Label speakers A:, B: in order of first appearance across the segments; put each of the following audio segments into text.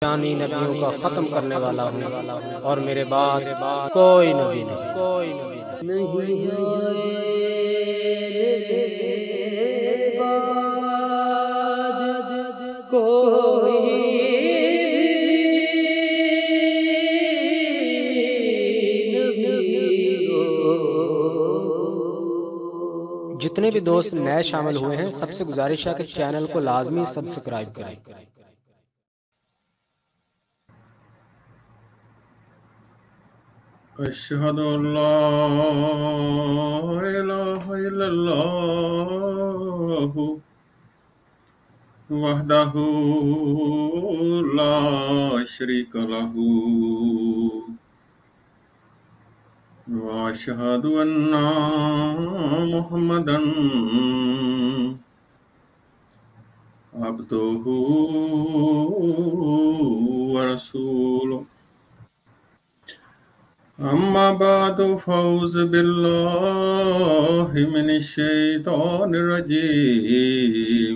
A: जानी नबियों का ख़त्म करने वाला हूँ और मेरे बाद कोई नबी नहीं जितने भी दोस्त नए शामिल हुए हैं सबसे गुजारिश है कि चैनल को लाजमी सब्सक्राइब करें।
B: अशहदु अल्ला इलाहा इल्लल्लाह वहदहु ला शरीका लहू व अशहदु अन्ना मुहम्मदन अब्दुहु व रसूलुहु अम्मा बादु फौज बिल्लाहि मिनश शैतानिर रजीम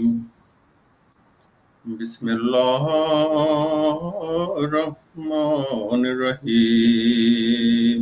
B: बिस्मिल्लाहिर रहमानिर रहीम।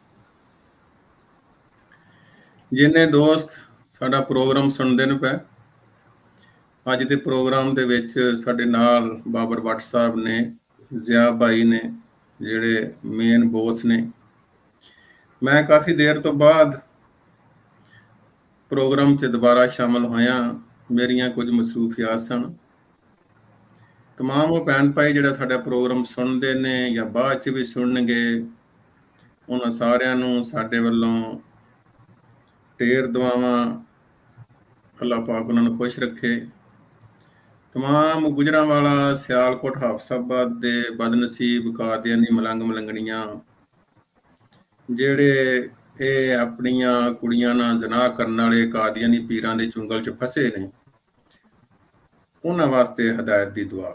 B: जिन्ने दोस्त साडा प्रोग्राम सुनते ने पे अज के प्रोग्राम दे विच साडे नाल बाबर भट्ट साहब ने, जिया भाई ने, जिहड़े मेन बोस ने। मैं काफ़ी देर तो बाद प्रोग्राम च दोबारा शामिल होया, मेरियां कुछ मसरूफियात सन। तमाम वो भैन भाई जिहड़ा साडा प्रोग्राम सुनते ने या बाद च भी सुनणगे, उन्हां सारिआं नूं साडे वल्लों ढेर दुआवां। अल्लाह पाक उन्हां नूं खुश रखे। तमाम गुजरांवाला, सियालकोट, हाफसाबाद दे बदनसीब कादियानी मलंग मलंगणियां ਜਿਹੜੇ ਇਹ ਆਪਣੀਆਂ ਕੁੜੀਆਂ ਨਾਲ ਜ਼ਨਾ ਕਰਨ ਵਾਲੇ ਕਾਦੀਆਨੀ ਪੀਰਾਂ ਦੇ ਚੁੰਗਲ 'ਚ ਫਸੇ ਨੇ, ਉਹਨਾਂ ਵਾਸਤੇ ਹਦਾਇਤ ਦੀ ਦੁਆ।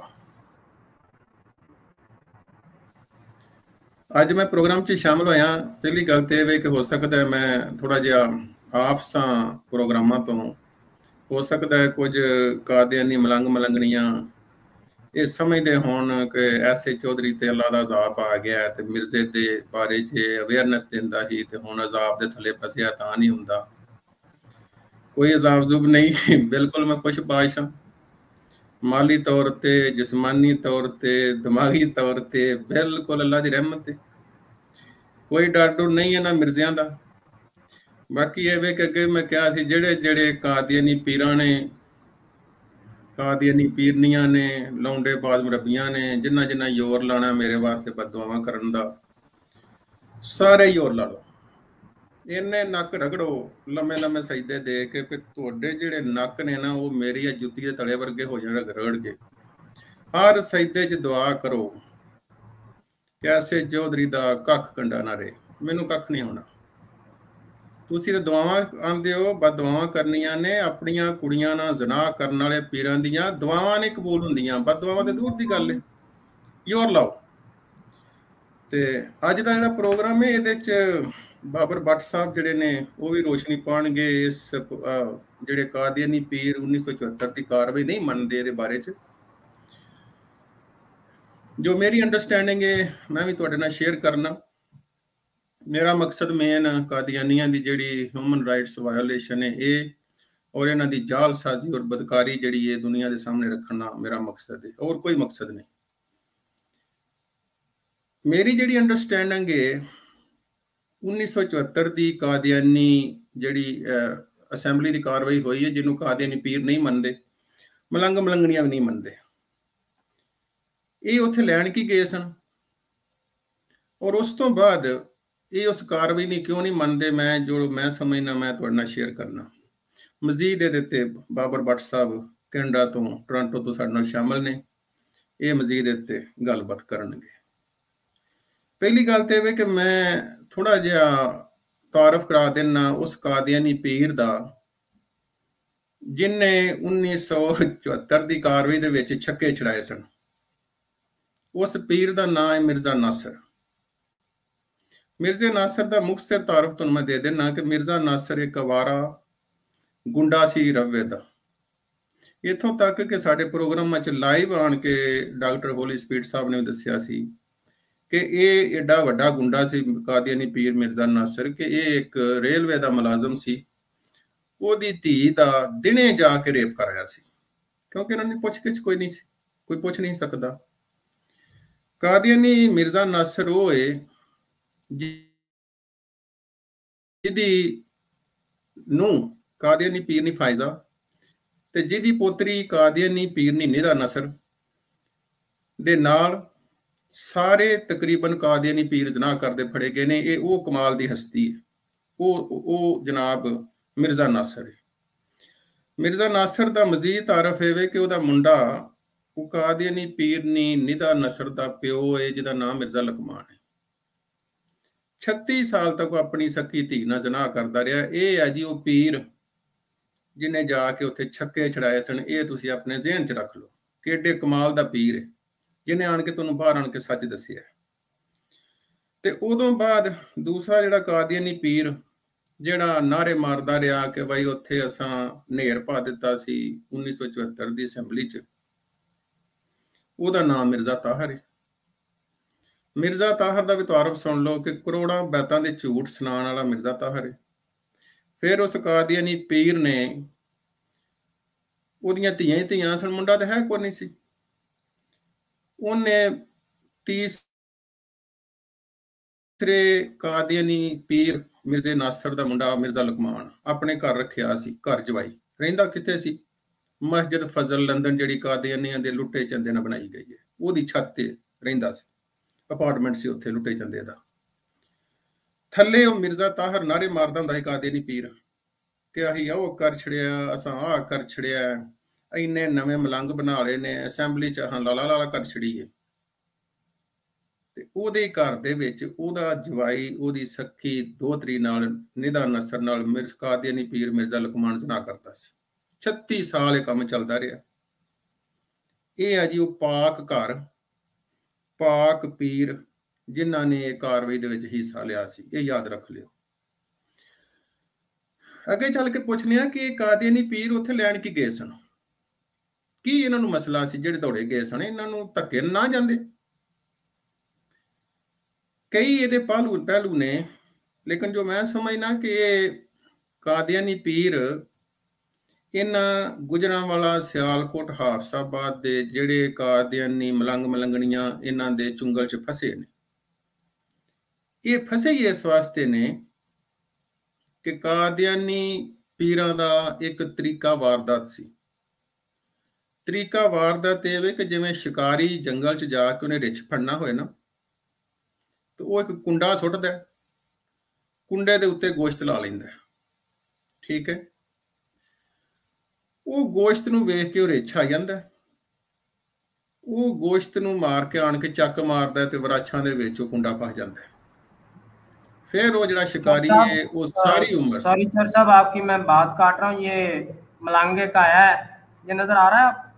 B: ਅੱਜ ਮੈਂ ਪ੍ਰੋਗਰਾਮ 'ਚ ਸ਼ਾਮਲ ਹੋਇਆ। ਪਹਿਲੀ ਗੱਲ ਤੇ ਇਹ ਵੇ ਕਿ ਹੋ ਸਕਦਾ ਮੈਂ ਥੋੜਾ ਜਿਹਾ ਆਪਸਾਂ ਪ੍ਰੋਗਰਾਮਾਂ ਤੋਂ, ਹੋ ਸਕਦਾ ਕੁਝ ਕਾਦੀਆਨੀ ਮਲੰਗ ਮਲੰਗਣੀਆਂ ਇਹ ਸਮਝਦੇ ਹੋਣ ਕਿ ਐਸੇ ਚੌਧਰੀ ਤੇ ਅੱਲਾ ਦਾ ਅਜ਼ਾਬ ਆ ਗਿਆ ਤੇ ਮਿਰਜ਼ੇ ਦੇ ਬਾਰੇ 'ਚ ਅਵੇਅਰਨੈਸ ਦਿੰਦਾ ਹੀ ਤੇ ਹੁਣ ਅਜ਼ਾਬ ਦੇ ਥੱਲੇ ਫਸਿਆ ਤਾਂ ਨਹੀਂ ਹੁੰਦਾ। ਕੋਈ ਅਜ਼ਾਬ ਜ਼ੁਬ ਨਹੀਂ, ਬਿਲਕੁਲ ਮੈਂ ਖੁਸ਼ ਬਾਸ਼ ਹਾਂ। ਮਾਲੀ ਤੌਰ ਤੇ, ਜਿਸਮਾਨੀ ਤੌਰ ਤੇ, ਦਿਮਾਗੀ ਤੌਰ ਤੇ ਬਿਲਕੁਲ ਅੱਲਾ ਦੀ ਰਹਿਮਤ ਹੈ। ਕੋਈ ਡਰ ਡਰ ਨਹੀਂ ਇਹਨਾਂ ਮਿਰਜ਼ਿਆਂ ਦਾ। ਬਾਕੀ ਇਹ ਵੇ ਕਿ ਅੱਗੇ ਮੈਂ ਕਿਹਾ ਸੀ, ਜਿਹੜੇ ਜਿਹੜੇ ਕਾਦੀਆਨੀ ਪੀਰਾਂ ਨੇ, ਕਾਦੀਆਨੀ ਪੀਰਨੀਆਂ ਨੇ, ਲੌਂਡੇ ਬਾਜ਼ ਮੁਰੱਬੀਆਂ ਨੇ, ਜਿਨ੍ਹਾਂ ਜਿਨ੍ਹਾਂ ਜ਼ੋਰ ਲਾਣਾ ਮੇਰੇ ਵਾਸਤੇ ਬਦਦੁਆਵਾਂ ਕਰਨ ਦਾ, ਸਾਰੇ ਜ਼ੋਰ ਲਾ ਲਓ। ਇੰਨੇ ਨੱਕ ਰਗੜੋ, ਲੰਮੇ ਲੰਮੇ ਸਜਦੇ ਦੇ ਕੇ ਤੁਹਾਡੇ ਜਿਹੜੇ ਨੱਕ ਨੇ ਨਾ ਉਹ ਮੇਰੀ ਜੁੱਤੀ ਦੇ ਤਲੇ ਵਰਗੇ ਹੋ ਜਾਣ ਰਗੜ ਕੇ। ਹਰ ਸਜਦੇ 'ਚ ਦੁਆ ਕਰੋ ਕਿ ਐਸੇ ਚੌਧਰੀ ਦਾ ਕੱਖ ਕੰਡਾ ਨਾ ਰਹੇ, ਮੈਨੂੰ ਕੱਖ ਨਹੀਂ ਹੋਣਾ। ਤੁਸੀਂ ਤਾਂ ਦੁਆਵਾਂ ਆਂਦੇ ਹੋ, ਬਦਦੁਆਵਾਂ ਕਰਨੀਆਂ ਨੇ। ਆਪਣੀਆਂ ਕੁੜੀਆਂ ਨਾਲ ਜ਼ਨਾ ਕਰਨ ਵਾਲੇ ਪੀਰਾਂ ਦੀਆਂ ਦੁਆਵਾਂ ਨਹੀਂ ਕਬੂਲ ਹੁੰਦੀਆਂ, ਬਦਦੁਆਵਾਂ ਤੇ ਦੂਰ ਦੀ ਗੱਲ ਹੈ। ਜ਼ੋਰ ਲਾਓ। ਤੇ ਅੱਜ ਦਾ ਜਿਹੜਾ ਪ੍ਰੋਗਰਾਮ ਹੈ ਇਹਦੇ 'ਚ ਬਾਬਰ ਭੱਟ ਸਾਹਿਬ ਜਿਹੜੇ ਨੇ ਉਹ ਵੀ ਰੋਸ਼ਨੀ ਪਾਉਣਗੇ ਇਸ ਜਿਹੜੇ ਕਾਦੀਆਨੀ ਪੀਰ 1974 ਦੀ ਕਾਰਵਾਈ ਨਹੀਂ ਮੰਨਦੇ ਇਹਦੇ ਬਾਰੇ 'ਚ। ਜੋ ਮੇਰੀ ਅੰਡਰਸਟੈਂਡਿੰਗ ਹੈ ਮੈਂ ਵੀ ਤੁਹਾਡੇ ਨਾਲ ਸ਼ੇਅਰ ਕਰਨਾ। ਮੇਰਾ ਮਕਸਦ ਮੇਨ ਕਾਦੀਆਨੀਆਂ ਦੀ ਜਿਹੜੀ ਹਿਊਮਨ ਰਾਈਟਸ ਵਾਇਓਲੇਸ਼ਨ ਹੈ ਇਹ, ਔਰ ਇਹਨਾਂ ਦੀ ਜਾਲਸਾਜ਼ੀ ਔਰ ਬਦਕਾਰੀ ਜਿਹੜੀ ਹੈ ਦੁਨੀਆ ਦੇ ਸਾਹਮਣੇ ਰੱਖਣਾ ਮੇਰਾ ਮਕਸਦ ਹੈ, ਹੋਰ ਕੋਈ ਮਕਸਦ ਨਹੀਂ। ਮੇਰੀ ਜਿਹੜੀ ਅੰਡਰਸਟੈਂਡਿੰਗ ਹੈ 1974 ਦੀ ਕਾਦੀਆਨੀ ਜਿਹੜੀ ਅਸੈਂਬਲੀ ਦੀ ਕਾਰਵਾਈ ਹੋਈ ਹੈ, ਜਿਹਨੂੰ ਕਾਦੀਆਨੀ ਪੀਰ ਨਹੀਂ ਮੰਨਦੇ, ਮਲੰਗ ਮਲੰਗਣੀਆਂ ਵੀ ਨਹੀਂ ਮੰਨਦੇ, ਇਹ ਉੱਥੇ ਲੈਣ ਕੀ ਗਏ ਸਨ। ਔਰ ਉਸ ਤੋਂ ਬਾਅਦ ਇਹ ਉਸ ਕਾਰਵਾਈ ਨੂੰ ਕਿਉਂ ਨਹੀਂ ਮੰਨਦੇ, ਮੈਂ ਜੋ ਮੈਂ ਸਮਝਣਾ ਮੈਂ ਤੁਹਾਡੇ ਨਾਲ ਸ਼ੇਅਰ ਕਰਨਾ। ਮਜ਼ੀਦ ਇਹਦੇ ਤੇ ਬਾਬਰ ਭੱਟ ਸਾਹਿਬ ਕੈਨੇਡਾ ਤੋਂ, ਟੋਰਾਂਟੋ ਤੋਂ ਸਾਡੇ ਨਾਲ ਸ਼ਾਮਲ ਨੇ। ਇਹ ਮਜ਼ੀਦ ਇਹਦੇ ਤੇ ਗੱਲਬਾਤ ਕਰਨਗੇ। ਪਹਿਲੀ ਗੱਲ ਤੇ ਇਹ ਕਿ ਮੈਂ ਥੋੜਾ ਜਿਹਾ ਤਾਰਫ ਕਰਾ ਦੇਣਾ ਉਸ ਕਾਦੀਆਨੀ ਪੀਰ ਦਾ ਜਿਹਨੇ 1974 ਦੀ ਕਾਰਵਾਈ ਦੇ ਵਿੱਚ ਛੱਕੇ ਛੜਾਏ ਸਨ। ਉਸ ਪੀਰ ਦਾ ਨਾਂ ਹੈ ਮਿਰਜ਼ਾ ਨਾਸਰ। ਮਿਰਜ਼ਾ ਨਾਸਰ ਦਾ ਮੁਖਤਸਰ ਤਾਰਫ ਤੁਹਾਨੂੰ ਮੈਂ ਦੇ ਦੇਣਾ ਕਿ ਮਿਰਜ਼ਾ ਨਾਸਰ ਇੱਕ ਅਵਾਰਾ ਗੁੰਡਾ ਸੀ ਰਵੇ ਦਾ। ਇੱਥੋਂ ਤੱਕ ਕਿ ਸਾਡੇ ਪ੍ਰੋਗਰਾਮਾਂ 'ਚ ਲਾਈਵ ਆਣ ਕੇ ਡਾਕਟਰ ਹੋਲੀ ਸਪੀਡ ਸਾਹਿਬ ਨੇ ਦੱਸਿਆ ਸੀ ਕਿ ਇਹ ਏਡਾ ਵੱਡਾ ਗੁੰਡਾ ਸੀ ਕਾਦੀਆਨੀ ਪੀਰ ਮਿਰਜ਼ਾ ਨਾਸਰ, ਕਿ ਇਹ ਇੱਕ ਰੇਲਵੇ ਦਾ ਮੁਲਾਜ਼ਮ ਸੀ। ਉਹਦੀ ਧੀ ਦਾ ਦਿਨੇ ਜਾ ਕੇ ਰੇਪ ਕਰਾਇਆ ਸੀ, ਕਿਉਂਕਿ ਇਹਨਾਂ ਨੇ ਪੁੱਛ-ਗਿੱਛ ਕੋਈ ਨਹੀਂ ਸੀ, ਕੋਈ ਪੁੱਛ ਨਹੀਂ ਸਕਦਾ। ਕਾਦੀਆਨੀ ਮਿਰਜ਼ਾ ਨਾਸਰ ਉਹ ਏ ਜਿਹਦੀ ਨੂੰਹ ਕਾਦੀਆਨੀ ਪੀਰਨੀ ਫਾਇਜ਼ਾ ਤੇ ਜਿਹਦੀ ਪੋਤਰੀ ਕਾਦੀਆਨੀ ਪੀਰਨੀ ਨਿਦਾ ਨਸਰ ਦੇ ਨਾਲ ਸਾਰੇ ਤਕਰੀਬਨ ਕਾਦੀਆਨੀ ਪੀਰ ਜ਼ਨਾਹ ਕਰਦੇ ਫੜੇ ਗਏ ਨੇ। ਇਹ ਉਹ ਕਮਾਲ ਦੀ ਹਸਤੀ ਹੈ, ਉਹ ਜਨਾਬ ਮਿਰਜ਼ਾ ਨਾਸਰ ਹੈ। ਮਿਰਜ਼ਾ ਨਾਸਰ ਦਾ ਮਜ਼ੀਦ ਤਾਰਫ ਇਹ ਵੇ ਕਿ ਉਹਦਾ ਮੁੰਡਾ ਉਹ ਕਾਦੀਆਨੀ ਪੀਰਨੀ ਨਿਦਾ ਨਸਰ ਦਾ ਪਿਓ ਹੈ, ਜਿਹਦਾ ਨਾਮ ਮਿਰਜ਼ਾ ਲਕਮਾਨ ਹੈ। 36 ਸਾਲ ਤੱਕ ਉਹ ਆਪਣੀ ਸਕੀ ਧੀ ਨਾਲ ਜ਼ਨਾਹ ਕਰਦਾ ਰਿਹਾ। ਇਹ ਹੈ ਜੀ ਉਹ ਪੀਰ ਜਿਹਨੇ ਜਾ ਕੇ ਉੱਥੇ ਛੱਕੇ ਛੜਾਏ ਸਨ। ਇਹ ਤੁਸੀਂ ਆਪਣੇ ਜ਼ਿਹਨ 'ਚ ਰੱਖ ਲਓ ਕਿ ਏਡੇ ਕਮਾਲ ਦਾ ਪੀਰ ਹੈ, ਜਿਹਨੇ ਆਣ ਕੇ ਤੁਹਾਨੂੰ ਬਾਹਰ ਆਣ ਕੇ ਸੱਚ ਦੱਸਿਆ। ਤੇ ਉਦੋਂ ਬਾਅਦ ਦੂਸਰਾ ਜਿਹੜਾ ਕਾਦੀਆਨੀ ਪੀਰ ਜਿਹੜਾ ਨਾਰੇ ਮਾਰਦਾ ਰਿਹਾ ਕਿ ਬਾਈ ਉੱਥੇ ਅਸਾਂ ਨੇਰ ਪਾ ਦਿੱਤਾ ਸੀ 1974 ਦੀ ਅਸੈਂਬਲੀ 'ਚ, ਉਹਦਾ ਨਾਮ ਮਿਰਜ਼ਾ ਤਾਹਰ ਹੈ। ਮਿਰਜ਼ਾ ਤਾਹਰ ਦਾ ਵੀ ਤਾਰਫ ਸੁਣ ਲਓ ਕਿ ਕਰੋੜਾਂ ਬੈਤਾਂ ਦੇ ਝੂਠ ਸੁਣਾਉਣ ਵਾਲਾ ਮਿਰਜ਼ਾ ਤਾਹਰ ਹੈ। ਫਿਰ ਉਸ ਕਾਦੀਆਨੀ ਪੀਰ ਨੇ ਉਹਦੀਆਂ ਧੀਆਂ ਸਨ, ਮੁੰਡਾ ਤਾਂ ਹੈ ਕੋਈ ਨਹੀਂ ਸੀ, ਉਹਨੇ ਤੀਸਰੇ ਕਾਦੀਆਨੀ ਪੀਰ ਮਿਰਜ਼ੇ ਨਾਸਰ ਦਾ ਮੁੰਡਾ ਮਿਰਜ਼ਾ ਲਕਮਾਨ ਆਪਣੇ ਘਰ ਰੱਖਿਆ ਸੀ। ਘਰ ਜਵਾਈ ਰਹਿੰਦਾ ਕਿੱਥੇ ਸੀ? ਮਸਜਿਦ ਫਜ਼ਲ ਲੰਦਨ, ਜਿਹੜੀ ਕਾਦੀਆਨੀਆਂ ਦੇ ਲੁੱਟੇ ਚੰਦੇ ਨਾਲ ਬਣਾਈ ਗਈ ਹੈ, ਉਹਦੀ ਛੱਤ ਤੇ ਰਹਿੰਦਾ ਸੀ। ਅਪਾਰਟਮੈਂਟ ਸੀ ਉੱਥੇ ਲੁੱਟੇ ਚੰਦੇ ਦਾ। ਥੱਲੇ ਉਹ ਮਿਰਜ਼ਾ ਤਾਹਰ ਨਾਰੇ ਮਾਰਦਾ ਹੁੰਦਾ ਸੀ ਕਾਦੀਆਨੀ ਪੀਰ ਕਿ ਅਸੀਂ ਉਹ ਕਰ ਛੜਿਆ, ਅਸਾਂ ਆਹ ਕਰ ਛੜਿਆ, ਇੰਨੇ ਨਵੇਂ ਮਲੰਗ ਬਣਾ ਲਏ ਨੇ, ਅਸੈਂਬਲੀ 'ਚ ਹਾਂ ਲਾਲਾ ਕਰ ਛੜੀਏ। ਤੇ ਉਹਦੇ ਘਰ ਦੇ ਵਿੱਚ ਉਹਦਾ ਜਵਾਈ ਉਹਦੀ ਸੱਖੀ ਦੋਹਤਰੀ ਨਾਲ ਨਿਦਾ ਨਸਰ ਨਾਲ ਮਿਰਜ਼ ਕਾਦੀਆਨੀ ਪੀਰ ਮਿਰਜ਼ਾ ਲਕਮਾਨ ਜ਼ਨਾਹ ਕਰਦਾ ਸੀ। 36 ਸਾਲ ਇਹ ਕੰਮ ਚੱਲਦਾ ਰਿਹਾ। ਇਹ ਹੈ ਜੀ ਉਹ ਪਾਕ ਘਰ, ਪਾਕ ਪੀਰ ਜਿਨ੍ਹਾਂ ਨੇ ਇਹ ਕਾਰਵਾਈ ਦੇ ਵਿੱਚ ਹਿੱਸਾ ਲਿਆ ਸੀ। ਇਹ ਯਾਦ ਰੱਖ ਲਿਓ। ਅੱਗੇ ਚੱਲ ਕੇ ਪੁੱਛਦੇ ਆ ਕਿ ਇਹ ਕਾਦੀਆਨੀ ਪੀਰ ਉੱਥੇ ਲੈਣ ਕੀ ਗਏ ਸਨ, ਕੀ ਇਹਨਾਂ ਨੂੰ ਮਸਲਾ ਸੀ ਜਿਹੜੇ ਦੌੜੇ ਗਏ ਸਨ? ਇਹਨਾਂ ਨੂੰ ਧੱਕੇ ਨਾ ਜਾਂਦੇ? ਕਈ ਇਹਦੇ ਪਹਿਲੂ ਨੇ, ਲੇਕਿਨ ਜੋ ਮੈਂ ਸਮਝਣਾ ਕਿ ਇਹ ਕਾਦੀਆਨੀ ਪੀਰ ਇਹਨਾਂ ਗੁਜਰਾਂਵਾਲਾ, ਸਿਆਲਕੋਟ, ਹਾਫਸਾਬਾਦ ਦੇ ਜਿਹੜੇ ਕਾਦੀਆਨੀ ਮਲੰਗ ਮਲੰਗਣੀਆਂ ਇਹਨਾਂ ਦੇ ਚੁੰਗਲ 'ਚ ਫਸੇ ਨੇ, ਇਹ ਫਸੇ ਹੀ ਇਸ ਵਾਸਤੇ ਨੇ ਕਿ ਕਾਦੀਆਨੀ ਪੀਰਾਂ ਦਾ ਇੱਕ ਤਰੀਕਾ ਵਾਰਦਾਤ ਸੀ। ਤਰੀਕਾ ਵਾਰਦਾਤ ਇਹ ਵੇ ਕਿ ਜਿਵੇਂ ਸ਼ਿਕਾਰੀ ਜੰਗਲ 'ਚ ਜਾ ਕੇ ਉਹਨੇ ਰਿੱਛ ਫੜਨਾ ਹੋਏ ਨਾ, ਤੇ ਉਹ ਇੱਕ ਕੁੰਡਾ ਸੁੱਟਦਾ, ਕੁੰਡੇ ਦੇ ਉੱਤੇ ਗੋਸ਼ਤ ਲਾ ਲੈਂਦਾ, ਠੀਕ ਹੈ। ਉਹ ਗੋਸ਼ਤ ਨੂੰ ਵੇਖ ਕੇ ਉਹ ਰਿੱਛ ਆ ਜਾਂਦਾ, ਉਹ ਗੋਸ਼ਤ ਨੂੰ ਮਾਰ ਕੇ ਆਣ ਕੇ ਚੱਕ ਮਾਰਦਾ ਤੇ ਵਰਾਛਾਂ ਦੇ ਵਿੱਚ ਉਹ ਕੁੰਡਾ ਫਸ ਜਾਂਦਾ। फिर वो जरा शिकारी है वो सारी उम्र।
A: सॉरी सर साहब, आपकी मैं बात काट रहा हूँ। ये मलांगे का है, ये नजर आ रहा है आप?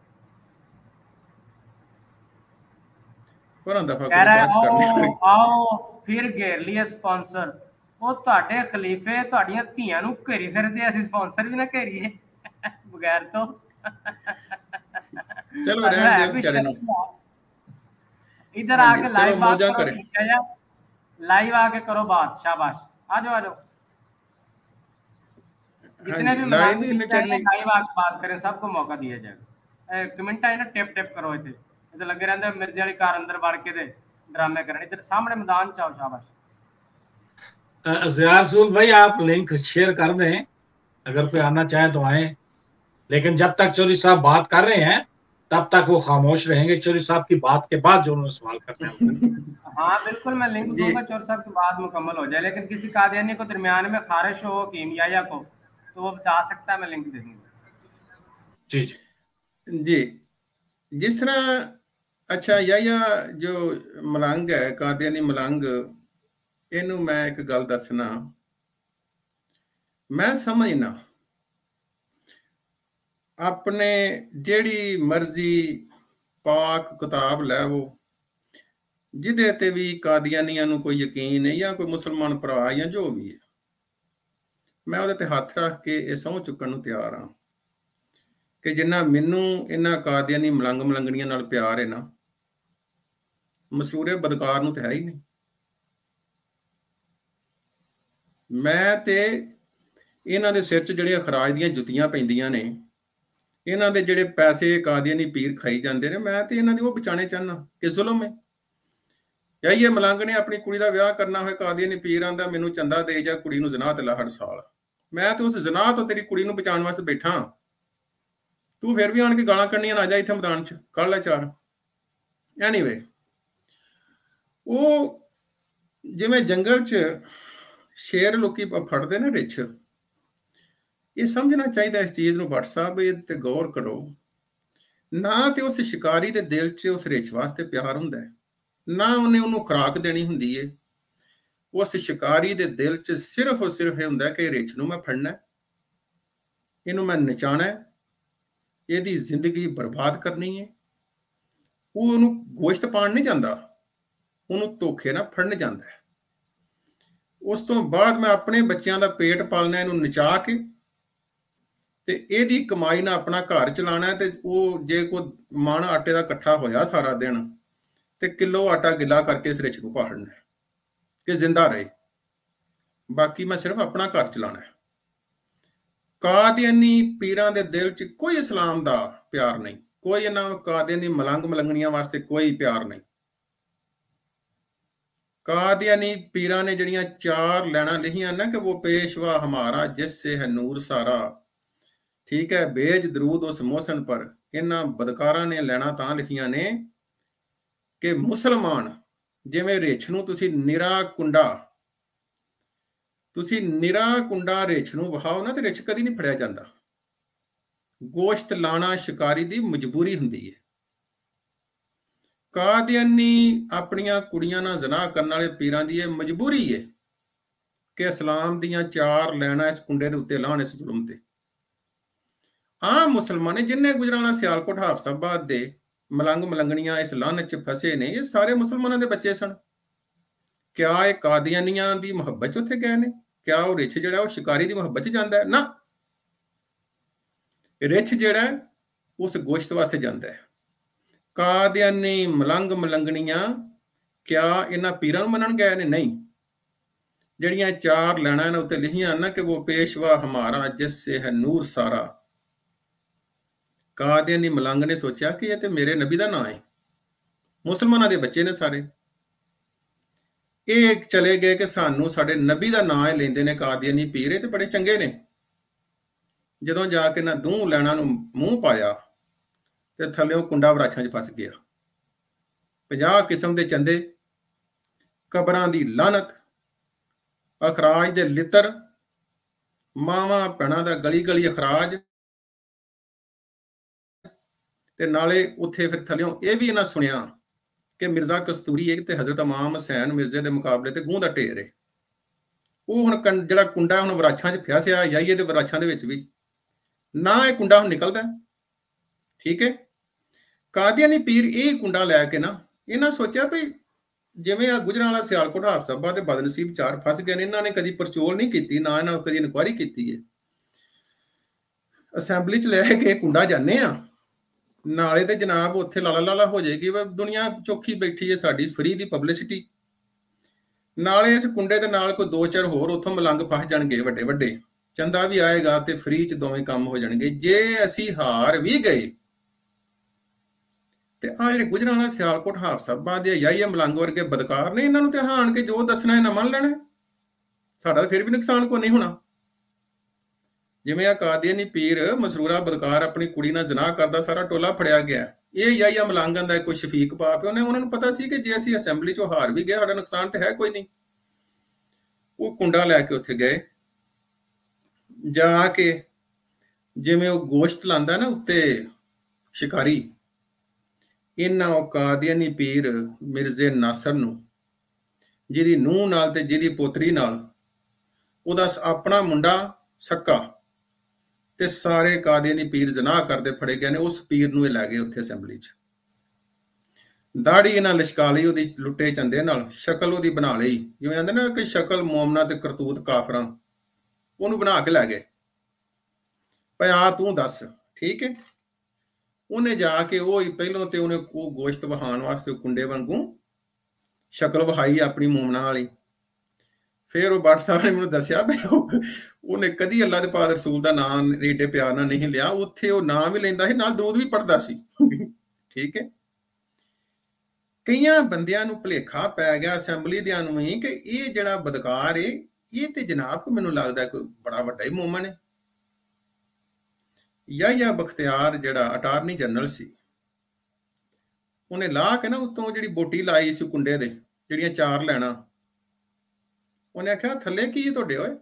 A: कह रहा है आओ फिर घेर लिए स्पॉन्सर। वो ਤੁਹਾਡੇ ਖਲੀਫੇ ਤੁਹਾਡੀਆਂ ਧੀਆਂ ਨੂੰ ਘੇਰੀ ਫਿਰਦੇ, ਅਸੀਂ ਸਪਾਂਸਰ ਵੀ ਨਾ ਘੇਰੀਏ ਬਗੈਰ ਤੋਂ।
B: चलो रहने दे बेचारे ਨੂੰ।
A: इधर आके लाइव बात करो, लाइव आके करो बात, शाबाश। आ जाओ जितने भी लाइव आके बात करें, सबको मौका दिया जाएगा। कमेंट आए ना, टिप टिप करो। इधर लगे रहते मिर्जे वाली कार अंदर बढ़ के दे ड्रामे करने, इधर सामने मैदान चाओ, शाबाश।
C: ज़िया रसूल भाई आप लिंक शेयर कर दें, अगर कोई आना चाहे तो आए, लेकिन जब तक चौधरी साहब बात कर रहे हैं तब तक वो खामोश रहेंगे। चौधरी साहब की बात के बाद जो उन्होंने सवाल करते हैं
A: हाँ बिल्कुल, मैं लिंक दूंगा चौधरी साहब की बात मुकम्मल हो जाए। लेकिन किसी कादियानी को दरमियान में खारिश हो कीमिया को, तो वो बता सकता है, मैं लिंक दे दूंगा।
C: जी
B: जी जिस तरह अच्छा या जो मलंग है कादियानी मलंग, इनू मैं एक गल दसना, मैं समझना अपने जेड़ी मर्जी पाक किताब लैवो जिदे ते भी कादियानियां नू कोई यकीन है या कोई मुसलमान भरा या जो भी है, मैं उहदे ते हथ रख के ये सहुं चुकण नू तैयार हाँ ਕਿ ਜਿੰਨਾ ਮੈਨੂੰ ਇਹਨਾਂ ਕਾਦੀਆਨੀ ਮਲੰਗ ਮਲੰਗਣੀਆਂ ਨਾਲ ਪਿਆਰ ਹੈ ਨਾ, ਮਸਰੂਰੇ ਬਦਕਾਰ ਨੂੰ ਤਾਂ ਹੈ ਹੀ ਨਹੀਂ। ਮੈਂ ਤੇ ਇਹਨਾਂ ਦੇ ਸਿਰ 'ਚ ਜਿਹੜੇ ਅਖਰਾਜ ਦੀਆਂ ਜੁੱਤੀਆਂ ਪੈਂਦੀਆਂ ਨੇ, ਇਹਨਾਂ ਦੇ ਜਿਹੜੇ ਪੈਸੇ ਕਾਦੀਆਨੀ ਪੀਰ ਖਾਈ ਜਾਂਦੇ ਨੇ, ਮੈਂ ਤੇ ਇਹਨਾਂ ਦੇ ਉਹ ਬਚਾਣੇ ਚਾਹੁੰਦਾ ਕਿ ਜ਼ੁਲਮ ਹੈ। ਜਾਂ ਇਹ ਮਲੰਗ ਨੇ ਆਪਣੀ ਕੁੜੀ ਦਾ ਵਿਆਹ ਕਰਨਾ ਹੋਏ, ਕਾਦੀਆਨੀ ਪੀਰ ਆਂਦਾ ਮੈਨੂੰ ਚੰਦਾ ਦੇ ਜਾਂ ਕੁੜੀ ਨੂੰ ਜ਼ਨਾਹ ਤੇ ਲਾ ਹਰ ਸਾਲ। ਮੈਂ ਤੇ ਉਸ ਜ਼ਨਾਹ ਤੋਂ ਤੇਰੀ ਕੁੜੀ ਨੂੰ ਬਚਾਉਣ ਵਾਸਤੇ ਬੈਠਾ, ਤੂੰ ਫਿਰ ਵੀ ਆਣ ਕੇ ਗਾਲਾਂ ਕੱਢਣੀਆਂ ਨਾ ਜਾ ਇੱਥੇ ਮੈਦਾਨ 'ਚ, ਕੱਢ ਲੈ ਚਾਰ। ਐਨੀਵੇ, ਉਹ ਜਿਵੇਂ ਜੰਗਲ 'ਚ ਸ਼ੇਰ ਲੋਕੀ ਫੜਦੇ ਨੇ ਰਿੱਛ, ਇਹ ਸਮਝਣਾ ਚਾਹੀਦਾ ਇਸ ਚੀਜ਼ ਨੂੰ। ਭੱਟ ਸਾਹਿਬ ਇਹ ਤੇ ਗੌਰ ਕਰੋ, ਨਾ ਤੇ ਉਸ ਸ਼ਿਕਾਰੀ ਦੇ ਦਿਲ 'ਚ ਉਸ ਰਿੱਛ ਵਾਸਤੇ ਪਿਆਰ ਹੁੰਦਾ ਹੈ, ਨਾ ਉਹਨੇ ਉਹਨੂੰ ਖੁਰਾਕ ਦੇਣੀ ਹੁੰਦੀ ਏ। ਉਸ ਸ਼ਿਕਾਰੀ ਦੇ ਦਿਲ 'ਚ ਸਿਰਫ ਔਰ ਸਿਰਫ ਇਹ ਹੁੰਦਾ ਕਿ ਰਿੱਛ ਨੂੰ ਮੈਂ ਫੜਨਾ, ਇਹਨੂੰ ਮੈਂ ਨਚਾਉਣਾ, ਇਹਦੀ ਜ਼ਿੰਦਗੀ ਬਰਬਾਦ ਕਰਨੀ ਹੈ। ਉਹ ਉਹਨੂੰ ਗੋਸ਼ਤ ਪਾਣ ਨਹੀਂ ਜਾਂਦਾ, ਉਹਨੂੰ ਧੋਖੇ ਨਾਲ ਫੜਨ ਜਾਂਦਾ ਹੈ। ਉਸ ਤੋਂ ਬਾਅਦ ਮੈਂ ਆਪਣੇ ਬੱਚਿਆਂ ਦਾ ਪੇਟ ਪਾਲਣਾ, ਇਹਨੂੰ ਨਚਾ ਕੇ, ਤੇ ਇਹਦੀ ਕਮਾਈ ਨਾਲ ਆਪਣਾ ਘਰ ਚਲਾਉਣਾ। ਤੇ ਉਹ ਜੇ ਕੋਈ ਮਣ ਆਟੇ ਦਾ ਇਕੱਠਾ ਹੋਇਆ ਸਾਰਾ ਦਿਨ, ਤੇ ਕਿਲੋ ਆਟਾ ਗਿੱਲਾ ਕਰਕੇ ਇਸ ਰਿੱਛ ਨੂੰ ਪਾੜਨਾ ਕਿ ਜ਼ਿੰਦਾ ਰਹੇ, ਬਾਕੀ ਮੈਂ ਸਿਰਫ ਆਪਣਾ ਘਰ ਚਲਾਉਣਾ। ਕਾਦੀਆਨੀ ਪੀਰਾਂ ਦੇ ਦਿਲ 'ਚ ਕੋਈ ਇਸਲਾਮ ਦਾ ਪਿਆਰ ਨਹੀਂ, ਕੋਈ ਇਹਨਾਂ ਕਾਦੀਆਨੀ ਮਲੰਗ ਮਲੰਗਣੀਆਂ ਵਾਸਤੇ ਕੋਈ ਪਿਆਰ ਨਹੀਂ। ਕਾਦੀਆਨੀ ਪੀਰਾਂ ਨੇ ਜਿਹੜੀਆਂ 4 ਲੈਣਾ ਲਿਖੀਆਂ ਨਾ ਕਿ ਉਹ ਪੇਸ਼ਵਾ ਹਮਾਰਾ ਜਿਸਸੇ ਹੈ ਨੂਰ ਸਾਰਾ, ਠੀਕ ਹੈ, ਬੇਜ ਦਰੂਦ ਉਸ ਮੋਹਸਨ ਪਰ, ਇਹਨਾਂ ਬਦਕਾਰਾਂ ਨੇ ਲੈਣਾ ਤਾਂ ਲਿਖੀਆਂ ਨੇ ਕਿ ਮੁਸਲਮਾਨ ਜਿਵੇਂ ਰਿੱਛ ਨੂੰ ਤੁਸੀਂ ਨਿਰਾ ਕੁੰਡਾ ਰਿੱਛ ਨੂੰ ਵਹਾਓ ਨਾ, ਤੇ ਰਿੱਛ ਕਦੀ ਨਹੀਂ ਫੜਿਆ ਜਾਂਦਾ। ਗੋਸ਼ਤ ਲਾਣਾ ਸ਼ਿਕਾਰੀ ਦੀ ਮਜਬੂਰੀ ਹੁੰਦੀ ਹੈ। ਕਾਦੀਆਨੀ ਆਪਣੀਆਂ ਕੁੜੀਆਂ ਨਾਲ ਜ਼ਨਾਹ ਕਰਨ ਵਾਲੇ ਪੀਰਾਂ ਦੀ ਇਹ ਮਜਬੂਰੀ ਹੈ ਕਿ ਇਸਲਾਮ ਦੀਆਂ 4 ਲੈਣਾ ਇਸ ਕੁੰਡੇ ਦੇ ਉੱਤੇ ਲਾਉਣ, ਇਸ ਜ਼ੁਲਮ ਤੇ। ਆਮ ਮੁਸਲਮਾਨ ਜਿੰਨੇ ਗੁਜਰਾਣਾ ਸਿਆਲਕੋਟ ਹਾਫਸਾਬਾਦ ਦੇ ਮਲੰਗ ਮਲੰਗਣੀਆਂ ਇਸ ਲਾਹਨਤ 'ਚ ਫਸੇ ਨੇ, ਇਹ ਸਾਰੇ ਮੁਸਲਮਾਨਾਂ ਦੇ ਬੱਚੇ ਸਨ। ਕਿਆ ਇਹ ਕਾਦੀਆਨੀਆਂ ਦੀ ਮੁਹੱਬਤ 'ਚ ਉੱਥੇ ਗਏ ਨੇ? ਕਿਆ ਉਹ ਰਿੱਛ ਜਿਹੜਾ ਉਹ ਸ਼ਿਕਾਰੀ ਦੀ ਮੁਹੱਬਤ 'ਚ ਜਾਂਦਾ ਹੈ? ਨਾ, ਰਿੱਛ ਜਿਹੜਾ ਉਸ ਗੋਸ਼ਤ ਵਾਸਤੇ ਜਾਂਦਾ ਹੈ। ਕਾਦੀਆਨੀ ਮਲੰਗ ਮਲੰਗਣੀਆਂ ਕਿਆ ਇਹਨਾਂ ਪੀਰਾਂ ਨੂੰ ਮੰਨਣ ਗਏ ਨੇ? ਨਹੀਂ। ਜਿਹੜੀਆਂ 4 ਲੈਣਾ ਇਹਨਾਂ ਉੱਤੇ ਲਿਖੀਆਂ ਨਾ ਕਿ ਉਹ ਪੇਸ਼ਵਾ ਹਮਾਰਾ ਜਿਸਸੇ ਹੈ ਨੂਰ ਸਾਰਾ, ਕਾਦੀਆਨੀ ਮਲੰਗ ਨੇ ਸੋਚਿਆ ਕਿ ਇਹ ਤੇ ਮੇਰੇ ਨਬੀ ਦਾ ਨਾਂ ਹੈ, ਮੁਸਲਮਾਨਾਂ ਦੇ ਬੱਚੇ ਨੇ ਸਾਰੇ। ਇਹ ਚਲੇ ਗਏ ਕਿ ਸਾਨੂੰ ਸਾਡੇ ਨਬੀ ਦਾ ਨਾਂ ਹੀ ਲੈਂਦੇ ਨੇ ਕਾਦੀਆਨੀ ਪੀਰ, ਇਹ ਤੇ ਬੜੇ ਚੰਗੇ ਨੇ। ਜਦੋਂ ਜਾ ਕੇ ਨਾ ਦੂਹ ਲੈਣਾ ਨੂੰ ਮੂੰਹ ਪਾਇਆ ਤੇ ਥੱਲਿਓਂ ਕੁੰਡਾ ਵਰਾਛਾਂ 'ਚ ਫਸ ਗਿਆ। 50 ਕਿਸਮ ਦੇ ਚੰਦੇ, ਕਬਰਾਂ ਦੀ ਲਾਨਤ, ਅਖਰਾਜ ਦੇ ਲਿੱਤਰ, ਮਾਵਾਂ ਭੈਣਾਂ ਦਾ ਗਲੀ ਗਲੀ ਅਖਰਾਜ, ਤੇ ਨਾਲੇ ਉੱਥੇ ਫਿਰ ਥੱਲਿਓਂ ਇਹ ਵੀ ਇਹਨਾਂ ਸੁਣਿਆ ਕਿ ਮਿਰਜ਼ਾ ਕਸਤੂਰੀ ਹੈ ਤੇ ਹਜ਼ਰਤ ਇਮਾਮ ਹੁਸੈਨ ਮਿਰਜ਼ੇ ਦੇ ਮੁਕਾਬਲੇ ਤੇ ਗੂੰ ਦਾ ਢੇਰ ਹੈ। ਉਹ ਹੁਣ ਜਿਹੜਾ ਕੁੰਡਾ ਹੁਣ ਵਰਾਛਾਂ 'ਚ ਫਸਿਆ, ਜਾਈਏ ਤੇ ਵਰਾਛਾਂ ਦੇ ਵਿੱਚ ਵੀ ਨਾ ਇਹ ਕੁੰਡਾ ਹੁਣ ਨਿਕਲਦਾ, ਠੀਕ ਹੈ। ਕਾਦੀਆਨੀ ਪੀਰ ਇਹ ਕੁੰਡਾ ਲੈ ਕੇ ਨਾ, ਇਹਨਾਂ ਸੋਚਿਆ ਵੀ ਜਿਵੇਂ ਆ ਗੁਜਰਾਂਵਾਲਾ ਸਿਆਲਕੋਟ ਹਾਫਸਾਬਾਦ ਦੇ ਬਦਨਸੀਬ 4 ਫਸ ਗਏ ਨੇ, ਇਹਨਾਂ ਨੇ ਕਦੀ ਪਰਚੋਲ ਨਹੀਂ ਕੀਤੀ, ਨਾ ਇਹਨਾਂ ਕਦੀ ਇਨਕੁਆਇਰੀ ਕੀਤੀ ਹੈ। ਅਸੈਂਬਲੀ 'ਚ ਲੈ ਕੇ ਕੁੰਡਾ ਜਾਂਦੇ ਆ, ਨਾਲੇ ਤੇ ਜਨਾਬ ਉੱਥੇ ਲਾਲਾ ਲਾਲਾ ਹੋ ਜਾਏਗੀ, ਦੁਨੀਆ ਚੌਖੀ ਬੈਠੀ ਹੈ, ਸਾਡੀ ਫਰੀ ਦੀ ਪਬਲਿਸਿਟੀ। ਨਾਲੇ ਇਸ ਕੁੰਡੇ ਦੇ ਨਾਲ ਕੋਈ 2-4 ਹੋਰ ਉੱਥੋਂ ਮਲੰਗ ਫਸ ਜਾਣਗੇ ਵੱਡੇ ਵੱਡੇ, ਚੰਦਾ ਵੀ ਆਏਗਾ ਤੇ ਫਰੀ 'ਚ ਦੋਵੇਂ ਕੰਮ ਹੋ ਜਾਣਗੇ। ਜੇ ਅਸੀਂ ਹਾਰ ਵੀ ਗਏ ਤੇ ਆ ਜਿਹੜੇ ਗੁਜਰਾਂਵਾਲਾ ਸਿਆਲਕੋਟ ਹਾਫਸਾਬਾਦ ਦੇ ਯਾਹੀਏ ਮਲੰਗ ਵਰਗੇ ਬਦਕਾਰ ਨੇ, ਇਹਨਾਂ ਨੂੰ ਤੇ ਹਾਣ ਕੇ ਜੋ ਦੱਸਣਾ ਇਹਨਾਂ ਮੰਨ ਲੈਣਾ, ਸਾਡਾ ਤਾਂ ਫਿਰ ਵੀ ਨੁਕਸਾਨ ਕੋਈ ਨਹੀਂ ਹੋਣਾ। ਜਿਵੇਂ ਆ ਕਾਦੀਆਨੀ ਪੀਰ ਮਸਰੂਰਾ ਬਦਕਾਰ ਆਪਣੀ ਕੁੜੀ ਨਾਲ ਜ਼ਨਾਹ ਕਰਦਾ, ਸਾਰਾ ਟੋਲਾ ਫੜਿਆ ਗਿਆ। ਇਹ ਯਾਹੀਆ ਮਲੰਗਾਂ ਦਾ ਕੋਈ ਸ਼ਫੀਕ ਪਾਪ, ਉਹਨਾਂ ਨੂੰ ਪਤਾ ਸੀ ਕਿ ਜੇ ਅਸੀਂ ਅਸੈਂਬਲੀ 'ਚੋਂ ਹਾਰ ਵੀ ਗਏ ਸਾਡਾ ਨੁਕਸਾਨ ਤੇ ਹੈ ਕੋਈ ਨਹੀਂ। ਉਹ ਕੁੰਡਾ ਲੈ ਕੇ ਉੱਥੇ ਗਏ, ਜਾ ਕੇ ਜਿਵੇਂ ਉਹ ਗੋਸ਼ਤ ਲਾਂਦਾ ਨਾ ਉੱਤੇ ਸ਼ਿਕਾਰੀ, ਇਹਨਾਂ ਉਹ ਕਾਦੀਆਨੀ ਪੀਰ ਮਿਰਜ਼ੇ ਨਾਸਰ ਨੂੰ, ਜਿਹਦੀ ਨੂੰਹ ਨਾਲ ਤੇ ਜਿਹਦੀ ਪੋਤਰੀ ਨਾਲ ਉਹਦਾ ਆਪਣਾ ਮੁੰਡਾ ਸਕਾ, ਤੇ ਸਾਰੇ ਕਾਦੀਆਨੀ ਪੀਰ ਜ਼ਨਾਹ ਕਰਦੇ ਫੜੇ ਗਏ ਨੇ। ਉਸ ਪੀਰ ਨੂੰ ਇਹ ਲੈ ਗਏ ਉੱਥੇ ਅਸੈਂਬਲੀ 'ਚ, ਦਾੜੀ ਇਹਨਾਂ ਲਿਸ਼ਕਾ ਲਈ ਉਹਦੀ, ਲੁੱਟੇ ਚੰਦੇ ਨਾਲ ਸ਼ਕਲ ਉਹਦੀ ਬਣਾ ਲਈ, ਜਿਵੇਂ ਆਂਦੇ ਨਾ ਕਿ ਸ਼ਕਲ ਮੋਮਨਾ ਤੇ ਕਰਤੂਤ ਕਾਫਰਾਂ, ਉਹਨੂੰ ਬਣਾ ਕੇ ਲੈ ਗਏ। ਭਾਈ ਆ ਤੂੰ ਦੱਸ, ਠੀਕ ਹੈ, ਉਹਨੇ ਜਾ ਕੇ ਉਹ ਪਹਿਲੋਂ ਤੇ ਉਹਨੇ ਉਹ ਗੋਸ਼ਤ ਵਹਾਉਣ ਵਾਸਤੇ ਕੁੰਡੇ ਵਾਂਗੂ ਸ਼ਕਲ ਵਹਾਈ ਆਪਣੀ ਮੂਮਨਾ ਵਾਲੀ। ਫਿਰ ਉਹ ਬੱਟ ਸਾਹਿਬ ਨੇ ਮੈਨੂੰ ਦੱਸਿਆ ਵੀ ਉਹਨੇ ਕਦੀ ਅੱਲਾ ਦੇ ਪਾਕ ਰਸੂਲ ਦਾ ਨਾਮ ਏਡੇ ਪਿਆਰ ਨਾਲ ਨਹੀਂ ਲਿਆ। ਉੱਥੇ ਉਹ ਨਾਮ ਵੀ ਲੈਂਦਾ ਸੀ, ਨਾਲ ਦਰੂਦ ਵੀ ਪੜ੍ਹਦਾ ਸੀ। ਠੀਕ ਹੈ। ਕਈਆਂ ਬੰਦਿਆਂ ਨੂੰ ਭੁਲੇਖਾ ਪੈ ਗਿਆ ਅਸੈਂਬਲੀ ਦਿਆਂ ਨੂੰ ਹੀ ਕਿ ਇਹ ਜਿਹੜਾ ਬਦਕਾਰ ਏ ਇਹ ਤੇ ਜਨਾਬ ਕੋ ਮੈਨੂੰ ਲੱਗਦਾ ਕੋਈ ਬੜਾ ਵੱਡਾ ਹੀ ਮੂਮਨ ਹੈ। ਯਾਹਿਆ ਬਖਤਿਆਰ ਜਿਹੜਾ ਅਟਾਰਨੀ ਜਨਰਲ ਸੀ, ਉਹਨੇ ਲਾਹ ਕੇ ਨਾ ਉੱਤੋਂ ਜਿਹੜੀ ਬੋਟੀ ਲਾਈ ਸੀ ਕੁੰਡੇ ਦੇ, ਜਿਹੜੀਆਂ 4 ਲੈਣਾ, ਉਹਨੇ ਆਖਿਆ ਥੱਲੇ ਕੀ ਤੁਹਾਡੇ ਓਏ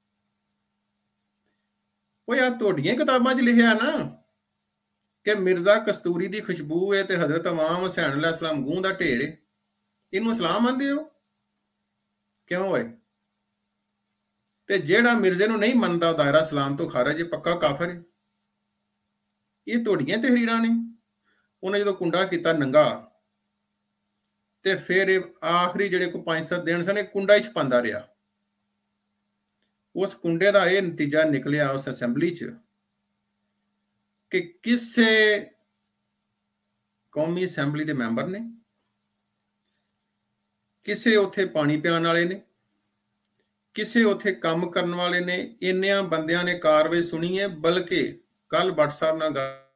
B: ਆ ਤੁਹਾਡੀਆਂ ਕਿਤਾਬਾਂ 'ਚ ਲਿਖਿਆ ਨਾ ਕਿ ਮਿਰਜ਼ਾ ਕਸਤੂਰੀ ਦੀ ਖੁਸ਼ਬੂ ਹੈ ਤੇ ਹਜ਼ਰਤ ਇਮਾਮ ਹੁਸੈਨ ਅਲੈਹਿਸਲਾਮ ਗੂੰ ਦਾ ਢੇਰ ਹੈ, ਇਹਨੂੰ ਇਸਲਾਮ ਆਂਦੇ ਹੋ ਕਿਉਂ ਹੋਏ? ਤੇ ਜਿਹੜਾ ਮਿਰਜ਼ੇ ਨੂੰ ਨਹੀਂ ਮੰਨਦਾ ਉਹ ਦਾਇਰਾ ਇਸਲਾਮ ਤੋਂ ਖਾਰਜ ਹੈ, ਪੱਕਾ ਕਾਫਰ ਹੈ। ਇਹ ਤੁਹਾਡੀਆਂ ਤਹਰੀਰਾਂ ਨੇ। ਉਹਨੇ ਜਦੋਂ ਕੁੰਡਾ ਕੀਤਾ ਨੰਗਾ ਤੇ ਫਿਰ ਇਹ ਆਖਰੀ ਜਿਹੜੇ ਕੋਈ 5-7 ਦਿਨ ਸਨ ਇਹ ਕੁੰਡਾ ਹੀ ਛਪਾਉਂਦਾ ਰਿਹਾ। ਉਸ ਕੁੰਡੇ ਦਾ ਇਹ ਨਤੀਜਾ ਨਿਕਲਿਆ ਉਸ ਅਸੈਂਬਲੀ 'ਚ ਕਿ ਕਿਸੇ ਕੌਮੀ ਅਸੈਂਬਲੀ ਦੇ ਮੈਂਬਰ ਨੇ, ਕਿਸੇ ਉੱਥੇ ਪਾਣੀ ਪਿਆਉਣ ਵਾਲੇ ਨੇ, ਕਿਸੇ ਉੱਥੇ ਕੰਮ ਕਰਨ ਵਾਲੇ ਨੇ, ਇੰਨਿਆਂ ਬੰਦਿਆਂ ਨੇ ਕਾਰਵਾਈ ਸੁਣੀ ਹੈ। ਬਲਕਿ ਕੱਲ ਬੱਟ ਸਾਹਿਬ ਨਾਲ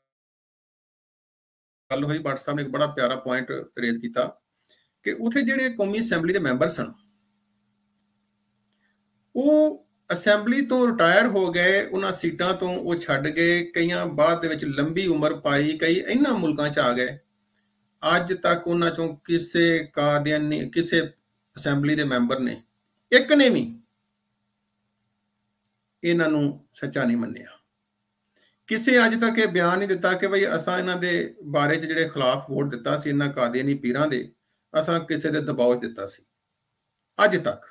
B: ਗੱਲ ਹੋਈ, ਬੱਟ ਸਾਹਿਬ ਨੇ ਇੱਕ ਬੜਾ ਪਿਆਰਾ ਪੁਆਇੰਟ ਰੇਜ਼ ਕੀਤਾ ਕਿ ਉੱਥੇ ਜਿਹੜੇ ਕੌਮੀ ਅਸੈਂਬਲੀ ਦੇ ਮੈਂਬਰ ਸਨ ਉਹ ਅਸੈਂਬਲੀ ਤੋਂ ਰਿਟਾਇਰ ਹੋ ਗਏ, ਉਹਨਾਂ ਸੀਟਾਂ ਤੋਂ ਉਹ ਛੱਡ ਗਏ, ਕਈਆਂ ਬਾਅਦ ਦੇ ਵਿੱਚ ਲੰਬੀ ਉਮਰ ਪਾਈ, ਕਈ ਇਹਨਾਂ ਮੁਲਕਾਂ 'ਚ ਆ ਗਏ। ਅੱਜ ਤੱਕ ਉਹਨਾਂ 'ਚੋਂ ਕਿਸੇ ਕਾਦੀਆਨੀ ਕਿਸੇ ਅਸੈਂਬਲੀ ਦੇ ਮੈਂਬਰ ਨੇ ਇੱਕ ਨੇ ਵੀ ਇਹਨਾਂ ਨੂੰ ਸੱਚਾ ਨਹੀਂ ਮੰਨਿਆ। ਕਿਸੇ ਅੱਜ ਤੱਕ ਇਹ ਬਿਆਨ ਨਹੀਂ ਦਿੱਤਾ ਕਿ ਬਈ ਅਸਾਂ ਇਹਨਾਂ ਦੇ ਬਾਰੇ 'ਚ ਜਿਹੜੇ ਖਿਲਾਫ ਵੋਟ ਦਿੱਤਾ ਸੀ ਇਹਨਾਂ ਕਾਦੀਆਨੀ ਪੀਰਾਂ ਦੇ, ਅਸਾਂ ਕਿਸੇ ਦੇ ਦਬਾਅ 'ਚ ਦਿੱਤਾ ਸੀ ਅੱਜ ਤੱਕ।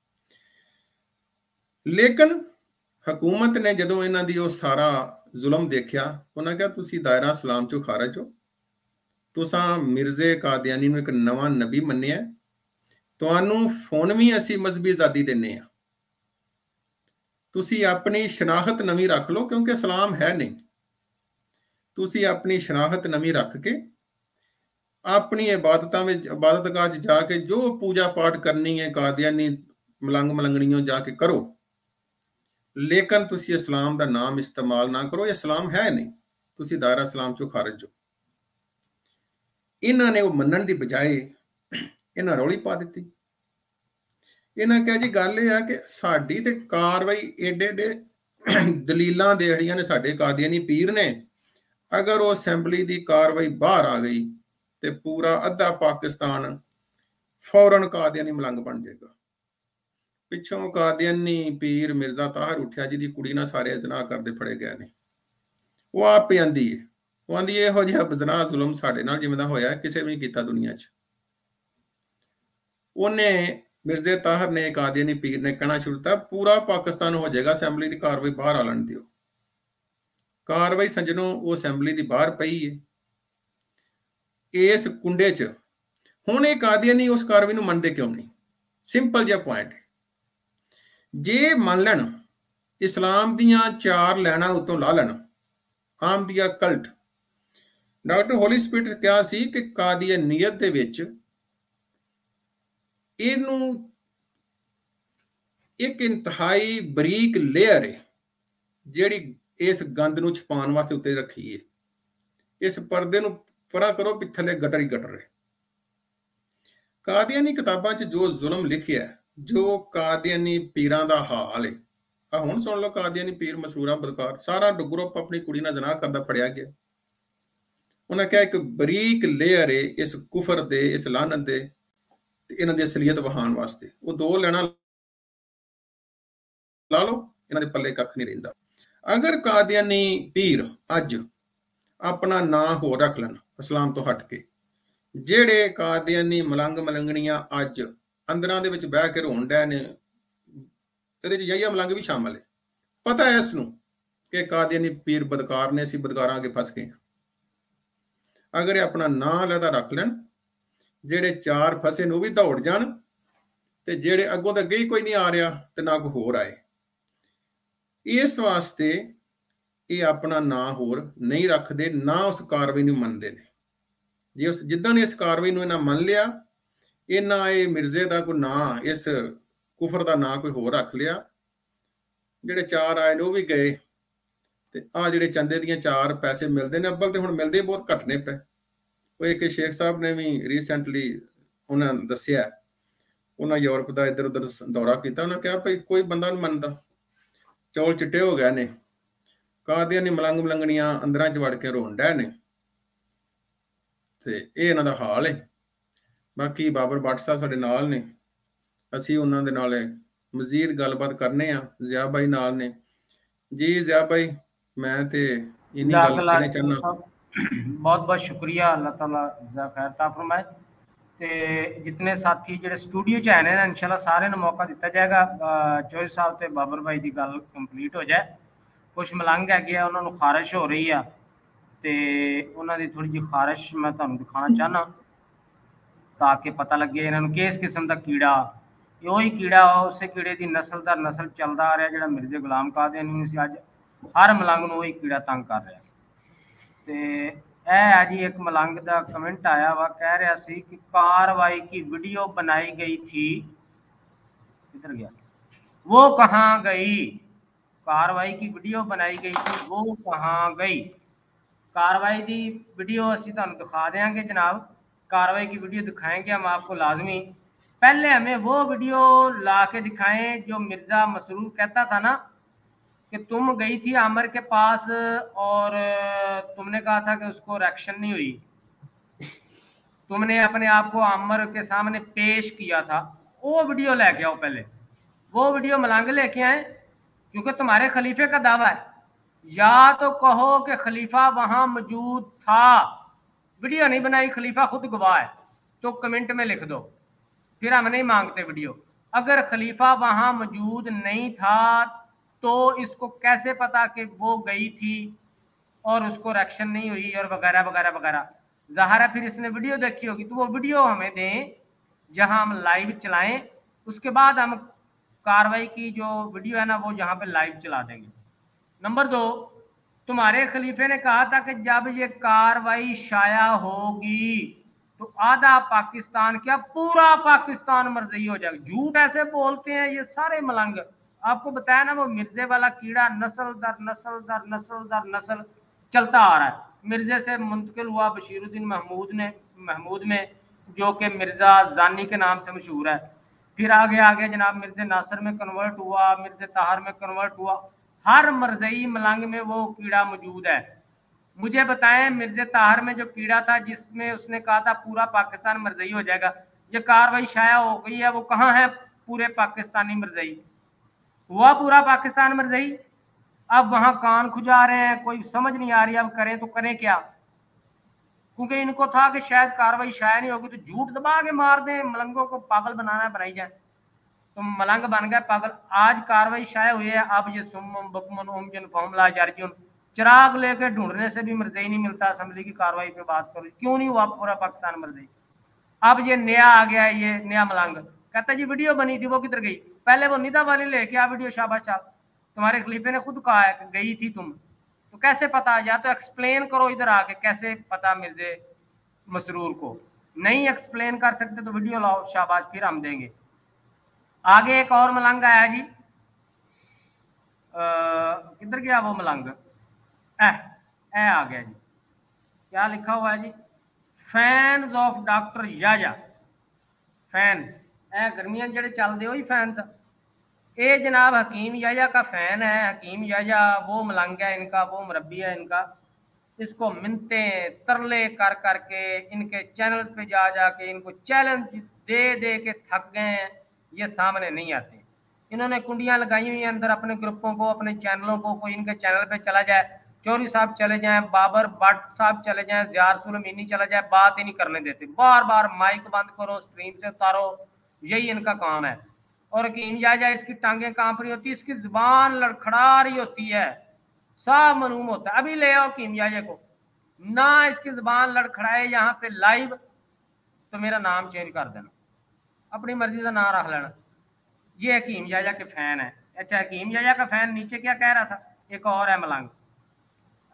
B: ਲੇਕਿਨ ਹਕੂਮਤ ਨੇ ਜਦੋਂ ਇਹਨਾਂ ਦੀ ਉਹ ਸਾਰਾ ਜ਼ੁਲਮ ਦੇਖਿਆ, ਉਹਨਾਂ ਕਿਹਾ ਤੁਸੀਂ ਦਾਇਰਾ ਇਸਲਾਮ 'ਚੋਂ ਖਾਰਜ ਹੋ, ਤੁਸਾਂ ਮਿਰਜ਼ੇ ਕਾਦੀਆਨੀ ਨੂੰ ਇੱਕ ਨਵਾਂ ਨਬੀ ਮੰਨਿਆ, ਤੁਹਾਨੂੰ ਫੋਨ ਵੀ ਅਸੀਂ ਮਜ਼ਹਬੀ ਆਜ਼ਾਦੀ ਦਿੰਦੇ ਹਾਂ, ਤੁਸੀਂ ਆਪਣੀ ਸ਼ਨਾਖਤ ਨਵੀਂ ਰੱਖ ਲਓ ਕਿਉਂਕਿ ਇਸਲਾਮ ਹੈ ਨਹੀਂ। ਤੁਸੀਂ ਆਪਣੀ ਸ਼ਨਾਖਤ ਨਵੀਂ ਰੱਖ ਕੇ ਆਪਣੀ ਇਬਾਦਤਾਂ ਵਿੱਚ ਇਬਾਦਤਗਾਹ 'ਚ ਜਾ ਕੇ ਜੋ ਪੂਜਾ ਪਾਠ ਕਰਨੀ ਹੈ ਕਾਦੀਆਨੀ ਮਲੰਗ ਮਲੰਗਣੀਆਂ ਜਾ ਕੇ ਕਰੋ, ਲੇਕਿਨ ਤੁਸੀਂ ਇਸਲਾਮ ਦਾ ਨਾਮ ਇਸਤੇਮਾਲ ਨਾ ਕਰੋ, ਇਸਲਾਮ ਹੈ ਨਹੀਂ, ਤੁਸੀਂ ਦਾਇਰਾ ਇਸਲਾਮ 'ਚੋਂ ਖਾਰਜ ਹੋ। ਇਹਨਾਂ ਨੇ ਉਹ ਮੰਨਣ ਦੀ ਬਜਾਏ ਇਹਨਾਂ ਰੌਲੀ ਪਾ ਦਿੱਤੀ। ਇਹਨਾਂ ਕਿਹਾ ਜੀ ਗੱਲ ਇਹ ਆ ਕਿ ਸਾਡੀ ਤੇ ਕਾਰਵਾਈ ਏਡੇ ਏਡੇ ਦਲੀਲਾਂ ਦੇ ਜਿਹੜੀਆਂ ਨੇ ਸਾਡੇ ਕਾਦੀਆਨੀ ਪੀਰ ਨੇ, ਅਗਰ ਉਹ ਅਸੈਂਬਲੀ ਦੀ ਕਾਰਵਾਈ ਬਾਹਰ ਆ ਗਈ ਤੇ ਪੂਰਾ ਅੱਧਾ ਪਾਕਿਸਤਾਨ ਫੌਰਨ ਕਾਦੀਆਨੀ ਮਲੰਗ ਬਣ ਜਾਏਗਾ। ਪਿੱਛੋਂ ਕਾਦੀਆਨੀ ਪੀਰ ਮਿਰਜ਼ਾ ਤਾਹਰ ਉੱਠਿਆ ਜਿਹਦੀ ਕੁੜੀ ਨਾਲ ਸਾਰੇ ਜ਼ਨਾ ਕਰਦੇ ਫੜੇ ਗਏ ਨੇ, ਉਹ ਆਪ ਹੀ ਆਂਦੀ ਹੈ, ਉਹ ਆਂਦੀ ਇਹੋ ਜਿਹਾ ਜ਼ਨਾ ਜ਼ੁਲਮ ਸਾਡੇ ਨਾਲ ਜਿਵੇਂ ਦਾ ਹੋਇਆ ਕਿਸੇ ਵੀ ਨਹੀਂ ਕੀਤਾ ਦੁਨੀਆ 'ਚ। ਉਹਨੇ ਮਿਰਜ਼ੇ ਤਾਹਰ ਨੇ ਕਾਦੀਆਨੀ ਪੀਰ ਨੇ ਕਹਿਣਾ ਸ਼ੁਰੂ ਕੀਤਾ ਪੂਰਾ ਪਾਕਿਸਤਾਨ ਹੋ ਜਾਏਗਾ, ਅਸੈਂਬਲੀ ਦੀ ਕਾਰਵਾਈ ਬਾਹਰ ਆ ਲੈਣ ਦਿਓ। ਕਾਰਵਾਈ ਸੰਜਣੋ ਉਹ ਅਸੈਂਬਲੀ ਦੀ ਬਾਹਰ ਪਈ ਹੈ ਇਸ ਕੁੰਡੇ 'ਚ। ਹੁਣ ਇਹ ਕਾਦੀਆਨੀ ਉਸ ਕਾਰਵਾਈ ਨੂੰ ਮੰਨਦੇ ਕਿਉਂ ਨਹੀਂ? ਸਿੰਪਲ ਜਿਹਾ ਪੁਆਇੰਟ ਹੈ, ਜੇ ਮੰਨ ਲੈਣ ਇਸਲਾਮ ਦੀਆਂ 4 ਲੈਣਾ ਉਤੋਂ ਲਾ ਲੈਣ ਆਮਦੀਆ ਕਲਟ, ਡਾਕਟਰ ਹੋਲੀ ਸਪਿਰਿਟ ਕਿਹਾ ਸੀ ਕਿ ਕਾਦੀਆਨੀਅਤ ਦੇ ਵਿੱਚ ਇਹਨੂੰ ਇੱਕ ਇੰਤਹਾਈ ਬਰੀਕ ਲੇਅਰ ਹੈ ਜਿਹੜੀ ਇਸ ਗੰਦ ਨੂੰ ਛੁਪਾਉਣ ਵਾਸਤੇ ਉੱਤੇ ਰੱਖੀ ਹੈ। ਇਸ ਪਰਦੇ ਨੂੰ ਪਰਾ ਕਰੋ ਵੀ ਥੱਲੇ ਗਟਰ ਹੀ ਗਟਰ ਹੈ। ਕਾਦੀਆਨੀ ਕਿਤਾਬਾਂ 'ਚ ਜੋ ਜ਼ੁਲਮ ਲਿਖਿਆ, ਜੋ ਕਾਦੀਆਨੀ ਪੀਰਾਂ ਦਾ ਹਾਲ ਹੈ, ਆ ਹੁਣ ਸੁਣ ਲਓ। ਕਾਦੀਆਨੀ ਪੀਰ ਮਸਰੂਰਾ ਬਦਕਾਰ ਸਾਰਾ ਗਰੁੱਪ ਆਪਣੀ ਕੁੜੀ ਨਾਲ ਜ਼ਨਾ ਕਰਦਾ ਫੜਿਆ ਗਿਆ। ਉਹਨਾਂ ਕਿਹਾ ਇੱਕ ਬਰੀਕ ਲੇਅਰ ਹੈ ਇਸ ਕੁਫਰ ਦੇ, ਇਸ ਲਾਨਤ ਦੇ ਤੇ ਇਹਨਾਂ ਦੀ ਅਸਲੀਅਤ ਵਹਾਉਣ ਵਾਸਤੇ। ਉਹ 2 ਲੈਣਾ ਲਾ ਲਓ, ਇਹਨਾਂ ਦੇ ਪੱਲੇ ਕੱਖ ਨਹੀਂ ਰਹਿੰਦਾ। ਅਗਰ ਕਾਦੀਆਨੀ ਪੀਰ ਅੱਜ ਆਪਣਾ ਨਾਂ ਹੋਰ ਰੱਖ ਲੈਣ ਇਸਲਾਮ ਤੋਂ ਹਟ ਕੇ, ਜਿਹੜੇ ਕਾਦੀਆਨੀ ਮਲੰਗ ਮਲੰਗਣੀਆਂ ਅੱਜ ਅੰਦਰਾਂ ਦੇ ਵਿੱਚ ਬਹਿ ਕੇ ਰੋਣ ਡੈ ਨੇ, ਇਹਦੇ 'ਚ ਯਹੀਆ ਮਲੰਗ ਵੀ ਸ਼ਾਮਲ ਹੈ। ਪਤਾ ਹੈ ਇਸ ਨੂੰ ਕਿ ਕਾਦੀਆਨੀ ਪੀਰ ਬਦਕਾਰ ਨੇ, ਅਸੀਂ ਬਦਕਾਰਾਂ ਅੱਗੇ ਫਸ ਗਏ ਹਾਂ। ਅਗਰ ਇਹ ਆਪਣਾ ਨਾਂ ਅਲੱਗਾ ਰੱਖ ਲੈਣ, ਜਿਹੜੇ 4 ਫਸੇ ਨੇ ਉਹ ਵੀ ਦੌੜ ਜਾਣ ਤੇ ਜਿਹੜੇ ਅੱਗੋਂ ਤਾਂ ਅੱਗੇ ਹੀ ਕੋਈ ਨਹੀਂ ਆ ਰਿਹਾ ਤੇ ਨਾ ਕੋਈ ਹੋਰ ਆਏ। ਇਸ ਵਾਸਤੇ ਇਹ ਆਪਣਾ ਨਾਂ ਹੋਰ ਨਹੀਂ ਰੱਖਦੇ, ਨਾ ਉਸ ਕਾਰਵਾਈ ਨੂੰ ਮੰਨਦੇ ਨੇ। ਜੇ ਉਸ ਜਿੱਦਾਂ ਨੇ ਇਸ ਕਾਰਵਾਈ ਨੂੰ ਇਹਨਾਂ ਮੰਨ ਲਿਆ, ਇਹਨਾਂ ਇਹ ਮਿਰਜ਼ੇ ਦਾ ਕੋਈ ਨਾਂ, ਇਸ ਕੁਫਰ ਦਾ ਨਾਂ ਕੋਈ ਹੋਰ ਰੱਖ ਲਿਆ। ਜਿਹੜੇ 4 ਆਏ ਨੇ ਉਹ ਵੀ ਗਏ, ਤੇ ਆ ਜਿਹੜੇ ਚੰਦੇ ਦੀਆਂ 4 ਪੈਸੇ ਮਿਲਦੇ ਨੇ, ਅੱਬਲ ਤੇ ਹੁਣ ਮਿਲਦੇ ਬਹੁਤ ਘੱਟ ਨੇ ਪਏ। ਉਹ ਇੱਕ ਸ਼ੇਖ ਸਾਹਿਬ ਨੇ ਵੀ ਰੀਸੈਂਟਲੀ ਉਹਨਾਂ ਦੱਸਿਆ, ਉਹਨਾਂ ਯੂਰਪ ਦਾ ਇੱਧਰ ਉੱਧਰ ਦੌਰਾ ਕੀਤਾ, ਉਹਨਾਂ ਕਿਹਾ ਭਾਈ ਕੋਈ ਬੰਦਾ ਨਹੀਂ ਮੰਨਦਾ, ਚੌਲ ਚਿੱਟੇ ਹੋ ਗਏ ਨੇ, ਕਾਦੀਆਨੀ ਮਲੰਗ ਮਲੰਗਣੀਆਂ ਅੰਦਰਾਂ 'ਚ ਵੜ ਕੇ ਰੋਣ ਡੈ ਨੇ, ਤੇ ਇਹ ਇਹਨਾਂ ਦਾ ਹਾਲ ਹੈ। ਬਾਕੀ ਬਾਬਰ ਭੱਟ ਸਾਹਿਬ ਸਾਡੇ ਨਾਲ ਨੇ, ਅਸੀਂ ਉਹਨਾਂ ਦੇ ਨਾਲ ਮਜ਼ੀਦ ਗੱਲਬਾਤ ਕਰਨੇ ਆ। ਜ਼ਿਆ ਬਾਈ ਨਾਲ ਨੇ ਜੀ। ਜ਼ਿਆ ਬਾਈ, ਮੈਂ ਤੇ ਇੰਨੀ ਗੱਲ ਕਹਿਣਾ ਚਾਹੁੰਦਾ।
A: ਬਹੁਤ ਬਹੁਤ ਸ਼ੁਕਰੀਆ, ਅੱਲਾਹ ਤਾਲਾ ਜਜ਼ਾ ਖੈਰ ਤਾ ਫਰਮਾਏ। ਤੇ ਜਿਤਨੇ ਸਾਥੀ ਜਿਹੜੇ ਸਟੂਡੀਓ 'ਚ ਆਏ ਨੇ, ਇਨਸ਼ਾਅੱਲਾ ਸਾਰਿਆਂ ਨੂੰ ਮੌਕਾ ਦਿੱਤਾ ਜਾਏਗਾ। ਚੋਇਸ ਸਾਹਿਬ ਤੇ ਬਾਬਰ ਭਾਈ ਦੀ ਗੱਲ ਕੰਪਲੀਟ ਹੋ ਜਾਏ। ਕੁਛ ਮਲੰਗ ਹੈਗੇ ਆ, ਉਹਨਾਂ ਨੂੰ ਖਾਰਿਸ਼ ਹੋ ਰਹੀ ਆ, ਤੇ ਉਹਨਾਂ ਦੀ ਥੋੜੀ ਜਿਹੀ ਖਾਰਿਸ਼ ਮੈਂ ਤੁਹਾਨੂੰ ਦਿਖਾਣਾ ਚਾਹਨਾ, ਤਾਂ ਕਿ ਪਤਾ ਲੱਗੇ ਇਹਨਾਂ ਨੂੰ ਕਿਸ ਕਿਸਮ ਦਾ ਕੀੜਾ। ਉਹੀ ਕੀੜਾ, ਉਸੇ ਕੀੜੇ ਦੀ ਨਸਲ ਦਰ ਨਸਲ ਚੱਲਦਾ ਆ ਰਿਹਾ, ਜਿਹੜਾ ਮਿਰਜ਼ੇ ਗੁਲਾਮ ਕਾਦੀਆਨੀ ਸੀ। ਅੱਜ ਹਰ ਮਲੰਗ ਨੂੰ ਉਹੀ ਕੀੜਾ ਤੰਗ ਕਰ ਰਿਹਾ। ਤੇ ਇਹ ਹੈ ਜੀ, ਇੱਕ ਮਲੰਗ ਦਾ ਕਮੈਂਟ ਆਇਆ ਵਾ, ਕਹਿ ਰਿਹਾ ਸੀ कि कार्रवाई की वीडियो बनाई गई थी, किधर गया, वो कहाँ गई? कार्रवाई की वीडियो बनाई गई थी, वो कहाँ गई? कार्रवाई की वीडियो असी तुहानू दिखा देंगे जनाब, कार्रवाई की वीडियो दिखाएंगे हम आपको लाजमी। पहले हमें वो वीडियो ला के दिखाएं जो मिर्ज़ा मसरूर कहता था ना कि तुम गई थी आमिर के पास और तुमने कहा था कि उसको रिएक्शन नहीं हुई, तुमने अपने आप को आमिर के सामने पेश किया था। वो वीडियो लेके आओ, पहले वो वीडियो मलंग लेके आए, क्योंकि तुम्हारे खलीफे का दावा है। या तो कहो कि खलीफा वहां मौजूद था, वीडियो नहीं बनाई, खलीफा खुद गवाह है, तो कमेंट में लिख दो, फिर हम नहीं मांगते वीडियो। अगर खलीफा वहां मौजूद नहीं था तो इसको कैसे पता कि वो गई थी और उसको रिएक्शन नहीं हुई और वगैरह वगैरह वगैरह। ज़ाहिर है फिर इसने वीडियो देखी होगी, तो वो वीडियो हमें दें जहां हम लाइव चलाएं, उसके बाद हम कार्रवाई की जो वीडियो है ना वो यहाँ पे लाइव चला देंगे। नंबर 2, तुम्हारे खलीफे ने कहा था कि जब ये कार्रवाई शाया होगी तो आधा पाकिस्तान, क्या पूरा पाकिस्तान मरज़ई हो जाएगा। झूठ ऐसे बोलते हैं ये सारे मलंग। आपको बताया ना, वो मिर्जे वाला कीड़ा नस्ल दर नस्ल दर नस्ल दर नस्ल चलता आ रहा है। मिर्जे से मुंतकिल हुआ बशीरुद्दीन महमूद में, जो कि मिर्ज़ा जानी के नाम से मशहूर है। फिर आगे आगे जनाब मिर्जे नासिर में कन्वर्ट हुआ, मिर्जे ताहर में कन्वर्ट हुआ। हर मरज़ई मलंग में वो कीड़ा मौजूद है। मुझे बताएं, मिर्जे ताहर में जो कीड़ा था जिसमें उसने कहा था पूरा पाकिस्तान मरज़ई हो जाएगा, ये कार्रवाई शाया हो गई है, वो कहाँ है पूरे पाकिस्तानी मरज़ई? हुआ पूरा पाकिस्तान मरज़ई? अब वहां कान खुजा रहे हैं, कोई समझ नहीं आ रही अब करें तो करें क्या, क्योंकि इनको था कि शायद कार्रवाई शाया नहीं होगी तो झूठ दबा के मार दें, मलंगों को पागल बनाना बनाई जाए, तो मलंग बन गए पागल। आज कार्रवाई शाया हुई है, अब ये सुम्म बकमन उमजन फहमला जारजुन, चिराग लेके ढूंढने से भी मरज़ई नहीं मिलता। असेंबली की कार्रवाई पे बात करो, क्यों नहीं हुआ पूरा पाकिस्तान मरज़ई? अब ये नया आ गया, ये नया मलंग कहता जी वीडियो बनी थी, वो किधर गई? पहले वो निदा वाली लेके आ वीडियो, शाबाश चाल, तुम्हारे खलीफे ने खुद कहा है कि गई थी तुम, तो कैसे पता? या तो एक्सप्लेन करो इधर आके, कैसे पता मिर्जे मसरूर को? नहीं एक्सप्लेन कर सकते तो वीडियो लाओ, शाबाश, फिर हम देंगे। आगे एक और मलंग आया जी, किधर गया वो मलंग? आ गया जी, क्या लिखा हुआ है जी? फैंस ऑफ डॉक्टर याया, फैंस गर्मियां जड़े चलते हो फैंस, ये जनाब हकीम याया का फैन है। हकीम याया वो मलंग है इनका, वो मुरब्बी है इनका। इसको मिन्नते तरले कर करके इनके चैनल्स पे जा जाके इनको चैलेंज दे दे के थक गए हैं, ये सामने नहीं आते। इन्होंने कुंडियां लगाई हुई हैं अंदर अपने ग्रुपों को, अपने चैनलों को। कोई इनके चैनल पे चला जाए, चौधरी साहब चले जाएं, बाबर भट्ट साहब चले जाएं, ज़ियार सुलेमानी चला जाए, बात ही नहीं करने देते। बार बार माइक बंद करो, स्ट्रीम से उतारो, यही इनका काम है। और हकीम याया इसकी टांगें कांप रही होती, इसकी जुबान लड़खड़ा रही होती है, साफ मालूम होता है। अभी ले आओ हकीम याया को, ना इसकी जुबान लड़खड़ाए यहाँ पे लाइव तो मेरा नाम चेंज कर देना, अपनी मर्जी का नाम रख लेना। ये हकीम याया के फैन है। अच्छा, हकीम याया का फैन नीचे क्या कह रहा था? एक और है मलंग,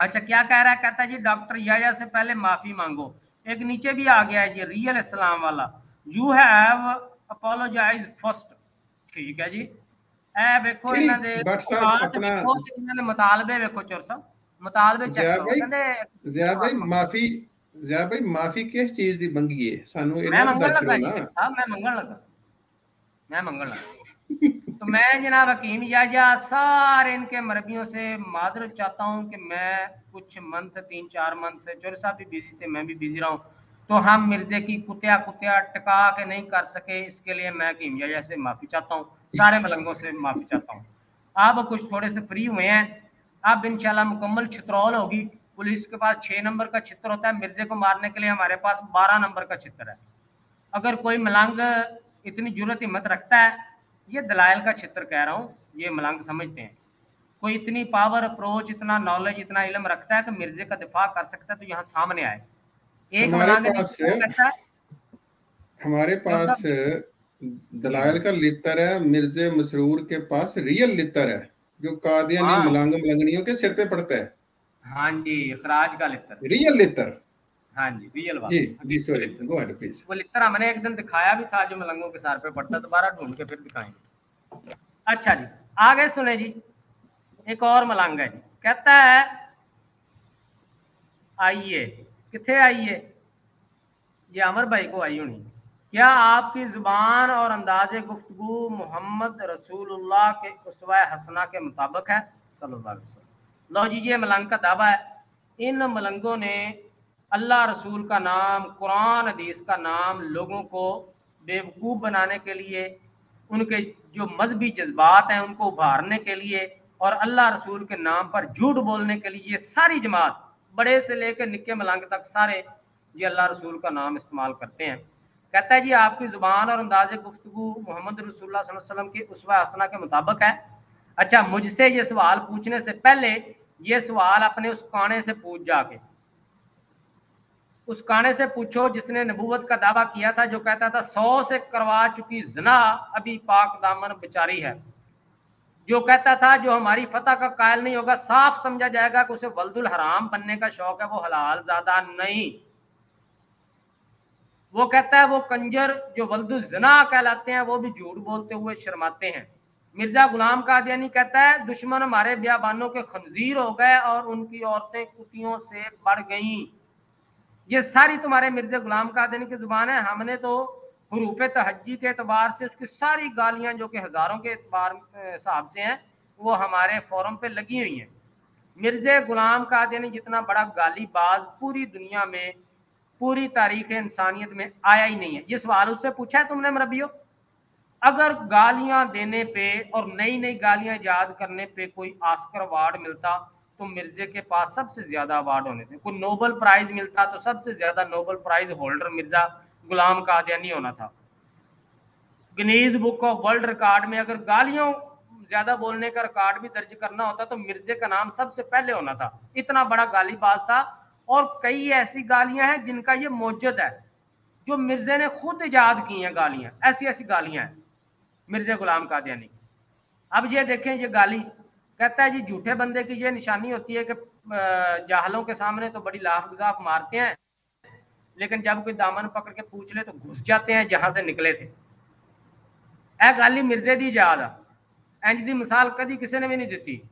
A: अच्छा क्या कह रहा है, कहता है जी डॉक्टर याया से पहले माफी मांगो। एक नीचे भी आ गया है जी रियल इस्लाम वाला, यू हैव अपोलोजाइज फर्स्ट। ठीक है जी, ए देखो
B: ਕਿਹੜੀ
A: इन्हों दे
B: भट्ट साहब
A: बात
B: अपना
A: देखो ते इन्होंने मुतालबे देखो चोर साहब, मुतालबे चेक
B: ज़िया
A: करो।
B: भाई,
A: कहते
B: ज़िया भाई माफी, ज़िया भाई माफी किस चीज ਦੀ ਮੰਗੀ ਹੈ ਸਾਨੂੰ
A: मैं
B: ਇਹਨਾਂ ਤਾਂ
A: मंगन
B: ਦੱਸ
A: लगा
B: ਛੜੋ
A: जी
B: ਨਾ।
A: साहब, मैं मंगन लगा, मैं मंगन लगा। तो मैं जनाब हकीम याया सारे इनके मरबियों से माजरत चाहता हूँ कि मैं कुछ मंथ 3-4 मंथ, चोर साहब भी बिजी थे, मैं भी बिजी रहा हूँ, तो हम मिर्जे की कुत्या कुत्या टका के नहीं कर सके, इसके लिए मैं हकीम याया से माफ़ी चाहता हूँ, सारे मलंगों से माफ़ी चाहता हूँ। अब कुछ थोड़े से फ्री हुए हैं, अब इंशाल्लाह मुकम्मल छित्रौल होगी। पुलिस के पास 6 नंबर का छित्र होता है, मिर्जे को मारने के लिए हमारे पास 12 नंबर का छित्र है। अगर कोई मलंग इतनी जुर्रत हिम्मत रखता है, ये दलाइल का छित्र कह रहा हूँ, ये मलंग समझते हैं, कोई इतनी पावर अप्रोच, इतना नॉलेज, इतना इल्म रखता है कि मिर्जे का दिफा कर सकता है, तो यहाँ सामने आए। एक
B: हमारे
A: मलंग
B: पास
A: कहता है,
B: हमारे पास दलाइल का लितर है, मिर्जे मसरूर के पास रियल लितर है जो कादियानी
A: हाँ
B: मलंग मलंगनियों के सिर पे पड़ता है,
A: हाँ जी, खराज का लितर,
B: रियल लितर।
A: हाँ जी रियल
B: जी
A: वाला
B: जी सॉरी,
A: लितर।
B: Go ahead please.
A: वो लितर हमने एक दिन दिखाया भी था जो मलंगों के सर पे पड़ता, दोबारा ढूंढ के फिर दिखाएंगे। अच्छा जी आगे सुने जी, एक और मलंग है जी, कहता है आइए, किथे आइए, ये अमर भाई को आई होनी, क्या आपकी जुबान और अंदाज़े गुफ्तगू मोहम्मद रसूलुल्लाह के उसवा हसना के मुताबिक है सल्लल्लाहु अलैहि वसल्लम। लो जी ये मलंग का दावा है, इन मलंगों ने अल्लाह रसूल का नाम, कुरान हदीस का नाम लोगों को बेवकूफ़ बनाने के लिए, उनके जो मजहबी जज्बात हैं उनको उभारने के लिए, और अल्लाह रसूल के नाम पर झूठ बोलने के लिए, ये सारी जमात बड़े से लेकर निक्के मलंग तक सारे ये अल्लाह रसूल का नाम इस्तेमाल करते हैं। कहता है जी आपकी ज़ुबान और अंदाज़े गुफ्तगू मोहम्मद रसूलुल्लाह सल्लल्लाहु अलैहि वसल्लम की उसवा हसना के मुताबिक है। अच्छा मुझसे ये सवाल पूछने से पहले ये सवाल अपने उस काने से पूछ जाके, उस काने से पूछो जिसने नबूवत का दावा किया था, जो कहता था 100 से करवा चुकी ज़िना अभी पाक दामन बेचारी है, जो कहता था जो हमारी फतह का कायल नहीं होगा साफ समझा जाएगा कि उसे वल्दुल हराम बनने का शौक है, वो हलाल ज़्यादा नहीं। वो कहता है वो कंजर जो वल्दुल ज़िना कहलाते हैं वो भी झूठ बोलते हुए शर्माते हैं। मिर्जा गुलाम कादियानी कहता है दुश्मन हमारे बियाबानों के खंजीर हो गए और उनकी औरतें कुतियों से बढ़ गईं। ये सारी तुम्हारे मिर्जा गुलाम कादियानी की जुबान है। हमने तो हरूफ तहज्जी के एतबार से उसकी सारी गालियां जो कि हज़ारों के एतबार हिसाब से हैं वो हमारे फोरम पे लगी हुई हैं। मिर्जा गुलाम कादियानी जितना बड़ा गाली बाज पूरी दुनिया में, पूरी तारीख इंसानियत में आया ही नहीं है। ये सवाल उससे पूछा है तुमने मरबियो? अगर गालियां देने पे और नई नई गालियां याद करने पे कोई ऑस्कर अवार्ड मिलता तो मिर्जे के पास सबसे ज्यादा अवार्ड होने थे। कोई नोबल प्राइज मिलता तो सबसे ज्यादा Nobel prize holder Mirza Ghulam Qadiani होना था। Guinness book of world record में अगर गालियों ज्यादा बोलने का रिकॉर्ड भी दर्ज करना होता तो मिर्जे का नाम सबसे पहले होना था। इतना बड़ा गालीबाज था। और कई ऐसी गालियां हैं जिनका ये मौजूद है, जो मिर्जे ने खुद इजाद की हैं गालियां, ऐसी ऐसी गालियां हैं मिर्जा गुलाम कादियानी। अब ये देखें, ये गाली कहता है जी झूठे बंदे की ये निशानी होती है कि जाहलों के सामने तो बड़ी लाफ गुजाफ मारते हैं, लेकिन जब कोई दामन पकड़ के पूछ ले तो घुस जाते हैं जहां से निकले थे। ए गाली मिर्जे दी याद आ, इंज दी मिसाल कभी किसी ने भी नहीं दी।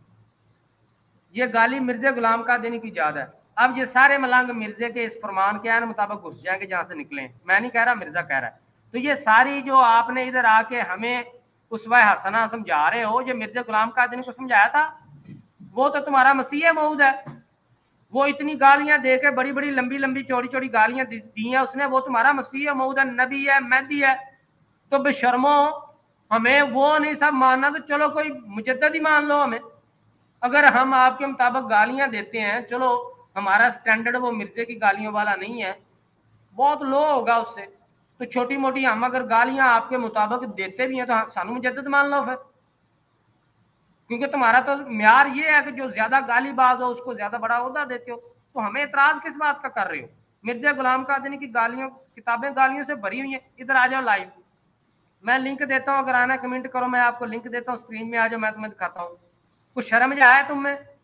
A: ये गाली मिर्जे गुलाम कादियानी की याद है। अब ये सारे मलंग मिर्जे के इस फरमान के आन मुताबिक घुस जाएंगे जहां से निकले। मैं नहीं कह रहा, मिर्जा कह रहा है। तो ये सारी जो आपने इधर आके हमें उसवा हसना समझा रहे हो, ये मिर्जा गुलाम कादियानी को समझाया था? वो तो तुम्हारा मसीह मऊद है। वो इतनी गालियां दे के, बड़ी बड़ी लंबी लंबी चौड़ी चौड़ी गालियां दी हैं उसने, वो तुम्हारा मसीह मऊद है, नबी है, मेहदी है। तो बेशर्मो हमें वो नहीं सब मानना तो चलो कोई मुजद्दद ही मान लो हमें। अगर हम आपके मुताबिक गालियां देते हैं, चलो हमारा स्टैंडर्ड वो मिर्जे की गालियों वाला नहीं है, बहुत लो होगा उससे, तो छोटी मोटी हम अगर गालियां आपके मुताबिक देते भी हैं तो सानू मुजद्दद मान लो फिर। क्योंकि तुम्हारा तो म्यार ये है कि जो ज्यादा गालीबाज हो उसको ज्यादा बड़ा ओहदा देते हो, तो हमें एतराज किस बात का कर रहे हो? मिर्जा गुलाम कादियानी की गालियों, किताबें गालियों से भरी हुई हैं। इधर आ जाओ लाइव, मैं लिंक देता हूँ, अगर आना कमेंट करो, मैं आपको लिंक देता हूँ, स्क्रीन में आ जाओ, मैं तुम्हें दिखाता हूँ। कुछ शर्म जा है तुम में?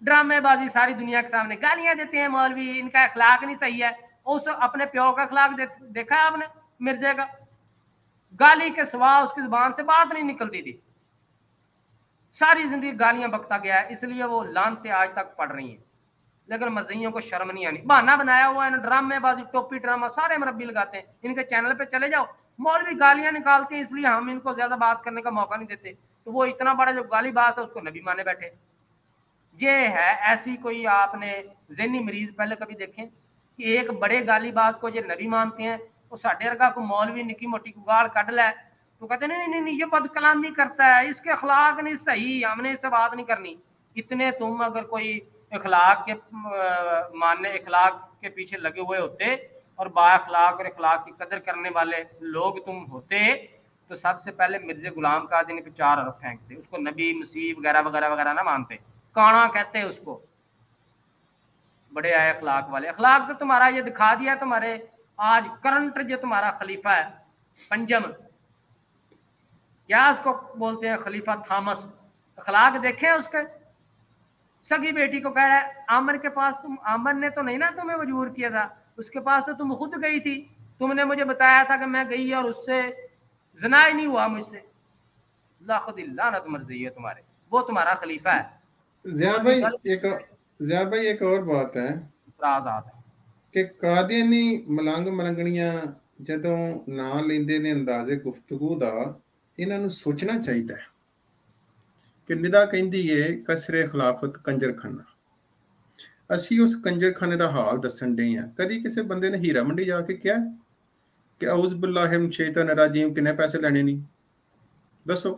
A: ड्रामे बाजी सारी दुनिया के सामने, गालियां देते हैं मौलवी, इनका अखलाक नहीं सही है। उस अपने प्यो का अखलाक देखा है आपने मिर्जे का? गाली के सिवा उसकी जुबान से बात नहीं निकलती थी, सारी जिंदगी गालियां बकता गया है, इसलिए वो लानते आज तक पड़ रही हैं। लेकिन मर्जियों को शर्म नहीं आनी, बहाना बनाया हुआ है, ड्रामेबाजी टोपी ड्रामा सारे मरब्बी लगाते हैं। इनके चैनल पे चले जाओ, मौलवी गालियां निकालते हैं, इसलिए हम इनको ज्यादा बात करने का मौका नहीं देते। तो वो इतना बड़ा जो गाली बात है उसको नबी माने बैठे। ये है ऐसी कोई आपने ज़हनी मरीज पहले कभी देखें कि एक बड़े गाली बात को ये नबी मानते हैं? वो साढ़े वर्गा को मौलवी निकी मोटी को गाल कट लै तो कहते नहीं नहीं नहीं ये बदकलामी करता है, इसके अखलाक नहीं सही, हमने इससे बात नहीं करनी। इतने तुम अगर कोई अखलाक के मानने अखलाक के पीछे लगे हुए होते और बाअखलाक और अखलाक की कदर करने वाले लोग तुम होते तो सबसे पहले मिर्जे गुलाम कादियानी पे 4 अरब फेंकते, उसको नबी मसीह वगैरह वगैरह वगैरह ना मानते। काना कहते हैं उसको, बड़े आए अखलाक वाले। अखलाक तो तुम्हारा ये दिखा दिया तुम्हारे आज करंट जो तुम्हारा खलीफा है पंजम, क्या उसको बोलते हैं, खलीफा थॉमस। अखलाक देखे उसके, सगी बेटी को कह रहा है आमर के पास, तुम आमर ने तो नहीं ना तुम्हें मजबूर किया था, उसके पास तो तुम खुद गई थी, तुमने मुझे बताया था कि मैं गई और उससे ज़िना ही नहीं हुआ मुझसे। लानत मर्जी है तुम्हारे, वो तुम्हारा खलीफा है।
B: ज़ियाद भाई एक और बात है कि कादियानी मलंग मलंगणियां ਜਦੋਂ ਨਾਂ ਲੈਂਦੇ ਨੇ ਅੰਦਾਜ਼ੇ ਗੁਫ਼ਤਗੂ ਦਾ, ਇਹਨਾਂ ਨੂੰ ਸੋਚਣਾ ਚਾਹੀਦਾ ਹੈ ਕਿ ਨਿਦਾ ਕਹਿੰਦੀ ਏ ਕਸਰੇ ਖਿਲਾਫਤ ਕੰਜਰਖਾਨਾ। ਅਸੀਂ ਉਸ ਕੰਜਰਖਾਨੇ ਦਾ ਹਾਲ ਦੱਸਣ ਡੇ ਆ। ਕਦੀ ਕਿਸੇ ਬੰਦੇ ਨੇ ਹੀਰਾ ਮੰਡੀ ਜਾ ਕੇ ਕਿਹਾ ਕਿ ਆਉਜ਼ ਬਿल्लाहि मिन शैतानिर रजीम ਕਿੰਨੇ ਪੈਸੇ ਲੈਣੇ ਨਹੀਂ? ਦੱਸੋ।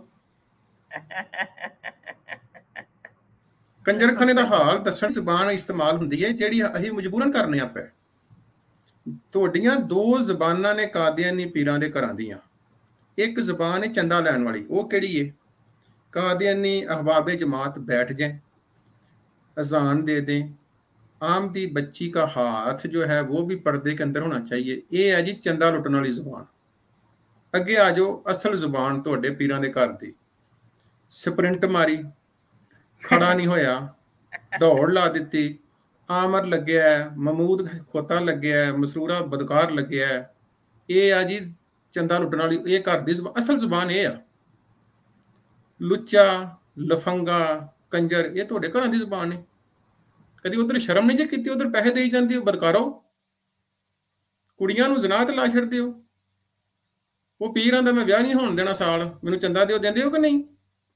B: ਕੰਜਰਖਾਨੇ ਦਾ ਹਾਲ ਦੱਸਣ ਜ਼ਬਾਨ ਇਸਤੇਮਾਲ ਹੁੰਦੀ ਹੈ ਜਿਹੜੀ ਅਸੀਂ ਮਜਬੂਰਨ ਕਰਨੇ ਆ ਪਏ। ਤੁਹਾਡੀਆਂ 2 ਜ਼ਬਾਨਾਂ ਨੇ ਕਾਦੀਆਨੀ ਪੀਰਾਂ ਦੇ ਘਰਾਂ ਦੀਆਂ। ਇੱਕ ਜ਼ਬਾਨ ਹੈ ਚੰਦਾ ਲੈਣ ਵਾਲੀ, ਉਹ ਕਿਹੜੀ ਹੈ? कादियानी अहबाब जमात बैठ जाए, अजान दे दें, आमदी बच्ची का हाथ जो है वो भी पर्दे के अंदर होना चाहिए। ये है जी चंदा लुटन वाली जुबान। अगे आ जाओ असल जुबान तुहाडे पीरां दे घर दी। स्प्रिंट मारी, खड़ा नहीं होया, दौड़ ला दी, आमर लगे है, महमूद खोता लगे है, मसरूरा बदकार लगे है। ये आ जी चंदा लुटन वाली, ये घर दी असल जुबान ये आ। लुच्चा लफंगा कंजर ये ਤੁਹਾਡੇ ਘਰਾਂ ਦੀ ਜ਼ੁਬਾਨ ਹੈ। ਕਦੀ ਉਧਰ ਸ਼ਰਮ ਨਹੀਂ ਜੇ ਕੀਤੀ, ਉਧਰ ਪੈਸੇ ਦੇਈ ਜਾਂਦੇ ਹੋ, ਬਦਕਾਰੋ ਕੁੜੀਆਂ ਨੂੰ ਜ਼ਨਾ ਤੇ ਲਾ ਛੱਡਦੇ ਹੋ। ਉਹ ਪੀਰਾਂ ਦਾ ਮੈਂ ਵਿਆਹ ਨਹੀਂ ਹੋਣ ਦੇਣਾ ਸਾਲ, ਮੈਨੂੰ ਚੰਦਾ ਦਿਓ, ਦਿੰਦੇ ਹੋ ਕਿ ਨਹੀਂ?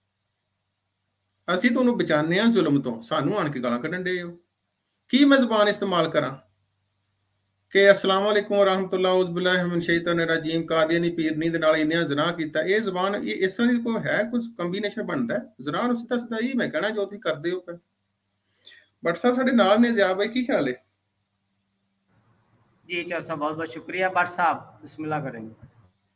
B: ਅਸੀਂ ਤੁਹਾਨੂੰ ਬਚਾਉਂਦੇ ਹਾਂ ਜ਼ੁਲਮ ਤੋਂ, ਸਾਨੂੰ ਆਣ ਕੇ ਗਾਲਾਂ ਕੱਢਣ ਦੇ ਹੋ। ਕੀ ਮੈਂ ਜ਼ੁਬਾਨ ਇਸਤੇਮਾਲ ਕਰਾਂ ਕਿ अस्सलाम वालेकुम रहमतुल्लाह औज़ बिल्लाहि मिन शैतानिर रजीम कादियानी पीरनी दे नाल इन्ना ज़ना कीता। ये ज़बान ये इस तरह की कोई है, कुछ कंबीनेशन बनता है ज़ना नूं सीधा सीधा ही मैं कहना जो तुसीं करदे हो। बट साहब साडे नाल ने ज़िया भाई, की ख्याल है
A: जी? चौर साहब बहुत बहुत शुक्रिया। बट साहब बिस्मिल्लाह करेंगे।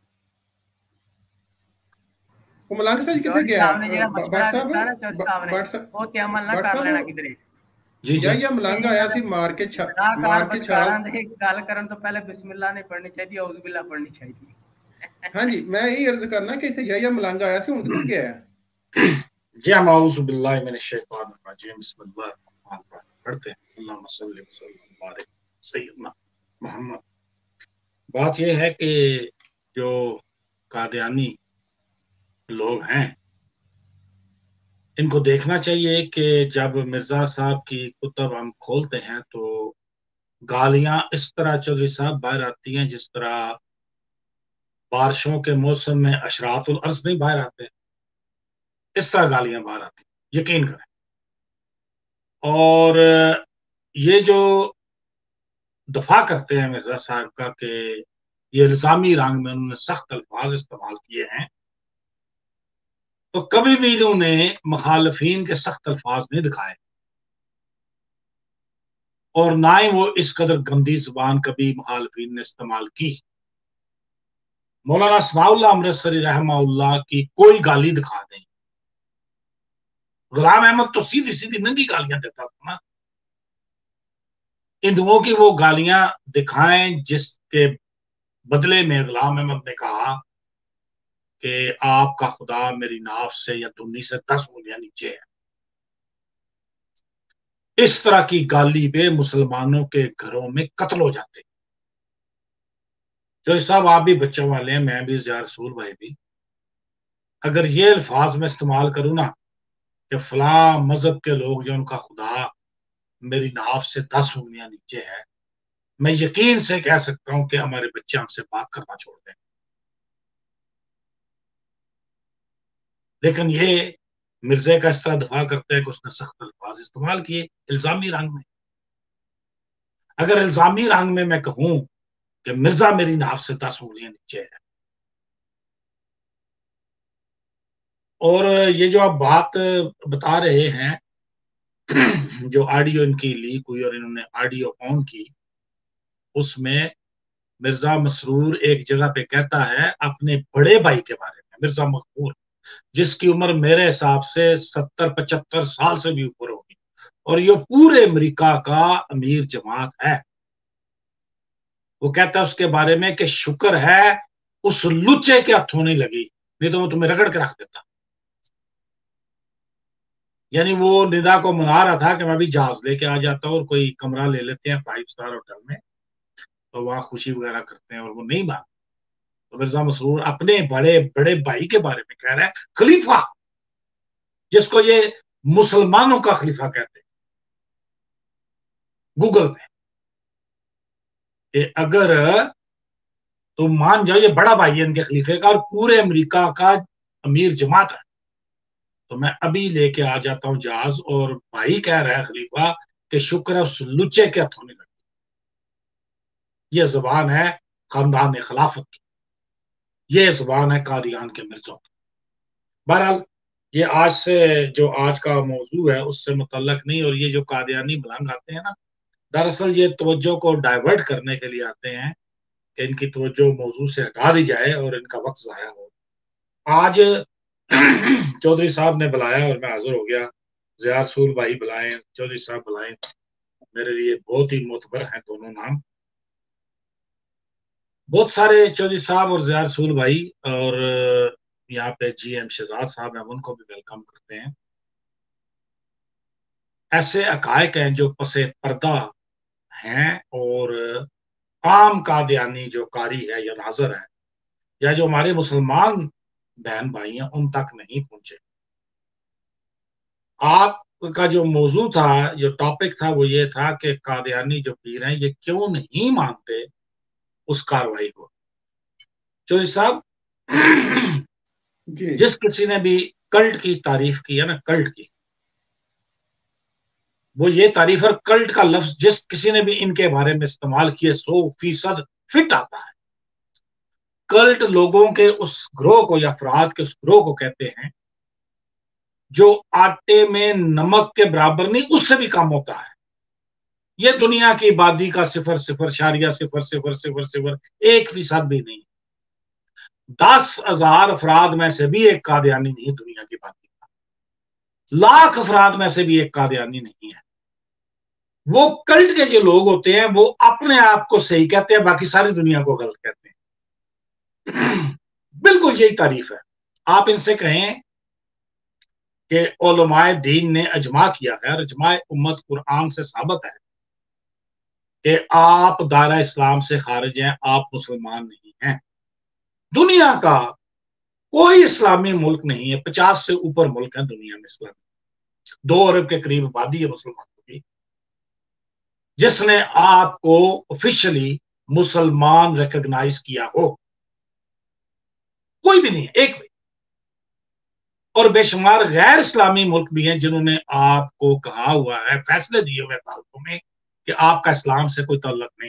B: वो मलंग साहब किथे गया? बट साहब
A: वो ते अमल ना कर लेना किधरे
C: जी जी
B: या मलंग आया सी मार के छाल
A: गल करन तो पहले बिस्मिल्लाह नहीं पढ़नी चाहिए, औज़ बिल्लाह पढ़नी चाहिए।
B: हां जी, मैं यही अर्ज करना कि इथे या मलंग आया सी, हुन किधर गया है?
C: जी हम औज़ु बिल्लाहि मिनश शैतानिर रजीम बिस्मिल्लाहिर रहमानिर रहीम पढ़ते हैं। अल्लाहुम्मा सल्लि व सल्लिम बारिक सय्यदना मोहम्मद। बात यह है कि जो कादियानी लोग हैं इनको देखना चाहिए कि जब मिर्जा साहब की कुतब हम खोलते हैं तो गालियां इस तरह चौधरी साहब बाहर आती हैं जिस तरह बारिशों के मौसम में अशरातुल अर्ज़ नहीं बाहर आते, इस तरह गालियां बाहर आती, यकीन करें। और ये जो दफा करते हैं मिर्जा साहब का कि ये इल्जामी रंग में उन्होंने सख्त अल्फाज इस्तेमाल किए हैं, तो कभी भी इन्होंने मुखालफीन के सख्त अल्फाज नहीं दिखाए और ना ही वो इस कदर गंदी जुबान कभी मुखालफीन ने इस्तेमाल की। मौलाना सनाउल्लाह अमृतसरी रहमाउल्लाह की कोई गाली दिखा दें, गुलाम अहमद तो सीधी सीधी नंगी गालियां देता था ना, इन दोनों की वो गालियां दिखाएं जिसके बदले में गुलाम अहमद ने कहा कि आपका खुदा मेरी नाफ से या तुन्नी से 10 उंगलियां नीचे है। इस तरह की गाली पे मुसलमानों के घरों में कत्ल हो जाते। जो साहब आप भी बच्चों वाले हैं, मैं भी, ज़िया रसूल भाई भी, अगर ये अल्फाज में इस्तेमाल करूं ना कि फलां मजहब के लोग जो उनका खुदा मेरी नाफ से 10 उंगलियां नीचे है, मैं यकीन से कह सकता हूं कि हमारे बच्चे हमसे बात करना छोड़ दें। लेकिन ये मिर्जे का इस तरह दफा करते हैं कि उसने सख्त अल्फाज इस्तेमाल किए इल्जामी रंग में। अगर इल्जामी रंग में मैं कहूं कि मिर्जा मेरी नाफ से 10 उंगलियां नीचे है, और ये जो आप बात बता रहे हैं, जो ऑडियो इनकी लीक हुई और इन्होंने ऑडियो ऑन की, उसमें मिर्जा मसरूर एक जगह पे कहता है अपने बड़े भाई के बारे में, मिर्जा मकबूल, जिसकी उम्र मेरे हिसाब से 70-75 साल से भी ऊपर होगी, और ये पूरे अमेरिका का अमीर जमात है। वो कहता है उसके बारे में कि शुक्र है उस लुच्चे के हाथों नहीं लगी, नहीं तो वो तुम्हें रगड़ के रख देता। यानी वो निदा को मना रहा था कि मैं भी जहाज लेके आ जाता हूँ और कोई कमरा ले लेते हैं 5 स्टार होटल में, तो वहां खुशी वगैरह करते हैं, और वो नहीं मान। तो मिर्जा मसरूर अपने बड़े बड़े भाई के बारे में कह रहा है, खलीफा, जिसको ये मुसलमानों का खलीफा कहते हैं, गूगल पे, कि अगर तुम मान जाओ ये बड़ा भाई है इनके खलीफे का और पूरे अमेरिका का अमीर जमात है, तो मैं अभी लेके आ जाता हूं जहाज, और भाई कह रहा है खलीफा कि शुक्र है उस लुच्चे के हाथों नहीं लगी। ये जुबान है खानदान खिलाफत की, ये जुबान है कादियान के मिर्जों की। बहरहाल ये आज से जो आज का मौजू है उससे मुतल्लक नहीं, और ये जो कादियानी मलंग आते हैं ना, दरअसल ये तवज्जो को डाइवर्ट करने के लिए आते हैं कि इनकी तवज्जो मौजू से हटा दी जाए और इनका वक्त जाया हो। आज चौधरी साहब ने बुलाया और मैं हाजिर हो गया। ज़िया रसूल भाई बुलाए, चौधरी साहब बुलाए, मेरे लिए बहुत ही मोतबर हैं दोनों नाम। बहुत सारे चौधरी साहब और ज़िया रसूल भाई, और यहाँ पे GM शहजाद साहब हैं, उनको भी वेलकम करते हैं। ऐसे अकायक हैं जो पसे पर्दा हैं, और आम कादियानी जो कारी है या नाजर है, या जो हमारे मुसलमान बहन भाई हैं, उन तक नहीं पहुंचे। आपका जो मौजू था, जो टॉपिक था, वो ये था कि कादियानी जो पीर हैं ये क्यों नहीं मानते उस कार्रवाई को। चौधरी साहब, जिस किसी ने भी कल्ट की तारीफ की है ना, कल्ट की, वो ये तारीफ, और कल्ट का लफ्ज जिस किसी ने भी इनके बारे में इस्तेमाल किए 100% फिट आता है। कल्ट लोगों के उस ग्रोह को या अफराद के उस ग्रोह को कहते हैं जो आटे में नमक के बराबर नहीं, उससे भी कम होता है। ये दुनिया की आबादी का 0.00000001% भी नहीं। 10,000 अफराद में से भी एक कादियानी नहीं दुनिया की आबादी का, लाख अफराद में से भी एक कादियानी नहीं है। वो कल्ट के जो लोग होते हैं वो अपने आप को सही कहते हैं, बाकी सारी दुनिया को गलत कहते हैं। बिल्कुल यही तारीफ है। आप इनसे कहें कि उलमाए दीन ने अजमा किया है, और अजमाए उम्मत कुरान से साबित है कि आप दायरा इस्लाम से खारिज हैं, आप मुसलमान नहीं हैं। दुनिया का कोई इस्लामी मुल्क नहीं है, 50 से ऊपर मुल्क है दुनिया में इस्लामी, 2 अरब के करीब आबादी है मुसलमानों की, जिसने आपको ऑफिशियली मुसलमान रिकॉग्नाइज किया हो। कोई भी नहीं है, एक भी। और बेशुमार गैर इस्लामी मुल्क भी हैं जिन्होंने आपको कहा हुआ है, फैसले दिए हुए अदालतों में, कि आपका इस्लाम से कोई ताल्लुक नहीं।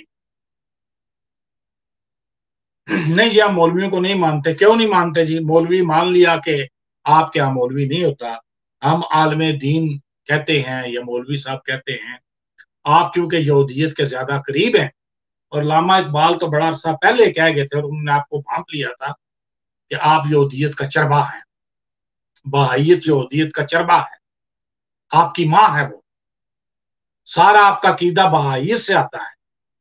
C: नहीं जी, हम मौलवियों को नहीं मानते। क्यों नहीं मानते जी? मौलवी मान लिया कि आपके यहाँ मौलवी नहीं होता, हम आलमे दीन कहते हैं या मौलवी साहब कहते हैं। आप क्योंकि यहूदियत के ज्यादा करीब हैं, और लामा इकबाल तो बड़ा अरसा पहले कह गए थे और उन्होंने आपको भांप लिया था कि आप यहूदियत का चरबा है, बहाइयत यहूदियत का चरबा है, आपकी माँ है वो, सारा आपका कीदा बहाइयत से आता है।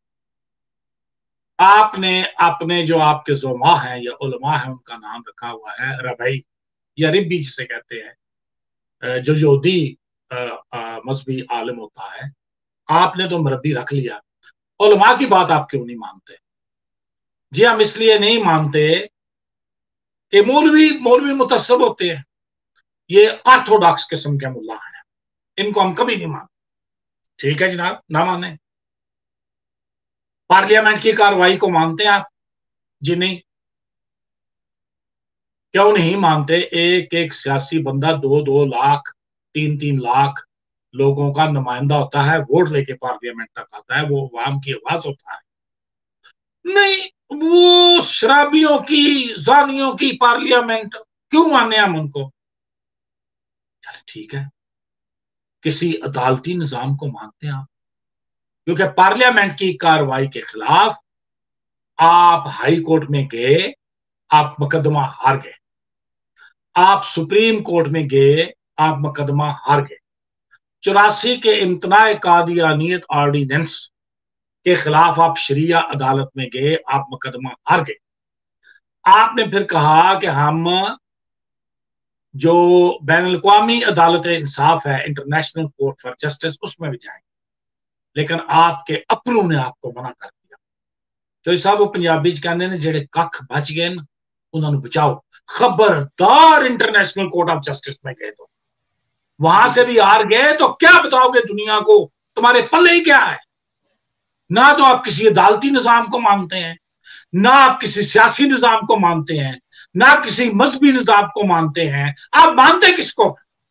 C: आपने अपने जो आपके ज़ुमा हैं या उलमा हैं उनका नाम रखा हुआ है रबई या रिब्बी जिसे कहते हैं, जो यहूदी मजहबी आलिम होता है, आपने तो मरबी रख लिया, उलमा की बात आप क्यों नहीं मानते? जी हम इसलिए नहीं मानते कि मौलवी मुतस्सब होते हैं, ये ऑर्थोडॉक्स किस्म के मुल्ला हैं, इनको हम कभी नहीं मानते। ठीक है जनाब, ना माने। पार्लियामेंट की कार्रवाई को मानते हैं आप? जी नहीं। क्यों नहीं मानते? एक एक सियासी बंदा 2-2 लाख 3-3 लाख लोगों का नुमाइंदा होता है, वोट लेके पार्लियामेंट तक आता है, वो अवाम की आवाज होता है। नहीं, वो शराबियों की, जानियों की पार्लियामेंट क्यों माने हम उनको? चल ठीक है, किसी अदालती निजाम को मानते हैं आप, क्योंकि पार्लियामेंट की कार्रवाई के खिलाफ आप हाई कोर्ट में गए, आप मुकदमा हार गए, आप सुप्रीम कोर्ट में गए, आप मुकदमा हार गए। 84 के इम्तनाए कादियानियत ऑर्डिनेंस के खिलाफ आप शरिया अदालत में गए, आप मुकदमा हार गए। आपने फिर कहा कि हम जो बैनुल-अक़वामी अदालत इंसाफ है, इंटरनेशनल कोर्ट फॉर जस्टिस, उसमें भी जाएंगे, लेकिन आपके अपनों ने आपको मना कर दिया। तो साहब वो पंजाबी च कहंदे ने जेड़े कख बच गए न उन्होंने बचाओ, खबरदार इंटरनेशनल कोर्ट ऑफ जस्टिस में गए तो वहां से भी हार गए तो क्या बताओगे दुनिया को? तुम्हारे पल्ले ही क्या है? ना तो आप किसी अदालती निजाम को मानते हैं, ना आप किसी सियासी निजाम को मानते हैं, ना किसी मजहबी निजाम को मानते हैं। आप मानते किसको?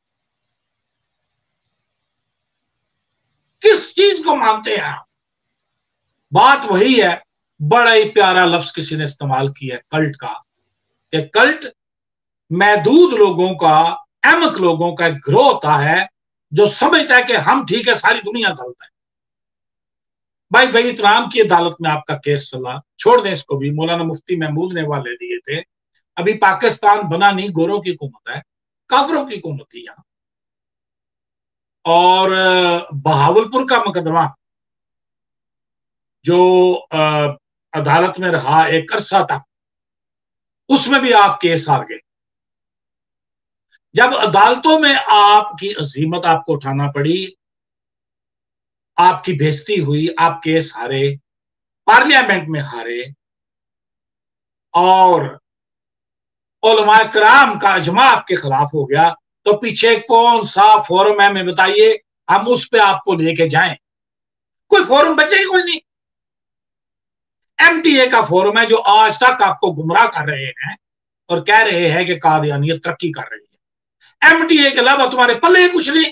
C: किस चीज को मानते हैं आप? बात वही है, बड़ा ही प्यारा लफ्ज किसी ने इस्तेमाल किया है कल्ट का, कि कल्ट महदूद लोगों का, अहमक लोगों का एक ग्रोह होता है जो समझता है कि हम ठीक है, सारी दुनिया गलत है। भाई इतराम की अदालत में आपका केस चला, छोड़ दें इसको भी, मौलाना मुफ्ती महमूद ने वाले दिए थे। अभी पाकिस्तान बना नहीं, गोरों की हुकूमत है, काफरों की हुकूमत थी यहां। और बहावलपुर का मुकदमा जो अदालत में रहा एक अरसा तक, उसमें भी आप केस हार गए। जब अदालतों में आपकी अजीमत आपको उठाना पड़ी, आपकी बेइज्जती हुई, आप केस हारे, पार्लियामेंट में हारे, और उलमाए कराम का इजमा आपके खिलाफ हो गया, तो पीछे कौन सा फोरम है हमें बताइए, हम उस पे आपको लेके जाएं। कोई फोरम बचे ही कोई नहीं। एमटीए का फोरम है जो आज तक आपको गुमराह कर रहे हैं और कह रहे हैं कि कादियानियत तरक्की कर रही है। एमटीए के अलावा तुम्हारे पल्ले कुछ नहीं।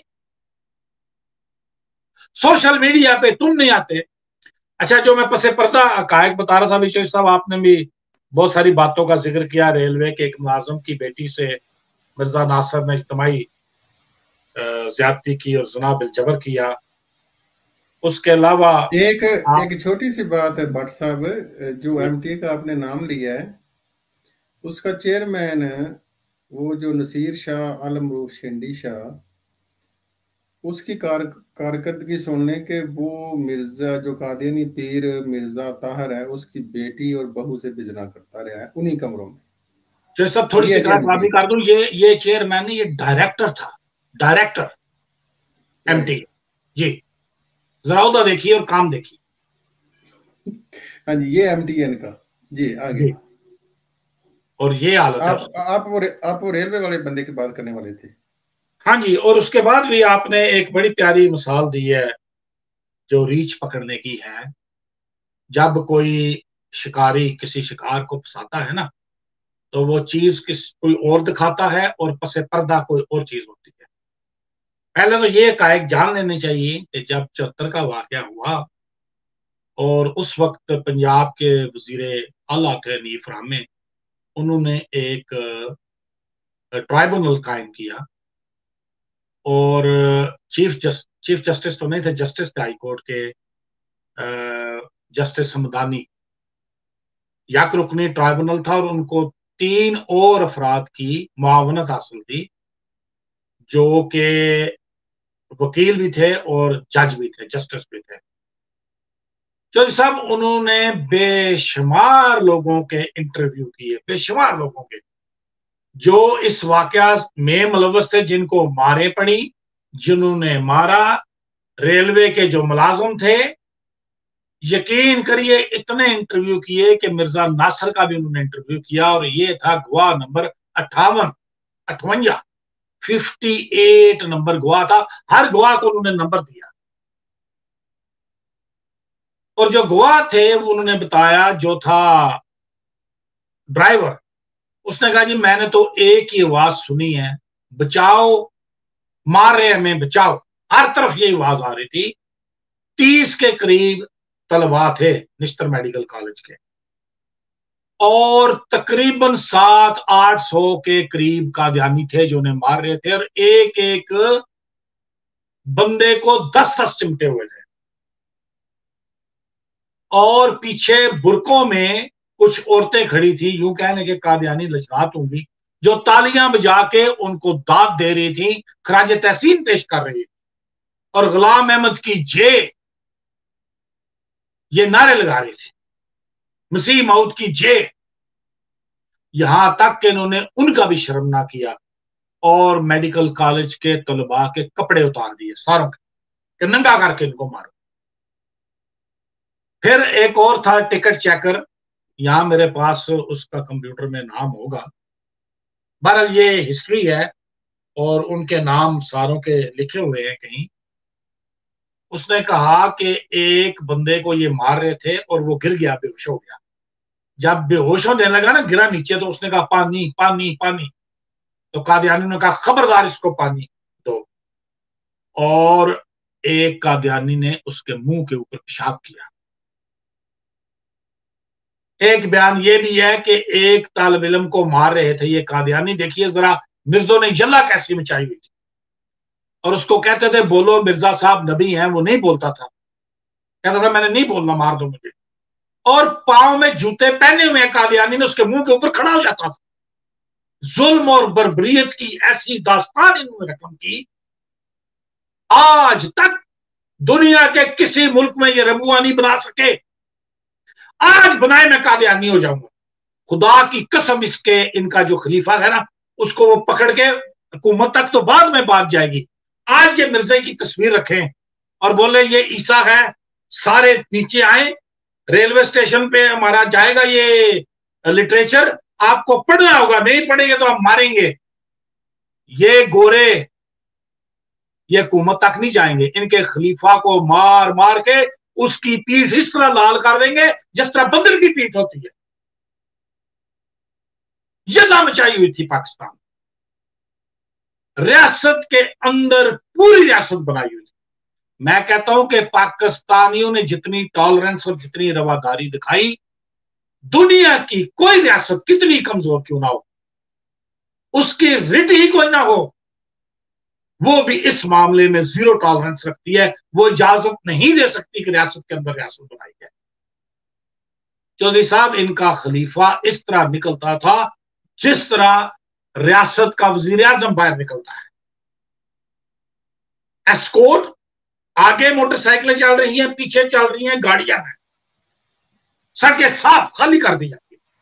C: सोशल मीडिया पे तुम नहीं आते। अच्छा, जो मैं पसे पर्दा हकायक बता रहा था विजय साहब, आपने भी बहुत सारी बातों का जिक्र किया। रेलवे के एक मुलाजिम की बेटी से मिर्जा नासिर ने इज्तिमाई ज्यादती की और ज़िना बिल जबर किया। उसके अलावा
B: एक छोटी सी बात है भट्ट साहब, जो एमटीए का आपने नाम लिया है, उसका चेयरमैन वो जो नसीर शाह आलमरूफ शिंडी शाह, उसकी कारकर्दगी सुनने के वो मिर्जा जो कादियानी पीर मिर्जा ताहर है, उसकी बेटी और बहू से भी ज़िना करता रहा है उन्हीं कमरों में।
C: जो सब थोड़ी सी बात कर दूं, ये चेयरमैन नहीं, ये डायरेक्टर था, डायरेक्टर एमटी जी। जरा उधर देखिए और काम देखिए।
B: हाँ जी, ये एमटीएन का जी, आगे।
C: और ये हालत है।
B: आप वो रेलवे वाले बंदे की बात करने वाले थे।
C: हाँ जी, और उसके बाद भी आपने एक बड़ी प्यारी मिसाल दी है जो रीछ पकड़ने की है। जब कोई शिकारी किसी शिकार को फंसाता है ना, तो वो चीज कोई और दिखाता है और पसे पर्दा कोई और चीज होती है। पहले तो ये हकायक जान लेने चाहिए कि जब 74 का वाकया हुआ और उस वक्त पंजाब के वजीर आला थे नीफ रामे, उन्होंने एक ट्राइब्यूनल कायम किया और चीफ जस्टिस तो नहीं थे, जस्टिस थे हाई कोर्ट के, जस्टिस समदानी याक रुकनी ट्राइब्यूनल था, और उनको 3 और अफराद की मुआवनत हासिल थी जो के वकील भी थे और जज भी थे, जस्टिस भी थे। जज साहब उन्होंने बेशुमार लोगों के इंटरव्यू किए, बेशुमार लोगों के जो इस वाकया में मुलव्वस थे, जिनको मारे पड़ी जिन्होंने मारा रेलवे के जो मुलाजिम थे। यकीन करिए इतने इंटरव्यू किए कि मिर्जा नासिर का भी उन्होंने इंटरव्यू किया, और ये था गवाह नंबर 58 58 नंबर गवाह था। हर गवाह को उन्होंने नंबर दिया, और जो गवाह थे उन्होंने बताया, जो था ड्राइवर, उसने कहा जी मैंने तो एक ही आवाज सुनी है, बचाओ, मार रहे हमें, बचाओ। हर तरफ यही आवाज आ रही थी। 30 के करीब तलबा थे निश्तर मेडिकल कॉलेज के, और तकरीबन 700-800 के करीब कादियानी थे जो उन्हें मार रहे थे, और एक एक बंदे को 10-10 चिमटे हुए थे, और पीछे बुरकों में कुछ औरतें खड़ी थी, यूं कहने के कादियानी लजनात होंगी, जो तालियां बजा के उनको दाद दे रही थी, खराज तहसीन पेश कर रही थी, और गुलाम अहमद की जे ये नारे लगा रही थी, मसीह मौत की जे। यहां तक कि इन्होंने उनका भी शर्म ना किया और मेडिकल कॉलेज के तलबा के कपड़े उतार दिए सारों के, कि नंगा करके इनको मारो। फिर एक और था टिकट चेकर, यहां मेरे पास उसका कंप्यूटर में नाम होगा, बहरहाल ये हिस्ट्री है और उनके नाम सारों के लिखे हुए हैं कहीं। उसने कहा कि एक बंदे को ये मार रहे थे और वो गिर गया, बेहोश हो गया। जब बेहोश होने लगा ना, गिरा नीचे, तो उसने कहा पानी पानी पानी। तो कादियानी ने कहा खबरदार इसको पानी दो, और एक कादियानी ने उसके मुंह के ऊपर पेशाब किया। एक बयान ये भी है कि एक तालिब इल्म को मार रहे थे ये कादियानी, देखिए जरा मिर्जों ने यल्ला कैसी मचाई हुई थी, और उसको कहते थे बोलो मिर्जा साहब नबी हैं, वो नहीं बोलता था, कहता था मैंने नहीं बोलना, मार दो मुझे। और पांव में जूते पहने हुए कादियानी ने उसके मुंह के ऊपर खड़ा हो जाता था। जुल्म और बर्बरियत की ऐसी दास्तान इन्होंने रकम की, आज तक दुनिया के किसी मुल्क में ये रबुआ नहीं बना सके। आज बनाए मैं कादियानी हो जाऊंगा, खुदा की कसम। इसके इनका जो खलीफा है ना, उसको वो पकड़ के, हुकूमत तक तो बाद में बात जाएगी, आज ये मिर्जे की तस्वीर रखें और बोले ये ईसा है, सारे नीचे आए, रेलवे स्टेशन पे हमारा जाएगा ये लिटरेचर, आपको पढ़ना होगा, नहीं पढ़ेंगे तो हम मारेंगे। ये गोरे ये हुकूमत तक नहीं जाएंगे, इनके खलीफा को मार मार के उसकी पीठ इस तरह लाल कर देंगे जिस तरह बंदर की पीठ होती है। यल्ला मचाई हुई थी पाकिस्तान, रियासत के अंदर पूरी रियासत बनाई हुई थी। मैं कहता हूं कि पाकिस्तानियों ने जितनी टॉलरेंस और जितनी रवादारी दिखाई, दुनिया की कोई रियासत कितनी कमजोर क्यों ना हो, उसकी रिट ही कोई ना हो, वो भी इस मामले में जीरो टॉलरेंस रखती है। वो इजाजत नहीं दे सकती कि रियासत के अंदर रियासत बनाई जाए। चौधरी साहब इनका खलीफा इस तरह निकलता था जिस तरह रियासत का वजीर आजम बाहर निकलता है। एस्कॉर्ट, आगे मोटरसाइकिलें चल रही हैं, पीछे चल रही हैं गाड़ियां हैं, सड़कें साफ खाली कर दी जाती है।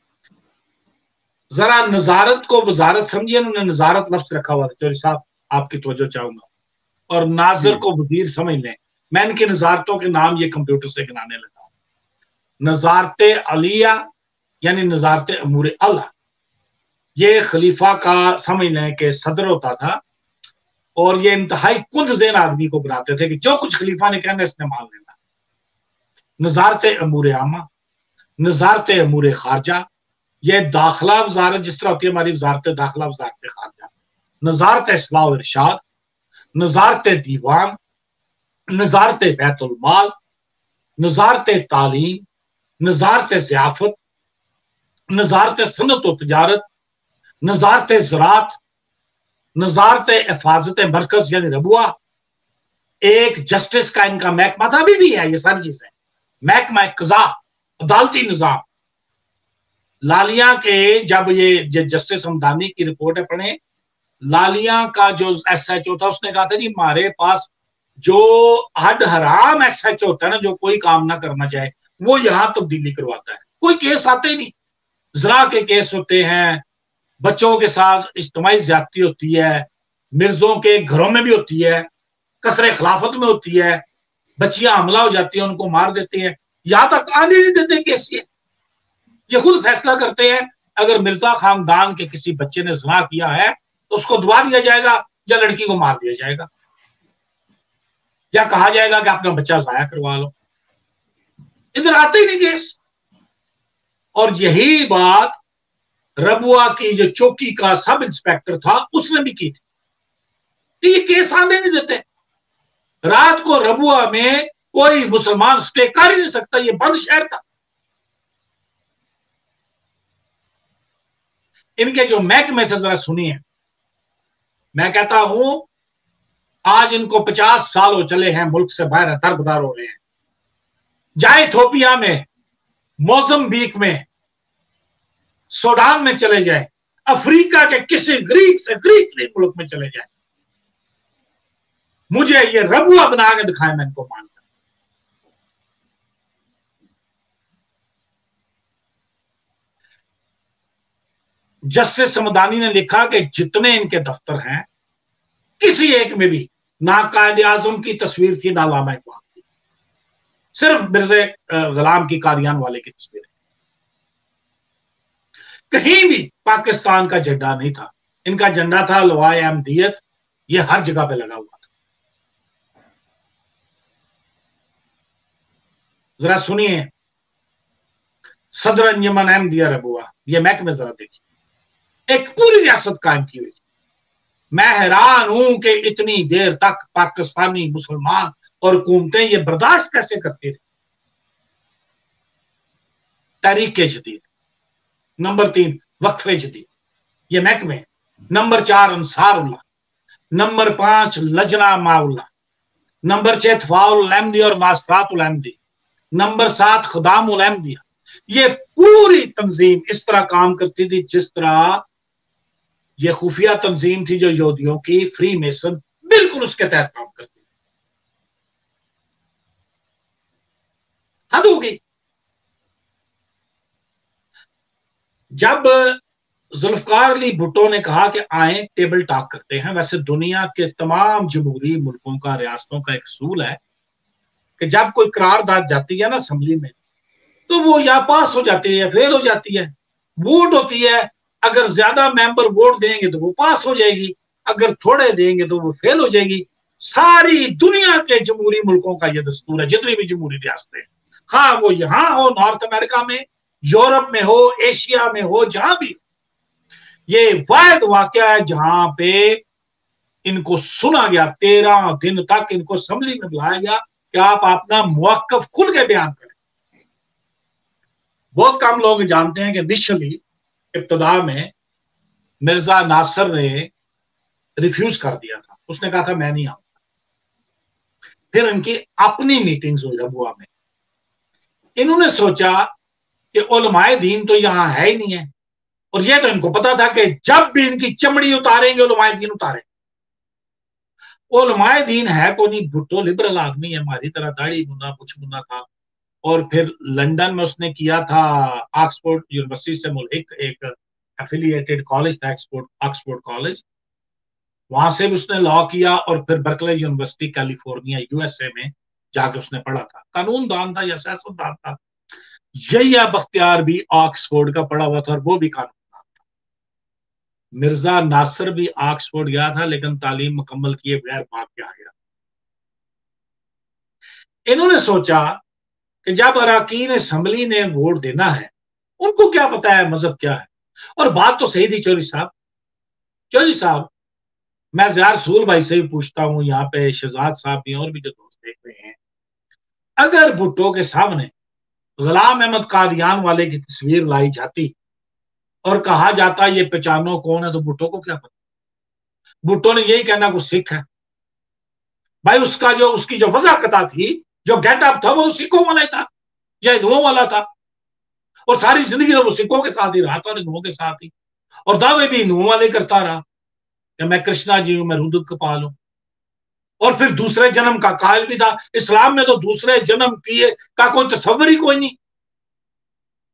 C: जरा नजारत को वजारत समझिए, उन्होंने नजारत लफ्ज रखा हुआ था। चौधरी साहब आपकी तवज्जो चाहूंगा, और नाजिर को वजीर समझ लें। मैं इनकी नजारतों के नाम ये कंप्यूटर से गिनाने लगा। नजारत अलिया यानी नजारत अमूर आला, ये खलीफा का समझ लें कि सदर होता था, और ये इंतहाई कुंद ज़ेन आदमी को बनाते थे कि जो कुछ खलीफा ने कहना इसने मान लेना। नजारत अमूर आमा, नजारत अमूर खारजा, ये दाखिला वजारत जिस तरह होती है हमारी वजारत दाखिला, वजारत खारजा, नजारत इस्लाह व इरशाद, नजारत दीवान, नजारत बैतुल माल, नजारत तालीम, नजारत ज़ियाफत, नजारत सनत व तिजारत, नजारत ज़राअत, नजारत हिफाजत मरकज यानी रबुआ, एक जस्टिस का इनका महकमा था, अभी भी है ये सारी चीजें, महकमा कज़ा, अदालती निजाम। लालिया के जब ये जस्टिस हमदानी की रिपोर्ट है पढ़े, लालिया का जो SHO था उसने कहा था जी हमारे पास जो हद हराम SHO होता है ना, जो कोई काम ना करना चाहे, वो यहां तब्दीली करवाता है। कोई केस आते ही नहीं, जरा के केस होते हैं, बच्चों के साथ इज्तिमाई ज्यादती होती है, मिर्जों के घरों में भी होती है, कसरे खिलाफत में होती है, बच्चियां हमला हो जाती है, उनको मार देती है, यहां तक आने नहीं देते केस। ये खुद फैसला करते हैं अगर मिर्जा खानदान के किसी बच्चे ने ज़िना किया है तो उसको दबा दिया जाएगा या लड़की को मार दिया जाएगा, या कहा जाएगा कि अपना बच्चा जाया करवा लो। इधर आते ही नहीं केस। और यही बात रबुआ की जो चौकी का सब इंस्पेक्टर था उसने भी की थी कि ये केस आने नहीं देते। रात को रबुआ में कोई मुसलमान स्टे कर ही नहीं सकता, ये बंद शहर था। इनके जो महकमे थे जरा सुनिए। मैं कहता हूं आज इनको 50 साल हो चले हैं मुल्क से बाहर दरबदर हो रहे हैं। जाए इथोपिया में, मोजम्बिक में, सूडान में चले जाए, अफ्रीका के किसी गरीब से गरीब मुल्क में चले जाए, मुझे ये रबुआ बना के दिखाए, मैं इनको मानता। जस्टिस समदानी ने लिखा कि जितने इनके दफ्तर हैं किसी एक में भी ना कायदे आजम की तस्वीर थी ना अल्लामा इकबाल की, सिर्फ मिर्ज़ा गुलाम की कादियान वाले की तस्वीर। कहीं भी पाकिस्तान का झंडा नहीं था, इनका झंडा था लवाए अहमदियत, ये हर जगह पे लगा हुआ था। जरा सुनिए सदर अंजुमन अहमदिया रबुआ, ये महकमे जरा देखिए, एक पूरी रियासत कायम की हुई। मैं हैरान हूं कि इतनी देर तक पाकिस्तानी मुसलमान और हुकूमतें ये बर्दाश्त कैसे करती रही। तहरीक जदीद, नंबर 3 वक्फे जदीद, ये महकमे। नंबर 4 अंसारुल्लाह, नंबर 5 लजना माउल्लाह, नंबर 6 तफाउल अहमदी और मासरातुल अहमदी, नंबर 7 खुदामुल अहमदिया। ये पूरी तंजीम इस तरह काम करती थी जिस तरह ये खुफिया तंजीम थी जो यहूदियों की, फ्री मेसन, बिल्कुल उसके तहत काम करती थी। हद होगी। जब जुल्फकार अली भुट्टो ने कहा कि आए टेबल टॉक करते हैं, वैसे दुनिया के तमाम जमहूरी मुल्कों का, रियासतों का एक असूल है कि जब कोई करारदाद जाती है ना असेंबली में, तो वो या पास हो जाती है या फेल हो जाती है। वोट होती है, अगर ज्यादा मेंबर वोट देंगे तो वो पास हो जाएगी, अगर थोड़े देंगे तो वो फेल हो जाएगी। सारी दुनिया के जमहूरी मुल्कों का यह दस्तूर है, जितनी भी जमहूरी रियासतें, हाँ वो यहां हो, नॉर्थ अमेरिका में, यूरोप में हो, एशिया में हो, जहां भी। ये वाहिद वाकया है जहां पे इनको सुना गया, 13 दिन तक इनको असेंबली में बुलाया गया कि आप अपना मुवक्किफ खुल के बयान करें। बहुत कम लोग जानते हैं कि इनिशियली इब्तदा में मिर्जा नासिर ने रिफ्यूज कर दिया था, उसने कहा था मैं नहीं आऊंगा। फिर इनकी अपनी मीटिंग्स हुई रबुआ में। इन्होंने सोचा कि उलमाए दीन तो यहां है ही नहीं है, और यह तो इनको पता था कि जब भी इनकी चमड़ी उतारेंगे उलमाए दीन उतारेंगे। उलमाए दीन है को नहीं, भुट्टो लिबरल आदमी है, हमारी तरह दाढ़ी मुन्ना कुछ मुन्ना था। और फिर लंदन में उसने किया था ऑक्सफोर्ड यूनिवर्सिटी से मुल्हिक एक एफिलिएटेड कॉलेज था, ऑक्सफोर्ड कॉलेज, वहां से भी उसने लॉ किया। और फिर बर्कले यूनिवर्सिटी कैलिफोर्निया यूएसए में जाके उसने पढ़ा था, कानूनदान था या सियासतदान था। यहिया बख्तियार भी ऑक्सफोर्ड का पढ़ा हुआ था और वो भी कानूनदान था। मिर्जा नासिर भी ऑक्सफोर्ड गया था लेकिन तालीम मुकम्मल किए बगैर भाग के आ गया। इन्होंने सोचा कि जब अराकीन असेंबली ने वोट देना है, उनको क्या पता है मजहब क्या है। और बात तो सही थी चौधरी साहब, मैं ज़िया रसूल भाई से भी पूछता हूं, यहाँ पे शहजाद साहब भी और भी जो दोस्त देख रहे हैं, अगर भुट्टो के सामने गुलाम अहमद कादियान वाले की तस्वीर लाई जाती और कहा जाता ये पहचानो कौन है, तो भुट्टो को क्या पता। भुट्टो ने यही कहना कुछ सिख है भाई। उसकी जो वज़ाकता थी, जो गेटअप था, वो सिखों वाला था या हिंदुओं वाला था। और सारी जिंदगी तो वो सिखों के साथ ही रहा था, हिंदुओं के साथ ही, और दावे भी हिंदुओं वाले करता रहा कि मैं कृष्णा जी हूं, मैं रुद्र कपाल हूं। और फिर दूसरे जन्म का कायल भी था। इस्लाम में तो दूसरे जन्म किए का कोई तस्वर ही कोई नहीं।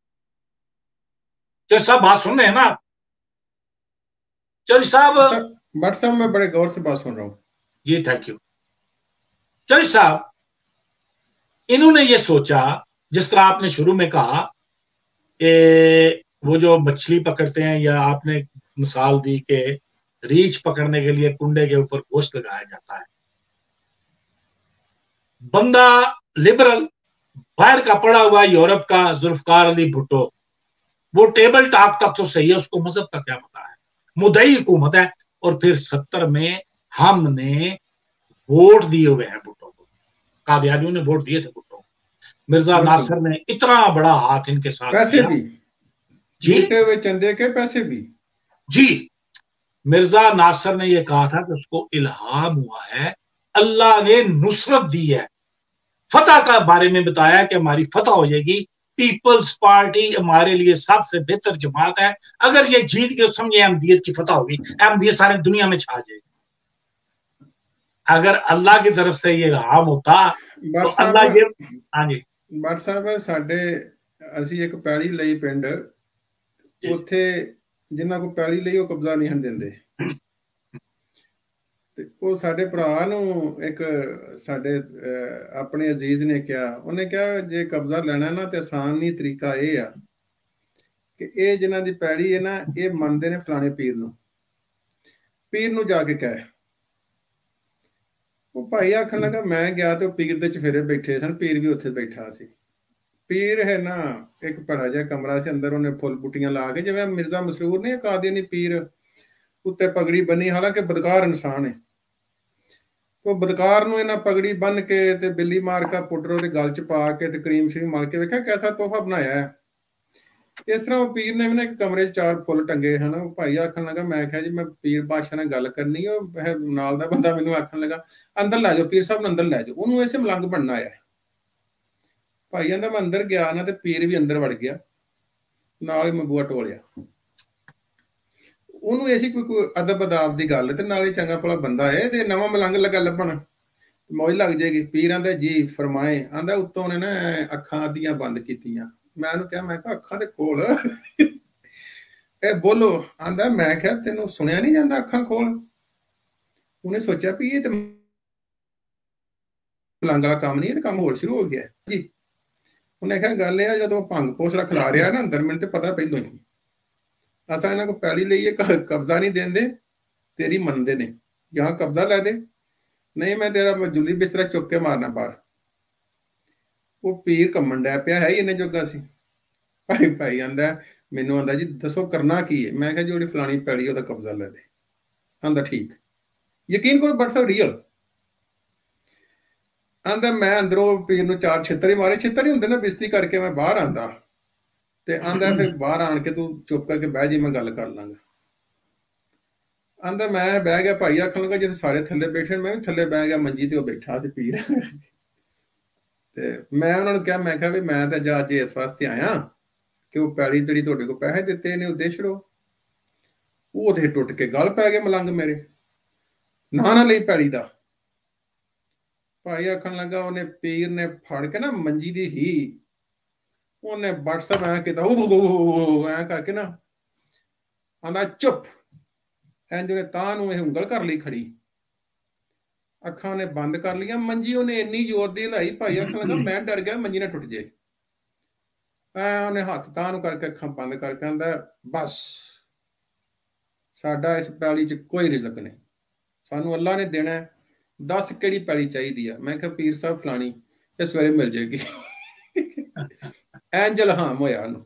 C: जो सब बात सुन रहे हैं ना चौधरी साहब,
B: भट्ट साहब मैं बड़े गौर से बात सुन रहा हूँ
C: जी, थैंक यू। चौधरी साहब, इन्होंने ये सोचा, जिस तरह आपने शुरू में कहा कि वो जो मछली पकड़ते हैं, या आपने मिसाल दी कि रीछ पकड़ने के लिए कुंडे के ऊपर गोश्त लगाया जाता है। बंदा लिबरल, बाहर का पड़ा हुआ यूरोप का जुल्फकार अली भुट्टो, वो टेबल टॉक तक तो सही है, उसको मजहब का क्या पता है, मुद्दई हुकूमत है। और फिर 70 में हमने वोट दिए हुए हैं भुट्टो को, कादियानियों ने वोट दिए थे भुट्टो को। मिर्जा नासिर ने इतना बड़ा हाथ इनके साथ,
B: पैसे भी
C: जी,
B: लूटे हुए चंदे के पैसे भी
C: जी। मिर्जा नासिर ने यह कहा था कि उसको इल्हाम हुआ है, अल्लाह ने नुसरत दी है, फतह का बारे में बताया कि हमारी फतह हो जाएगी, पीपल्स पार्टी हमारे लिए सबसे बेहतर जमात है, अगर ये जीत के समझे अहमदियत की फतह होगी, अहमदियत सारी दुनिया में छा जाएगी। अगर अल्लाह की तरफ से ये इल्हाम होता तो अल्लाह ये, हाँ जी
B: भट्ट साहब, ਸਾਡੇ ਅਸੀਂ ਇੱਕ ਪੈਲੀ ਲਈ ਪਿੰਡ, ਉੱਥੇ ਜਿਨ੍ਹਾਂ ਕੋ ਪੈਲੀ ਲਈ ਉਹ ਕਬਜ਼ਾ ਨਹੀਂ ਹਨ ਦਿੰਦੇ, ਤੇ ਉਹ ਸਾਡੇ ਭਰਾ ਨੂੰ ਇੱਕ ਸਾਡੇ ਆਪਣੇ ਅਜ਼ੀਜ਼ ਨੇ ਕਿਹਾ, ਉਹਨੇ ਕਿਹਾ ਜੇ ਕਬਜ਼ਾ ਲੈਣਾ ਨਾ ਤੇ ਆਸਾਨ ਨਹੀਂ ਤਰੀਕਾ ਇਹ ਆ ਕਿ ਇਹ ਜਿਨ੍ਹਾਂ ਦੀ ਪੈਲੀ ਹੈ ਨਾ, ਇਹ ਮੰਨਦੇ ਨੇ ਫਲਾਣੇ ਪੀਰ ਨੂੰ ਜਾ ਕੇ ਕਹਿ। ਉਹ ਭਾਈ ਆਖਣ ਲੱਗਾ ਮੈਂ ਗਿਆ ਤੇ ਉਹ ਪੀਰ ਦੇ ਚਫੇਰੇ ਬੈਠੇ ਸਨ, ਪੀਰ ਵੀ ਉੱਥੇ ਬੈਠਾ ਸੀ। ਪੀਰ ਹੈ ਨਾ ਇੱਕ ਭੜਾ ਜਿਹਾ ਕਮਰਾ ਸੀ, ਅੰਦਰ ਉਹਨੇ ਫੁੱਲ ਬੂਟੀਆਂ ਲਾ ਕੇ, ਜਿਵੇਂ ਮਿਰਜ਼ਾ ਮਸਰੂਰ ਨੇ ਕਾਦੀਆਨੀ ਪੀਰ, ਉੱਤੇ ਪਗੜੀ ਬੰਨੀ, ਹਾਲਾਂਕਿ ਬਦਕਾਰ ਇਨਸਾਨ ਹੈ। तो बदकार ਨੂੰ ਇਹਨਾਂ ਪਗੜੀ ਬੰਨ ਕੇ ਤੇ ਬਿੱਲੀ ਮਾਰਕਾ ਪਾਊਡਰ ਉਹਦੇ ਗਲ 'ਚ ਪਾ ਕੇ ਤੇ ਕਰੀਮ ਸ਼ਰੀਮ ਮਲ ਕੇ ਵੇਖਿਆ ਕੈਸਾ ਤੋਹਫਾ ਬਣਾਇਆ ਹੈ। ਇਸ ਤਰ੍ਹਾਂ ਉਹ ਪੀਰ ਨੇ ਵੀ ਨਾ ਇੱਕ ਕਮਰੇ 'ਚ 4 ਫੁੱਲ ਟੰਗੇ ਹਨ। ਉਹ ਭਾਈ ਆਖਣ ਲੱਗਾ, ਮੈਂ ਕਿਹਾ ਜੀ ਮੈਂ ਪੀਰ ਬਾਦਸ਼ਾਹ ਨਾਲ ਗੱਲ ਕਰਨੀ। ਉਹ ਨਾਲ ਦਾ ਬੰਦਾ ਮੈਨੂੰ ਆਖਣ ਲੱਗਾ ਅੰਦਰ ਲੈ ਜਾਓ, ਪੀਰ ਸਾਹਿਬ ਨੂੰ ਅੰਦਰ ਲੈ ਜਾਓ, ਉਹਨੂੰ ਐਸੇ ਮਲੰਗ ਬਣਨਾ ਆਇਆ। ਭਾਈ ਕਹਿੰਦਾ ਮੈਂ ਅੰਦਰ ਗਿਆ ਨਾ ਤੇ ਪੀਰ ਵੀ ਅੰਦਰ ਵੜ ਗਿਆ, ਨਾਲ ਹੀ ਮੈਂ ਬੂਹਾ ਟੋਲਿਆ। ਉਹਨੂੰ ਐਸੀ ਕੋਈ ਅਦਬ ਅਦਾਬ ਦੀ ਗੱਲ ਤੇ ਨਾਲੇ ਚੰਗਾ ਭਲਾ ਬੰਦਾ ਹੈ ਤੇ ਨਵਾਂ ਮਲੰਗ ਲਗਾ ਲੱਭਣ ਮੌਜ ਲੱਗ ਜਾਏਗੀ। ਪੀਰ ਆਂਦਾ ਜੀ ਫਰਮਾਏ, ਆਂਦਾ ਉੱਤੋਂ ਉਹਨੇ ਨਾ ਅੱਖਾਂ ਅੱਧੀਆਂ ਬੰਦ ਕੀਤੀਆਂ। ਮੈਂ ਉਹਨੂੰ ਕਿਹਾ, ਮੈਂ ਕਿਹਾ ਅੱਖਾਂ ਤੇ ਖੋਲ, ਇਹ ਬੋਲੋ। ਆਂਦਾ ਮੈਂ ਕਿਹਾ ਤੈਨੂੰ ਸੁਣਿਆ ਨਹੀਂ ਜਾਂਦਾ, ਅੱਖਾਂ ਖੋਲ। ਉਹਨੇ ਸੋਚਿਆ ਵੀ ਇਹ ਤੇ ਮਲੰਗ ਵਾਲਾ ਕੰਮ ਨਹੀਂ, ਇਹ ਤੇ ਕੰਮ ਹੋਰ ਸ਼ੁਰੂ ਹੋ ਗਿਆ ਜੀ। ਉਹਨੇ ਕਿਹਾ ਗੱਲ ਇਹ ਆ, ਜਦੋਂ ਭੰਗ ਪੋਸੜਾ ਖਿਲਾ ਰਿਹਾ ਨਾ ਅੰਦਰ, ਮੈਨੂੰ ਤੇ ਪਤਾ ਪਹਿਲੋਂ ਹੀ ਅਸਾਂ ਇਹਨਾਂ ਕੋ ਪੈਲੀ ਲਈਏ, ਕਬਜ਼ਾ ਨਹੀਂ ਦਿੰਦੇ, ਤੇਰੀ ਮੰਨਦੇ ਨੇ, ਜਾਂ ਕਬਜ਼ਾ ਲੈ ਦੇ, ਨਹੀਂ ਮੈਂ ਤੇਰਾ ਜੁੱਲੀ ਬਿਸਤਰਾ ਚੁੱਕ ਕੇ ਮਾਰਨਾ ਬਾਹਰ। ਉਹ ਪੀਰ ਕੰਮਣ ਡਿਆ ਪਿਆ, ਹੈ ਹੀ ਇਹਨੇ ਜੋਗਾ ਸੀ। ਭਾਈ ਆਂਦਾ ਮੈਨੂੰ, ਆਂਦਾ ਜੀ ਦੱਸੋ ਕਰਨਾ ਕੀ ਹੈ। ਮੈਂ ਕਿਹਾ ਜਿਹੜੀ ਫਲਾਣੀ ਪੈਲੀ ਉਹਦਾ ਕਬਜ਼ਾ ਲੈ ਦੇ। ਆਂਦਾ ਠੀਕ, ਯਕੀਨ ਕਰੋ ਬਟ ਸਾਹਿਬ ਰੀਅਲ। ਆਂਦਾ ਮੈਂ ਅੰਦਰੋਂ ਪੀਰ ਨੂੰ 4 ਛਿੱਤਰ ਹੀ ਮਾਰੇ। ਛਿੱਤਰ ਹੀ ਹੁੰਦੇ ਨਾ, ਬਿਸਤੀ ਕਰਕੇ ਮੈਂ ਬਾਹਰ ਆਂਦਾ ਤੇ ਆਂਦਾ ਫਿਰ ਬਾਹਰ ਆਣ ਕੇ ਤੂੰ ਚੁੱਪ ਕਰਕੇ ਬਹਿ ਜੀ, ਮੈਂ ਗੱਲ ਕਰ ਲਾਂਗਾ। ਆਂਦਾ ਮੈਂ ਬਹਿ ਗਿਆ। ਭਾਈ ਆਖਣ ਲੱਗਾ ਜਿੱਥੇ ਸਾਰੇ ਥੱਲੇ ਬੈਠੇ, ਮੈਂ ਵੀ ਥੱਲੇ ਬਹਿ ਗਿਆ ਮੰਜੀ ਤੇ, ਉਹ ਬੈਠਾ ਸੀ ਪੀਰ। ਤੇ ਮੈਂ ਉਹਨਾਂ ਨੂੰ ਕਿਹਾ, ਮੈਂ ਕਿਹਾ ਵੀ ਮੈਂ ਤਾਂ ਅੱਜ ਇਸ ਵਾਸਤੇ ਆਇਆ ਕਿ ਉਹ ਪੈਲੀ ਜਿਹੜੀ ਤੁਹਾਡੇ ਕੋਲ ਪੈਸੇ ਦਿੱਤੇ ਨੇ ਉਹ ਦੇ ਛੜੋ। ਉਹ ਤੇ ਟੁੱਟ ਕੇ ਗਲ ਪੈ ਗਏ ਮਲੰਗ ਮੇਰੇ, ਨਾ ਲਈ ਪੈਲੀ ਦਾ। ਭਾਈ ਆਖਣ ਲੱਗਾ ਉਹਨੇ ਪੀਰ ਨੇ ਫੜ ਕੇ ਨਾ ਮੰਜੀ ਦੀ ਹੀ ਉਹਨੇ WhatsApp ਐ ਕੀਤਾ, ਐ ਕਰਕੇ ਨਾ ਆਂਦਾ ਚੁੱਪ। ਇੰਜ ਉਹਨੇ ਤਾਂ ਨੂੰ ਇਹ ਉਂਗਲ ਕਰ ਲਈ ਖੜੀ, ਅੱਖਾਂ ਨੇ ਬੰਦ ਕਰ ਲਈਆਂ। ਮੰਜੀ ਉਹਨੇ ਇੰਨੀ ਜ਼ੋਰ ਦੀ ਹਿਲਾਈ, ਭਾਈ ਆਖਣ ਲੱਗਾ ਮੈਂ ਡਰ ਗਿਆ ਮੰਜੀ ਨਾ ਟੁੱਟ ਜੇ। ਉਹਨੇ ਹੱਥ ਤਾਂ ਨੂੰ ਕਰਕੇ ਅੱਖਾਂ ਬੰਦ ਕਰਕੇ ਆਂਦਾ ਬਸ ਸਾਡਾ ਇਸ ਪੈਲੀ 'ਚ ਕੋਈ ਰਿਜ਼ਕ ਨਹੀਂ, ਸਾਨੂੰ ਅੱਲਾ ਨੇ ਦੇਣਾ, ਦੱਸ ਕਿਹੜੀ ਪੈਲੀ ਚਾਹੀਦੀ ਆ। ਮੈਂ ਕਿਹਾ ਪੀਰ ਸਾਹਿਬ ਫਲਾਣੀ, ਇਹ ਸਵੇਰੇ ਮਿਲ ਜਾਏਗੀ। ਇੰਜ ਇਲਹਾਮ ਹੋਇਆ ਉਹਨੂੰ।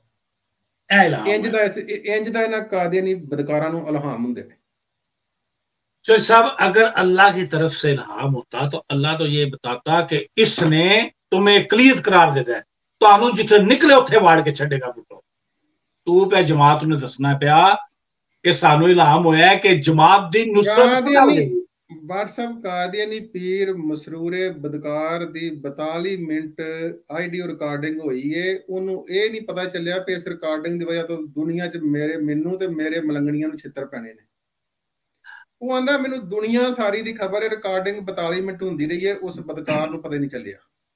B: ਇੰਜ ਦਾ ਇਹਨਾਂ ਕਾਦੀਆਨੀ ਬਦਕਾਰਾਂ ਨੂੰ ਇਲਹਾਮ ਹੁੰਦੇ ਨੇ।
C: तो साहब अगर अल्लाह की तरफ से इल्हाम होता तो अल्लाह तो ये बताता कि इसने तुम्हें इकलीत करार देता है, ਤੁਹਾਨੂੰ ਜਿੱਥੇ ਨਿਕਲੇ ਉੱਥੇ ਵਾੜ ਕੇ ਛੱਡੇਗਾ ਪੁੱਤੋ। ਤੂੰ ਪਿਆ ਜਮਾਤ ਨੂੰ ਦੱਸਣਾ ਪਿਆ ਕਿ ਸਾਨੂੰ ਇਲਹਾਮ ਹੋਇਆ ਕਿ ਜਮਾਤ ਦੀ ਨੁਸਰਤ
B: WhatsApp ਕਾਦੀਆਨੀ ਪੀਰ ਮਸਰੂਰੇ ਬਦਕਾਰ ਦੀ 42 ਮਿੰਟ ਆਡੀਓ ਰਿਕਾਰਡਿੰਗ ਹੋਈ ਏ। ਉਹਨੂੰ ਇਹ ਨਹੀਂ ਪਤਾ ਚੱਲਿਆ ਕਿ ਇਸ ਰਿਕਾਰਡਿੰਗ ਦੀ ਵਜ੍ਹਾ ਤੋਂ ਦੁਨੀਆ 'ਚ ਮੈਨੂੰ ਤੇ ਮੇਰੇ ਮਲੰਗਣੀਆਂ ਨੂੰ ਛਿੱਤਰ ਪੈਣੇ ਨੇ। ਉਹ ਆਂਦਾ ਮੈਨੂੰ ਦੁਨੀਆ ਸਾਰੀ ਦੀ ਖਬਰ ਹੈ, ਰਿਕਾਰਡਿੰਗ 42 ਮਿੰਟ ਹੁੰਦੀ ਰਹੀ है, उस बदकार ਨੂੰ ਪਤਾ ਨਹੀਂ ਚੱਲਿਆ।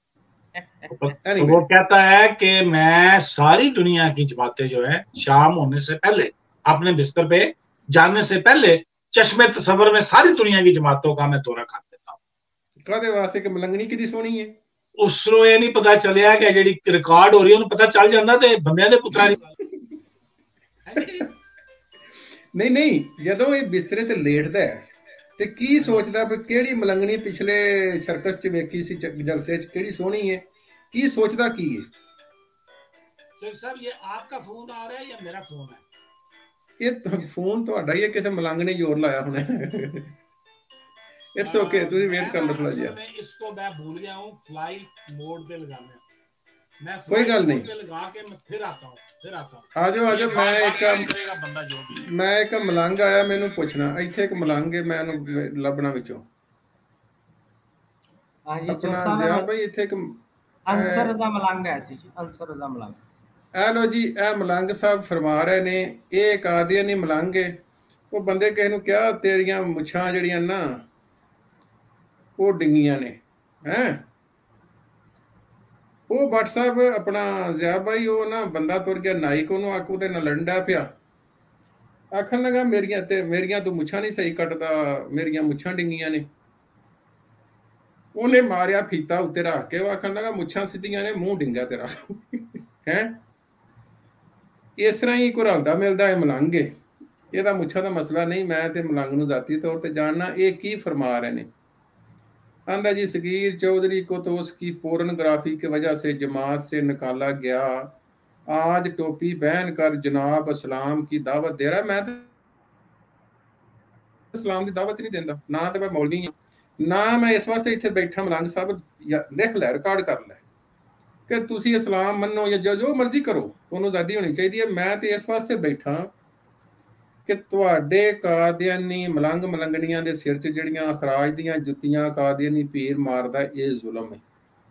C: वो कहता है कि मैं सारी दुनिया की जमातें जो है शाम होने से पहले अपने बिस्तर पे जाने से पहले चश्मे तसव्वुर में सारी दुनिया की जमातों का मैं दौरा कर देता हूँ।
B: कादे वास्ते कि मलंगनी किदी सोहनी है,
C: उसनों ये नहीं पता चलिया कि जिहड़ी रिकॉर्ड हो रही है उन्हें पता चल जाता ते बंदियां दे पुत्तरां दी
B: नहीं नहीं, जदों ये बिस्तरे ते लेटदा है ते की सोचदा भी केड़ी मलंगनी पिछले सर्कस च वेखी सी जलसे च केड़ी सोहनी है, की सोचदा की है?
C: शेख साहब ये आपका फोन आ रहा है या मेरा फोन है?
B: ये फोन ਤੁਹਾਡਾ ਹੀ ਹੈ, ਕਿਸੇ ਮਲੰਗ ਨੇ ਜ਼ੋਰ ਲਾਇਆ ਹੋਣਾ। इट्स ओके, ਤੁਸੀਂ ਵੇਟ ਕਰ ਲਓ ਥੋੜਾ ਜਿਹਾ।
C: मैं इसको मैं भूल गया हूं फ्लाइट मोड पे लगाना, मैं
B: कोई गल नहीं,
C: पे लगा के मैं फिर आता हूं
B: आ जाओ आ जाओ।
C: बंदा जो भी
B: मैं एक मलंग आया, मैनू पूछना ਇੱਥੇ ਇੱਕ ਮਲੰਗ ਹੈ, ਮੈਂ ਉਹਨੂੰ ਲੱਭਣਾ ਵਿੱਚੋਂ। ਆਪਣਾ ਜ਼ਿਆ ਭਾਈ ਇੱਥੇ ਇੱਕ
A: ਅੰਸਰ ਦਾ ਮਲੰਗ ਹੈ ਸੀ ਜੀ, ਅੰਸਰ ਦਾ ਮਲੰਗ।
B: ਇਹ ਲੋ ਜੀ, ਇਹ ਮਲੰਗ ਸਾਹਿਬ ਫਰਮਾ ਰਹੇ ਨੇ, ਇਹ ਇੱਕ ਕਾਦੀਆਨੀ ਮਲੰਗ ਹੈ। ਉਹ ਬੰਦੇ ਕਿਸੇ ਨੂੰ ਕਿਹਾ ਤੇਰੀਆਂ ਮੁੱਛਾਂ ਜਿਹੜੀਆਂ ਨਾ ਉਹ ਡਿੰਗੀਆਂ ਨੇ ਹੈ। ਉਹ ਭੱਟ ਸਾਹਿਬ ਆਪਣਾ ਜ਼ਿਆ ਭਾਈ ਉਹ ਨਾ ਬੰਦਾ ਤੁਰ ਗਿਆ ਨਾਈਕ, ਉਹਨੂੰ ਆਖ ਉਹਦੇ ਨਾਲ ਲੜਨ ਡਿਆ ਪਿਆ, ਆਖਣ ਲੱਗਾ ਮੇਰੀਆਂ ਤੂੰ ਮੁੱਛਾਂ ਨਹੀਂ ਸਹੀ ਕੱਟਦਾ, ਮੇਰੀਆਂ ਮੁੱਛਾਂ ਡਿੰਗੀਆਂ ਨੇ। ਉਹਨੇ ਮਾਰਿਆ ਫੀਤਾ ਉੱਤੇ ਰੱਖ ਕੇ, ਉਹ ਆਖਣ ਲੱਗਾ ਮੁੱਛਾਂ ਸਿੱਧੀਆਂ ਨੇ, ਮੂੰਹ ਡਿੰਗਾ ਤੇਰਾ ਹੈ। ਇਸ ਤਰ੍ਹਾਂ ਹੀ ਕੋਈ ਰਲਦਾ ਮਿਲਦਾ ਹੈ ਮਲੰਗ ਹੈ, ਇਹਦਾ ਮੁੱਛਾਂ ਦਾ ਮਸਲਾ ਨਹੀਂ। ਮੈਂ ਤੇ ਮਲੰਗ ਨੂੰ ਜ਼ਾਤੀ ਤੌਰ ਤੇ ਜਾਣਨਾ, ਇਹ ਕੀ ਫਰਮਾ ਰਹੇ ਨੇ। आंदा जी सगीर चौधरी को तो उसकी पोर्नोग्राफी की वजह से जमात से निकाला गया, आज टोपी पहन कर जनाब इस्लाम की दावत दे रहा है। मैं तो इस्लाम की दावत नहीं देता, ना तो मैं मौलवी हाँ, ना मैं इस वास्ते इत्थे बैठा। मलंग साहब लिख लै, रिकॉर्ड कर लै कि तुसी इस्लाम मनो या जो मर्जी करो, तुहानूं आज़ादी होनी चाहिए। मैं तो इस वास्ते बैठा कि तुहाडे कादियानी मलंग मलंगणियां दे सिर च जिहड़ियां अखराज दीयां जुत्तियां कादियानी पीर मारदा, ये जुल्म है।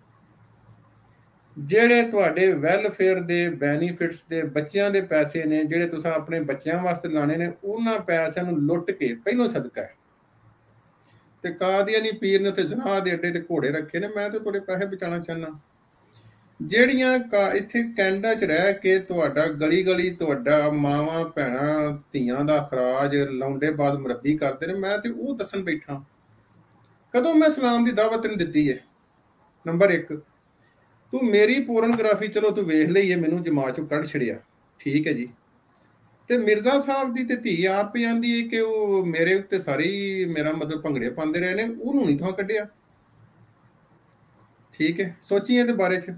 B: ਜਿਹੜੇ ਤੁਹਾਡੇ ਵੈਲਫੇਅਰ ਦੇ ਬੈਨੀਫਿਟਸ ਦੇ ਬੱਚਿਆਂ ਦੇ ਪੈਸੇ ਨੇ, ਜਿਹੜੇ ਤੁਸੀਂ ਆਪਣੇ ਬੱਚਿਆਂ ਵਾਸਤੇ ਲਾਣੇ ਨੇ, ਉਹਨਾਂ ਪੈਸਿਆਂ ਨੂੰ ਲੁੱਟ ਕੇ ਪਹਿਲੋਂ ਸਦਕਾ ਹੈ ਤੇ ਕਾਦੀਆਨੀ ਪੀਰ ਨੇ ਤੇ ਜਨਾਹ ਦੇ ਅੱਡੇ ਤੇ ਘੋੜੇ ਰੱਖੇ ਨੇ। ਮੈਂ ਤੇ ਤੁਹਾਡੇ ਪੈਸੇ ਬਚਾਉਣਾ ਚਾਹੁੰਦਾ। ਜਿਹੜੀਆਂ ਇੱਥੇ ਕੈਨੇਡਾ 'ਚ ਰਹਿ ਕੇ ਤੁਹਾਡਾ ਗਲੀ ਗਲੀ ਤੁਹਾਡਾ ਮਾਵਾਂ ਭੈਣਾਂ ਧੀਆਂ ਦਾ ਖਰਾਜ ਲੌਂਡੇਬਾਜ਼ ਮੁਰੱਬੀ ਕਰਦੇ ਨੇ, ਮੈਂ ਤੇ ਉਹ ਦੱਸਣ ਬੈਠਾ। ਕਦੋਂ ਮੈਂ ਇਸਲਾਮ ਦੀ ਦਾਵਤ ਨਹੀਂ ਦਿੱਤੀ ਹੈ? ਨੰਬਰ 1, ਤੂੰ ਮੇਰੀ ਪੋਰਨੋਗ੍ਰਾਫੀ ਚਲੋ ਤੂੰ ਵੇਖ ਲਈ ਹੈ, ਮੈਨੂੰ ਜਮਾਤ 'ਚੋਂ ਕੱਢ ਛੜਿਆ, ਠੀਕ ਹੈ ਜੀ। ਤੇ ਮਿਰਜ਼ਾ ਸਾਹਿਬ ਦੀ ਤੇ ਧੀ ਆਪ ਜਾਂਦੀ ਹੈ ਕਿ ਉਹ ਮੇਰੇ ਉੱਤੇ ਸਾਰੀ ਮੇਰਾ ਮਤਲਬ ਭੰਗੜੇ ਪਾਉਂਦੇ ਰਹੇ ਨੇ, ਉਹਨੂੰ ਨਹੀਂ ਥਾਂ ਕੱਢਿਆ, ਠੀਕ ਹੈ। ਸੋਚੀ ਇਹਦੇ ਬਾਰੇ 'ਚ।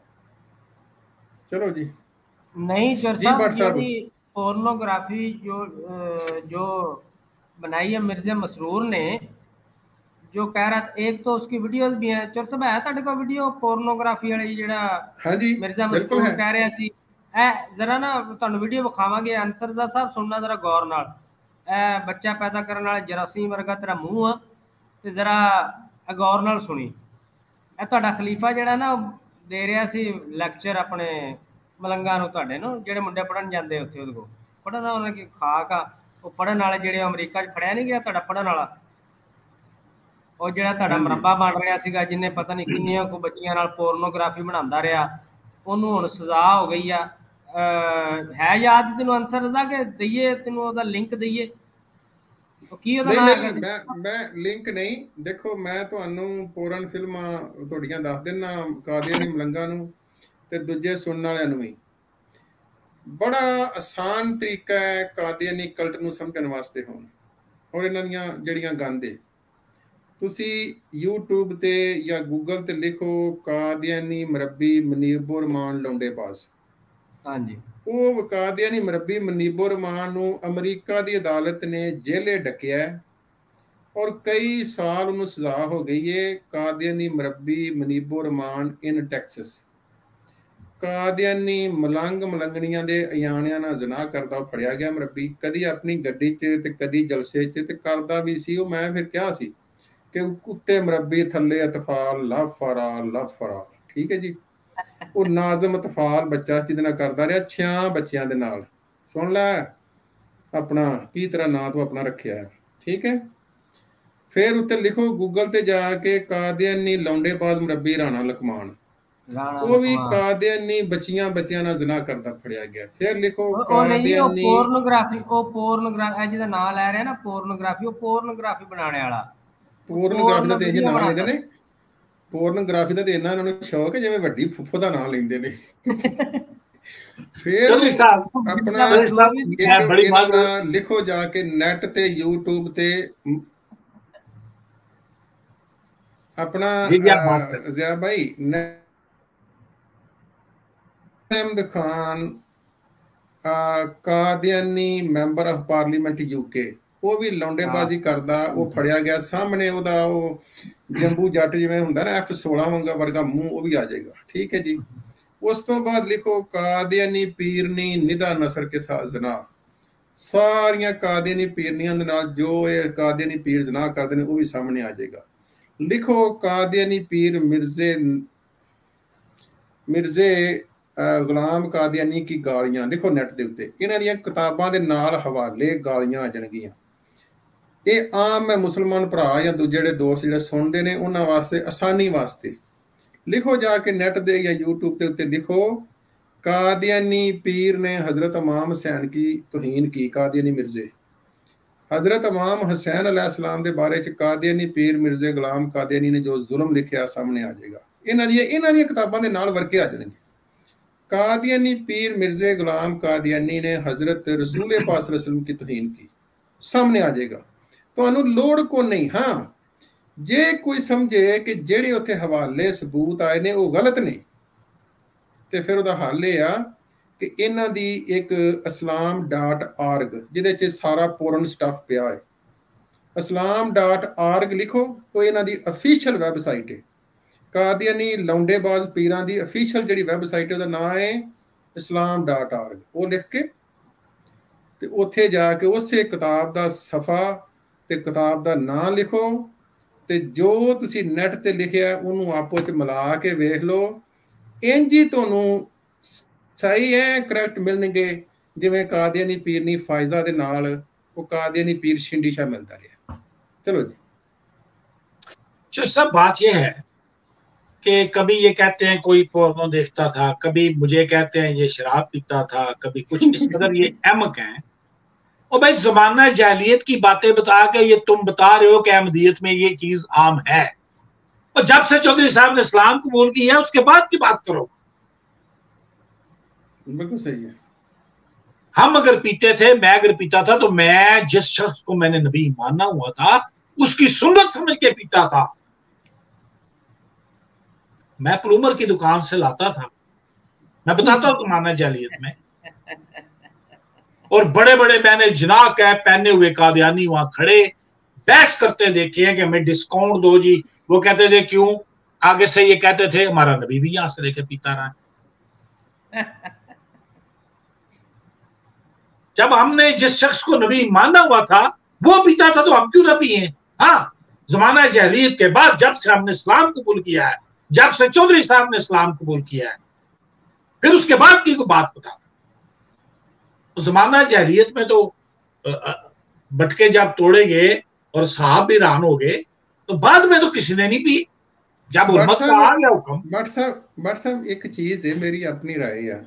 B: चलो जी
A: नहीं सर, पोर्नोग्राफी जो बनाई है मिर्जा मसरूर ने, जो कह रहा था, एक तो उसकी वीडियोस भी है। चोर साहब है ਤੁਹਾਡੇ ਕੋਲ ਵੀਡੀਓ ਪੋਰਨੋਗ੍ਰਾਫੀ ਵਾਲੀ ਜਿਹੜਾ
B: ਹਾਂਜੀ
A: ਮਿਰਜ਼ਾ ਮਸਰੂਰ ਕਹਿ ਰਿਹਾ ਸੀ? ਇਹ ਜ਼ਰਾ ਨਾ ਤੁਹਾਨੂੰ ਵੀਡੀਓ ਵਿਖਾਵਾਂਗੇ। ਅੰਸਰ ਦਾ ਸਾਹਿਬ ਸੁਣਨਾ ਜ਼ਰਾ ਗੌਰ ਨਾਲ। ਇਹ ਬੱਚਾ ਪੈਦਾ ਕਰਨ ਵਾਲੇ ਜਰਾਸੀਮ ਵਰਗਾ ਤੇਰਾ ਮੂੰਹ ਆ, ਤੇ ਜ਼ਰਾ ਗੌਰ ਨਾਲ ਸੁਣੀ। ਇਹ ਤੁਹਾਡਾ ਖਲੀਫਾ ਜਿਹੜਾ ਨਾ ਦੇ ਰਿਹਾ ਸੀ ਲੈਕਚਰ ਆਪਣੇ ਮਲੰਗਾਂ ਨੂੰ, ਤੁਹਾਡੇ ਨੂੰ ਜਿਹੜੇ ਮੁੰਡੇ ਪੜ੍ਹਨ ਜਾਂਦੇ ਉੱਥੇ, ਉਹਦੇ ਕੋਲ ਪੜ੍ਹਨ ਦਾ ਉਹਨਾਂ ਕੀ ਖਾਕ ਆ। ਉਹ ਪੜ੍ਹਨ ਵਾਲੇ ਜਿਹੜੇ ਅਮਰੀਕਾ 'ਚ ਫੜਿਆ ਨਹੀਂ ਗਿਆ ਤੁਹਾਡਾ ਪੜ੍ਹਨ ਵਾਲਾ, ਉਹ ਜਿਹੜਾ ਤੁਹਾਡਾ ਮਰੱਬਾ ਬਣ ਰਿਹਾ ਸੀਗਾ, ਜਿਹਨੇ ਪਤਾ ਨਹੀਂ ਕਿੰਨੀਆਂ ਕੋ ਬੱਚੀਆਂ ਨਾਲ ਪੋਰਨੋਗ੍ਰਾਫੀ ਬਣਾਉਂਦਾ ਰਿਹਾ, ਉਹਨੂੰ ਹੁਣ ਸਜ਼ਾ ਹੋ ਗਈ ਆ। ਹੈ ਯਾਦ ਤੈਨੂੰ ਅੰਸਰ ਦਾ ਕਿ ਦਈਏ ਤੈਨੂੰ ਉਹਦਾ ਲਿੰਕ ਦਈਏ? ਕੀ ਉਹਦਾ ਨਾਮ ਹੈ?
B: ਮੈਂ ਲਿੰਕ ਨਹੀਂ, ਦੇਖੋ ਮੈਂ ਤੁਹਾਨੂੰ ਪੋਰਨ ਫਿਲਮਾਂ ਤੁਹਾਡੀਆਂ ਦੱਸ ਦਿੰਦਾ, ਕਾਦੀਆਨੀ ਮਲੰਗਾਂ ਨੂੰ ਤੇ ਦੂਜੇ ਸੁਣਨ ਵਾਲਿਆਂ ਨੂੰ ਵੀ। ਬੜਾ ਆਸਾਨ ਤਰੀਕਾ ਹੈ ਕਾਦੀਆਨੀ ਕਲਟ ਨੂੰ ਸਮਝਣ ਵਾਸਤੇ ਹੁਣ, ਔਰ ਇਹਨਾਂ ਦੀਆਂ ਜਿਹੜੀਆਂ ਗੰਦੇ। ਤੁਸੀਂ YouTube ਤੇ ਜਾਂ ਗੂਗਲ ਤੇ ਲਿਖੋ ਕਾਦੀਆਨੀ ਮਰੱਬੀ ਮਨੀਬੁਰ ਰਹਿਮਾਨ ਲੌਂਡੇਬਾਜ਼।
A: ਹਾਂਜੀ,
B: ਉਹ ਕਾਦੀਆਨੀ ਮਰੱਬੀ ਮਨੀਬੁਰ ਰਹਿਮਾਨ ਨੂੰ ਅਮਰੀਕਾ ਦੀ ਅਦਾਲਤ ਨੇ ਜੇਲੇ ਡੱਕਿਆ ਔਰ ਕਈ ਸਾਲ ਉਹਨੂੰ ਸਜ਼ਾ ਹੋ ਗਈ ਹੈ। ਕਾਦੀਆਨੀ ਮਰੱਬੀ ਮਨੀਬੁਰ ਰਹਿਮਾਨ ਇਨ ਟੈਕਸਸ ਕਾਦੀਆਨੀ ਮਲੰਗ ਮਲੰਗਣੀਆਂ ਦੇ ਅਯਾਣਿਆਂ ਨਾਲ ਜ਼ਨਾ ਕਰਦਾ ਉਹ ਫੜਿਆ ਗਿਆ ਮਰੱਬੀ, ਕਦੀ ਆਪਣੀ ਗੱਡੀ 'ਚ ਤੇ ਕਦੀ ਜਲਸੇ 'ਚ, ਤੇ ਕਰਦਾ ਵੀ ਸੀ ਉਹ। ਮੈਂ ਫਿਰ ਕਿਹਾ ਸੀ ਕਿ ਕੁੱਤੇ ਮਰੱਬੀ ਥੱਲੇ ਅਤਫਾਲ ਲਫਰਾ, ਠੀਕ ਹੈ ਜੀ। ਉਹ ਨਾਜ਼ਮ ਅਤਫਾਲ ਬੱਚਾ ਜਿਹਦੇ ਨਾਲ ਕਰਦਾ ਰਿਹਾ 6 ਬੱਚਿਆਂ ਦੇ ਨਾਲ। ਸੁਣ ਲੈ ਆਪਣਾ ਕੀ ਤਰ੍ਹਾਂ ਨਾਂ ਤੋਂ ਆਪਣਾ ਰੱਖਿਆ, ਠੀਕ ਹੈ। ਫਿਰ ਉੱਤੇ ਲਿਖੋ ਗੂਗਲ ਤੇ ਜਾ ਕੇ ਕਾਦੀਆਨੀ ਲੌਂਡੇਬਾਜ਼ ਮਰੱਬੀ ਰਾਣਾ ਲਕਮਾਨ, وہ بھی قادیانی بچیاں نال زنا کردا پھڑیا گیا. پھر لکھو
A: ਉਹ ਨਹੀਂ ਉਹ
B: قادیانی
A: ਪੋਰਨੋਗ੍ਰਾਫੀ ਜਿਹਦਾ ਨਾਂ ਲੈ ਰਹੇ ਨਾ ਪੋਰਨੋਗ੍ਰਾਫੀ, ਉਹ ਪੋਰਨੋਗ੍ਰਾਫੀ ਬਣਾਉਣੇ ਵਾਲਾ.
B: ਪੋਰਨੋਗ੍ਰਾਫੀ ਦਾ ਤੇ ਇੰਜ ਨਾਂ ਲੈਂਦੇ ਨੇ, ਪੋਰਨੋਗ੍ਰਾਫੀ ਦਾ ਤੇ ਇਹਨਾਂ ਨੂੰ ਸ਼ੌਕ ਹੈ ਜਿਵੇਂ ਵੱਡੀ ਫੁੱਫੋ ਦਾ ਨਾਂ ਲੈਂਦੇ ਨੇ. ਫਿਰ ਆਪਣਾ ਇਹਨਾਂ ਦਾ ਲਿਖੋ ਜਾ ਕੇ ਨੈਟ ਤੇ YouTube ਤੇ ਆਪਣਾ ਜ਼ਿਆ ਭਾਈ Ahmad Khan Qadiani member of parliament UK, ਉਹ ਵੀ ਲੌਂਡੇਬਾਜ਼ੀ ਕਰਦਾ, ਉਹ ਫੜਿਆ ਗਿਆ. ਸਾਹਮਣੇ ਉਹਦਾ ਉਹ ਜੰਬੂ ਜੱਟ ਜਿਵੇਂ ਹੁੰਦਾ ਨਾ F16 ਵਰਗਾ ਮੂੰਹ, ਉਹ ਵੀ ਆ ਜਾਏਗਾ. ਠੀਕ ਹੈ ਜੀ. ਉਸ ਤੋਂ ਬਾਅਦ ਲਿਖੋ ਕਾਦੀਆਨੀ ਪੀਰਨੀ ਨਿਦਾ ਨਸਰ ਕੇ ਸਾਥ ਜ਼ਨਾ. ਸਾਰੀਆਂ ਕਾਦੀਆਨੀ ਪੀਰਨੀਆਂ ਦੇ ਨਾਲ ਜੋ ਇਹ ਕਾਦੀਆਨੀ ਪੀਰ ਜ਼ਨਾ ਕਰਦੇ ਨੇ ਉਹ ਵੀ ਸਾਹਮਣੇ ਆ ਜਾਏਗਾ. ਲਿਖੋ ਕਾਦੀਆਨੀ ਪੀਰ ਮਿਰਜ਼ੇ ਗੁਲਾਮ ਕਾਦੀਆਨੀ ਕੀ ਗਾਲੀਆਂ. ਲਿਖੋ ਨੈਟ ਦੇ ਉੱਤੇ ਇਹਨਾਂ ਦੀਆਂ ਕਿਤਾਬਾਂ ਦੇ ਨਾਲ ਹਵਾਲੇ ਗਾਲੀਆਂ ਆ ਜਾਣਗੀਆਂ. ਇਹ ਆਮ ਮੈਂ ਮੁਸਲਮਾਨ ਭਰਾ ਜਾਂ ਦੂਜੇ ਜਿਹੜੇ ਦੋਸਤ ਜਿਹੜੇ ਸੁਣਦੇ ਨੇ ਉਹਨਾਂ ਵਾਸਤੇ ਆਸਾਨੀ ਵਾਸਤੇ ਲਿਖੋ ਜਾ ਕੇ ਨੈਟ ਦੇ ਜਾਂ YouTube ਦੇ ਉੱਤੇ ਲਿਖੋ ਕਾਦੀਆਨੀ ਪੀਰ ਨੇ हजरत इमाम हुसैन की तौहीन की. कादियानी मिर्जे हजरत इमाम हुसैन अलैहिस्सलाम ਦੇ ਬਾਰੇ ਚ ਕਾਦੀਆਨੀ ਪੀਰ ਮਿਰਜ਼ੇ ਗੁਲਾਮ ਕਾਦੀਆਨੀ ਨੇ ਜੋ ਜ਼ੁਲਮ ਲਿਖਿਆ ਸਾਹਮਣੇ ਆ ਜਾਏਗਾ. ਇਹਨਾਂ ਦੀਆਂ ਕਿਤਾਬਾਂ ਦੇ ਨਾਲ ਵਰਕੇ ਆ ਜਾਣਗੇ. कादियानी पीर मिर्जे गुलाम कादियानी ने हजरत रसूल पाक सल्लल्लाहु की तौहीन की, सामने आ जाएगा. ਤੁਹਾਨੂੰ ਲੋੜ ਕੋ ਨਹੀਂ. ਹਾਂ ਜੇ ਕੋਈ ਸਮਝੇ ਕਿ ਜਿਹੜੇ ਉੱਥੇ ਹਵਾਲੇ ਸਬੂਤ ਆਏ ਨੇ ਉਹ ਗਲਤ ਨੇ ਤੇ ਫਿਰ ਉਹਦਾ ਹੱਲ ਇਹ ਆ ਕਿ ਇਹਨਾਂ ਦੀ ਇੱਕ islam.org ਜਿਹਦੇ 'ਚ ਸਾਰਾ ਪੋਰਨ ਸਟਫ ਪਿਆ ਹੈ. islam.org ਲਿਖੋ, ਉਹ ਇਹਨਾਂ ਦੀ ਅਫੀਸ਼ੀਅਲ ਵੈਬਸਾਈਟ ਹੈ. ਕਾਦੀਆਨੀ ਲੌਂਡੇਬਾਜ਼ ਪੀਰਾਂ ਦੀ ਅਫੀਸ਼ੀਅਲ ਜਿਹੜੀ ਵੈਬਸਾਈਟ ਹੈ ਉਹਦਾ ਨਾਮ ਹੈ islam.org. ਉਹ ਲਿਖ ਕੇ ਤੇ ਉੱਥੇ ਜਾ ਕੇ ਉਸੇ ਕਿਤਾਬ ਦਾ ਸਫਾ ਤੇ ਕਿਤਾਬ ਦਾ ਨਾਂ ਲਿਖੋ ਤੇ ਜੋ ਤੁਸੀਂ ਨੈਟ ਤੇ ਲਿਖਿਆ ਉਹਨੂੰ ਆਪੋ ਚ ਮਿਲਾ ਕੇ ਵੇਖ ਲਓ. ਇੰਜ ਹੀ ਤੁਹਾਨੂੰ ਸਹੀ ਹੈ ਕਰੈਕਟ ਮਿਲਣਗੇ ਜਿਵੇਂ ਕਾਦੀਆਨੀ ਪੀਰਨੀ ਫਾਇਜ਼ਾ ਦੇ ਨਾਲ ਉਹ ਕਾਦੀਆਨੀ पीर शिंडी शाह मिलता रहा. चलो जी.
C: सब बात यह है कि कभी ये कहते हैं कोई पोर्नो देखता था, कभी मुझे कहते हैं ये शराब पीता था, कभी कुछ इस कदर ये अहमक हैं. और भाई जमाना जाहिलियत की बातें बता के ये तुम बता रहे हो कि अहमदियत में ये चीज आम है, और जब से चौधरी साहब ने इस्लाम कबूल किया है उसके बाद की बात करो.
B: बिल्कुल सही है.
C: हम अगर पीते थे, मैं अगर पीता था तो मैं जिस शख्स को मैंने नबी माना हुआ था उसकी सुन्नत समझ के पीता था. मैं प्लूमर की दुकान से लाता था, मैं बताता हूँ तुम्हारा जालियत में. और बड़े बड़े मैंने जना कैप पहने हुए कादियानी वहां खड़े बहस करते देखे हैं कि हमें डिस्काउंट दो जी. वो कहते थे क्यों? आगे से ये कहते थे हमारा नबी भी यहां से लेके पीता रहा है. जब हमने जिस शख्स को नबी माना हुआ था वो पीता था तो हम क्यों ना पिए? हाँ, जमाना जहलीत के बाद जब से हमने इस्लाम कबूल किया है, जब से चौधरी साहब ने इस्लाम कबूल किया है, फिर उसके बाद की कोई बात बता. जमाना जहलीत में तो बटके जब तोड़े गए और साहब भी रान हो गए तो बाद में तो किसी ने नहीं पी. जब उम्मत का आ गया हुक्म.
B: बट साहब एक चीज है, मेरी अपनी राय है,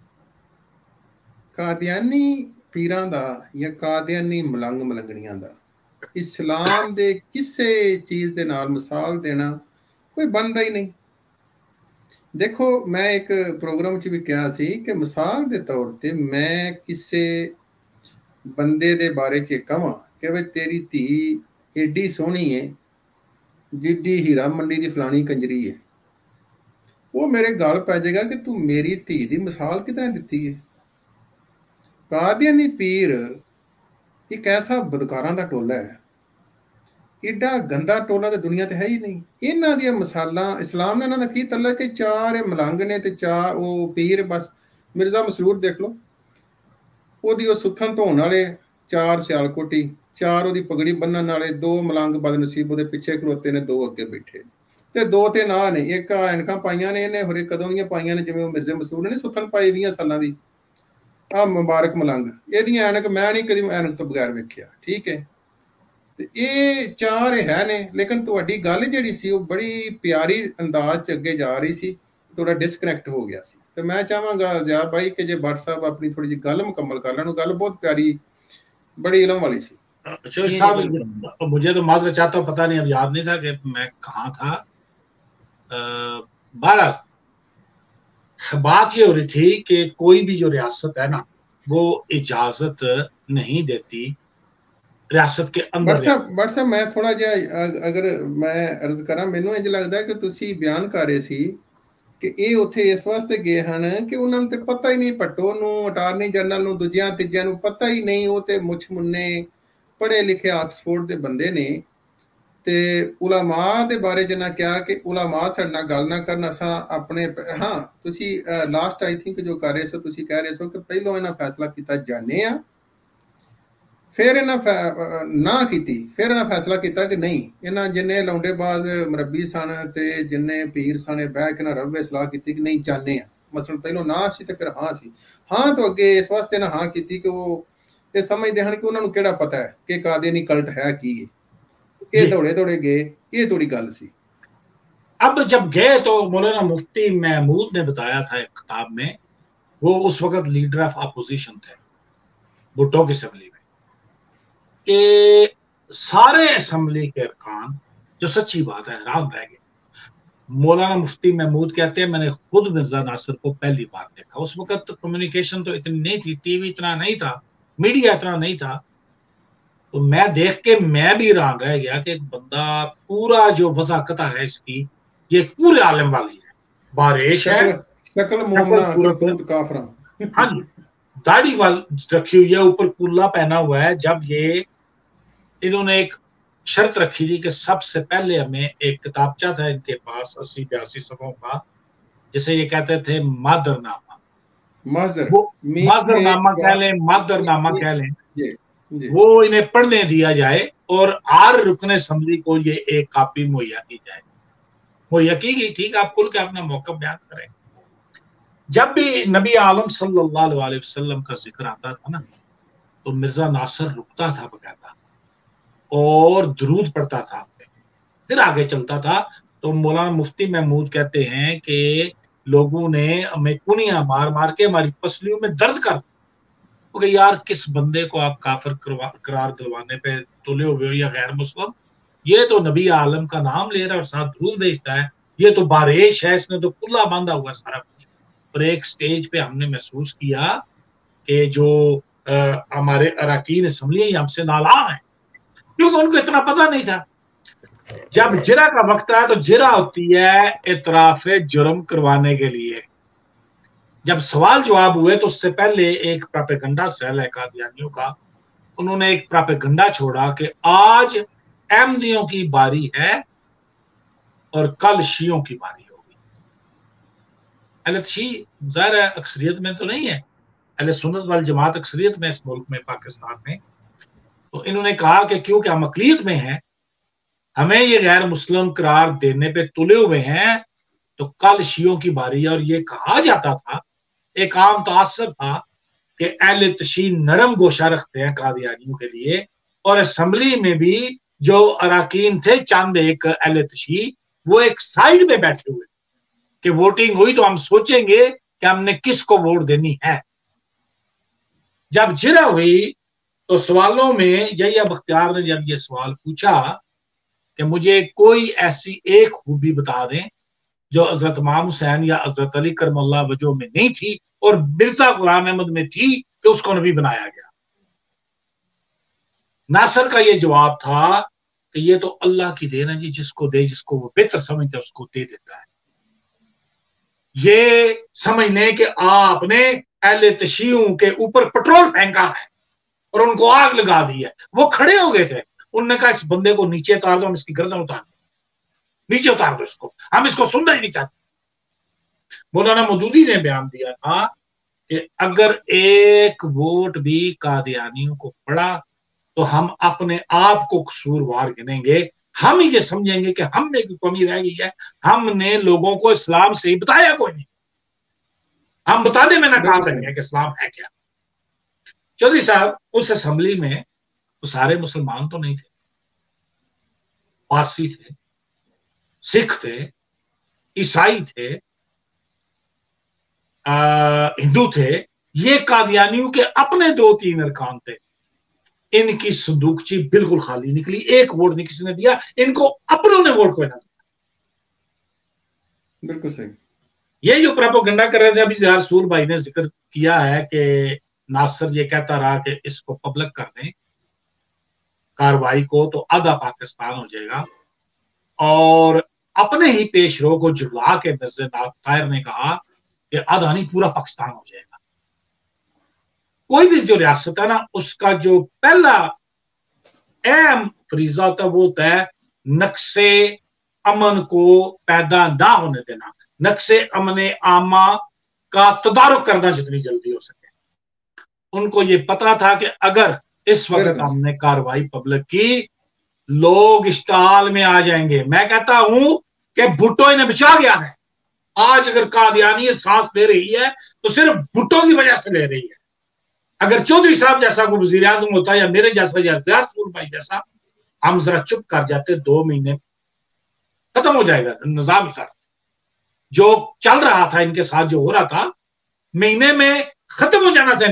B: कादियानी पीरां दा या कादियानी मलंग मलंगणियां दा इस्लाम दे किसे चीज दे नाल मिसाल देना कोई बनदा ही नहीं. देखो मैं एक प्रोग्राम च भी कहा सी कि मिसाल के तौर पे मैं किसी बंदे दे बारे च कहां कि वे तेरी धी एडी सोहनी है जिड्डी हीरा मंडी दी फलानी कंजरी है, वो मेरे गल पै जाएगा कि तू मेरी धी दी मिसाल कितने दिती है. कादियानी पीर एक ऐसा बदकारां दा टोला है, एडा गंदा टोला तो दुनिया ते है ही नहीं. इन्हां दी मिसालां इस्लाम ने इन्हां दा की तल्ला कि चार मलंग ने ते चार वो पीर. बस मिर्जा मसरूर देख लो, ओदी ओ सुथन धोण वाले चार सियालकोटी, चार ओदी पगड़ी बन्नण वाले दो मलंग बदनसीब ओदे पिछे खलोते ने, दो अगे बैठे ते दो ते ना ने. एक ऐनकां पाईयां ने इहने होरे कदों दीयां पाईयां ने जिवें मिर्जा मसरूर ने सुथन पाई 20 सालां दी. आ मुबारक मलंग इहदी ऐनक मैं नहीं कदी ऐनक तो बगैर वेखिया. ठीक है, ये चार है ने. लेकिन तुहाडी गल जिहड़ी सी वो बड़ी प्यारी अंदाज च अगे जा रही सी. ਥੋੜਾ ਡਿਸਕਨੈਕਟ ਹੋ ਗਿਆ ਸੀ। ਤੇ ਮੈਂ ਚਾਹਾਂਗਾ ਜ਼ਿਆਬ ਭਾਈ ਕਿ ਜੇ ਭੱਟ ਸਾਹਿਬ ਆਪਣੀ ਥੋੜੀ ਜਿਹੀ ਗੱਲ ਮੁਕੰਮਲ ਕਰ ਲੈਣ। ਗੱਲ ਬਹੁਤ ਪਿਆਰੀ, बड़ी इलम वाली सी।
C: साहब मुझे तो माजरत चाहता हूँ, पता नहीं, अब याद नहीं था कि मैं कहाँ था। बात ये हो रही थी कि कोई भी जो रियासत है ना वो इजाजत नहीं देती रियासत के अंदर।
B: बट साहब मैं थोड़ा जिहा अगर मैं अर्ज करा, मैनू इंज लगदा कि तुसी बयान कर रहे सी कि ਇਹ ਉੱਥੇ ਇਸ ਵਾਸਤੇ ਗਏ ਹਨ ਕਿ ਉਹਨਾਂ ਨੂੰ ਤੇ ਪਤਾ ਹੀ ਨਹੀਂ, ਭੱਟੋ ਨੂੰ, ਅਟਾਰਨੀ ਜਨਰਲ ਨੂੰ, ਦੂਜਿਆਂ ਤੀਜਿਆਂ ਨੂੰ ਪਤਾ ਹੀ ਨਹੀਂ। ਉਹ ਤੇ ਮੁੱਛ ਮੁੰਨੇ ਪੜ੍ਹੇ ਲਿਖੇ ਆਕਸਫੋਰਡ ਦੇ ਬੰਦੇ ਨੇ। ਤੇ ਉਲਾਮਾ ਦੇ ਬਾਰੇ ਜਿੰਨਾ ਕਿਹਾ ਕਿ ਉਲਾਮਾ ਸਾਡੇ ਨਾਲ ਗੱਲ ਨਾ ਕਰਨ, ਅਸਾਂ ਆਪਣੇ ਹਾਂ ਤੁਸੀਂ ਲਾਸਟ ਆਈ ਥਿੰਕ ਜੋ ਕਰ ਰਹੇ ਸੋ, ਤੁਸੀਂ ਕਹਿ ਰਹੇ ਸੋ ਕਿ ਪਹਿਲੋਂ ਇਹਨਾਂ ਫੈਸਲਾ ਕੀਤਾ ਜਾਣੇ ਆ, ਫਿਰ ਇਹਨਾਂ ਨਾ ਕੀਤੀ, ਫਿਰ ਇਹਨਾਂ ਫੈਸਲਾ ਕੀਤਾ ਕਿ ਨਹੀਂ, ਇਹਨਾਂ ਜਿੰਨੇ ਲੌਂਡੇਬਾਜ਼ ਮਰੱਬੀ ਸਨ ਤੇ ਜਿੰਨੇ ਪੀਰ ਸਨ ਬਹਿ ਕੇ ਨਾ ਰਵੇ ਸਲਾਹ ਕੀਤੀ ਕਿ ਨਹੀਂ ਜਾਣੇ ਆ। ਮਸਲਨ ਪਹਿਲੋਂ ਨਾ ਸੀ ਤੇ ਫਿਰ ਹਾਂ ਸੀ। ਹਾਂ ਤੋਂ ਅੱਗੇ ਇਸ ਵਾਸਤੇ ਨਾ ਹਾਂ ਕੀਤੀ ਕਿ ਉਹ ਇਹ ਸਮਝਦੇ ਹਨ ਕਿ ਉਹਨਾਂ ਨੂੰ ਕਿਹੜਾ ਪਤਾ ਹੈ ਕਿ ਕਾਦੀਆਨੀ ਕਲਟ ਹੈ ਕੀ ਹੈ। ਇਹ ਦੌੜੇ ਦੌੜੇ ਗਏ, ਇਹ थोड़ी गल सी।
C: अब जब गए तो मौलाना मुफ्ती महमूद ने बताया था एक किताब में, वो उस वक्त लीडर ऑफ अपोजिशन थे भुट्टो की असेंबली में, कि सारे असेंबली के अरकान, जो सच्ची बात है, हैरान रह गए। मौलाना मुफ्ती महमूद कहते हैं मैंने खुद मिर्जा नासिर को पहली बार देखा। उस वक्त तो कम्युनिकेशन तो इतनी नहीं थी, टीवी इतना नहीं था, मीडिया इतना नहीं था। तो मैं देख के मैं भी हैरान रह गया कि एक बंदा पूरा जो वज़ाकत है इसकी, ये पूरे आलम वाली है, बारिश है,
B: शक्ल मोमना काफरा,
C: हाँ जी, दाढ़ी वाल रखी हुई है, ऊपर कुल्ला पहना हुआ है। जब ये इन्होंने एक शर्त रखी थी कि सबसे पहले हमें एक किताबचा था इनके पास 80-82 सफ़ों का, जिसे ये कहते थे मादरनामा, मादरनामा कह लें, मादरनामा कह लें, वो इन्हें पढ़ने दिया जाए और हर रुकने असेंबली को ये एक कॉपी मुहैया की जाए। मुहैया की गई, ठीक, आप खुल के अपना मौका बयान करें। जब भी नबी आलम सल्लल्लाहु अलैहि वसल्लम का जिक्र आता था ना, तो मिर्जा नासिर रुकता था बकायदा और दरूद पढ़ता था, फिर आगे चलता था। तो मौलाना मुफ्ती महमूद कहते हैं कि लोगों ने हमें कुनिया मार मार के हमारी पसलियों में दर्द कर, कि यार किस बंदे को आप काफिर करार दिलवाने पे तुले हुए हो या गैर मुस्लिम, ये तो नबी आलम का नाम ले रहा है और साथ दूध बेचता है, ये तो बारिश है, इसने तो कुल्ला बांधा हुआ सारा कुछ। और एक स्टेज पे हमने महसूस किया कि जो हमारे अरकान असेंबली हमसे नाला है, क्योंकि उनको इतना पता नहीं था। जब जिरा का वक्त है तो जिरा होती है इतराफ जुर्म करवाने के लिए। जब सवाल जवाब हुए तो उससे पहले एक प्रोपेगेंडा सेल है कादियानियों का, उन्होंने एक प्रोपेगेंडा छोड़ा कि आज अहमदियों की बारी है और कल शियों की बारी होगी। अहले शी ज़ाहिर है अक्सरियत में तो नहीं है, अहले सुन्नत वल जमात अक्सरियत में इस मुल्क में, पाकिस्तान में। तो इन्होंने कहा कि क्योंकि हम अक़लियत में हैं, हमें ये गैर मुस्लिम करार देने पे तुले हुए हैं, तो कल शियों की बारी है। और ये कहा जाता था, एक आम तासर था कि अहले तशीन नरम गोशा रखते हैं कादियानियों के लिए, और असेंबली में भी जो अरकान थे चंद एक अहले तशी, वो एक साइड में बैठे हुए कि वोटिंग हुई तो हम सोचेंगे कि हमने किसको वोट देनी है। जब जिरा हुई तो सवालों में यहिया बख्तियार ने जब ये सवाल पूछा कि मुझे कोई ऐसी एक खूबी बता दें जो हजरत इमाम हुसैन या हजरत अली करमल्लाह वजह में नहीं थी और मिर्जा गुलाम अहमद में थी, कि उसको नबी बनाया गया। नासिर का ये जवाब था कि ये तो अल्लाह की देन है जी, जिसको दे, जिसको वो बेहतर समझता है उसको दे देता है। ये समझ लें कि आपने अहले तशीयों के ऊपर पेट्रोल फेंका है और उनको आग लगा दी है। वो खड़े हो गए थे, उन्होंने कहा इस बंदे को नीचे उतार दो, हम इसकी गर्दन उतार दो, नीचे उतार दो इसको, हम इसको सुनना ही नहीं चाहते। मौलाना मौदूदी ने बयान दिया था कि अगर एक वोट भी कादियानियों को पड़ा तो हम अपने आप को कसूरवार गिनेंगे। हम ये समझेंगे कि हम में कमी रह गई है, हमने लोगों को इस्लाम से ही बताया कोई नहीं, हम बताने में नाकाम रहे हैं कि इस्लाम है क्या। चौधरी साहब उस असेंबली में वो सारे मुसलमान तो नहीं थे, पारसी थे, सिख थे, ईसाई थे, हिंदू थे, ये कादियानियों के अपने 2-3 अरकान थे। इनकी संदूकची बिल्कुल खाली निकली, एक वोट नहीं किसी ने दिया, इनको अपनों ने वोट को ना दिया।
B: बिल्कुल सही।
C: ये जो प्रोपेगेंडा कर रहे थे, अभी ज़ाहिर रसूल भाई ने जिक्र किया है कि नासिर ये कहता रहा कि इसको पब्लिक कर दें कार्रवाई को, तो आधा पाकिस्तान हो जाएगा। और अपने ही पेशरो को जुड़वा के मिर्ज़ा ताहिर ने कहा कि आधा नहीं पूरा पाकिस्तान हो जाएगा। कोई भी जो रियासत है ना, उसका जो पहला अहम फरीजा होता है वो होता है नक्शे अमन को पैदा ना होने देना, नक्शे अमन आमा का तदारुक करना जितनी जल्दी हो सके। उनको ये पता था कि अगर इस वक्त हमने कार्रवाई पब्लिक की, लोग इस्ताल में आ जाएंगे। मैं कहता हूं कि भुट्टो इन्हें बचा गया है। आज अगर कादियानियत सांस ले रही है तो सिर्फ भुट्टो की वजह से ले रही है। अगर चौधरी साहब जैसा कोई वजीर आजम होता या मेरे जैसा या ज़िया रसूल भाई जैसा, हम जरा चुप कर जाते, 2 महीने खत्म हो जाएगा निजाम सारा जो चल रहा था, इनके साथ जो हो रहा था, महीने में खत्म हो जाना था।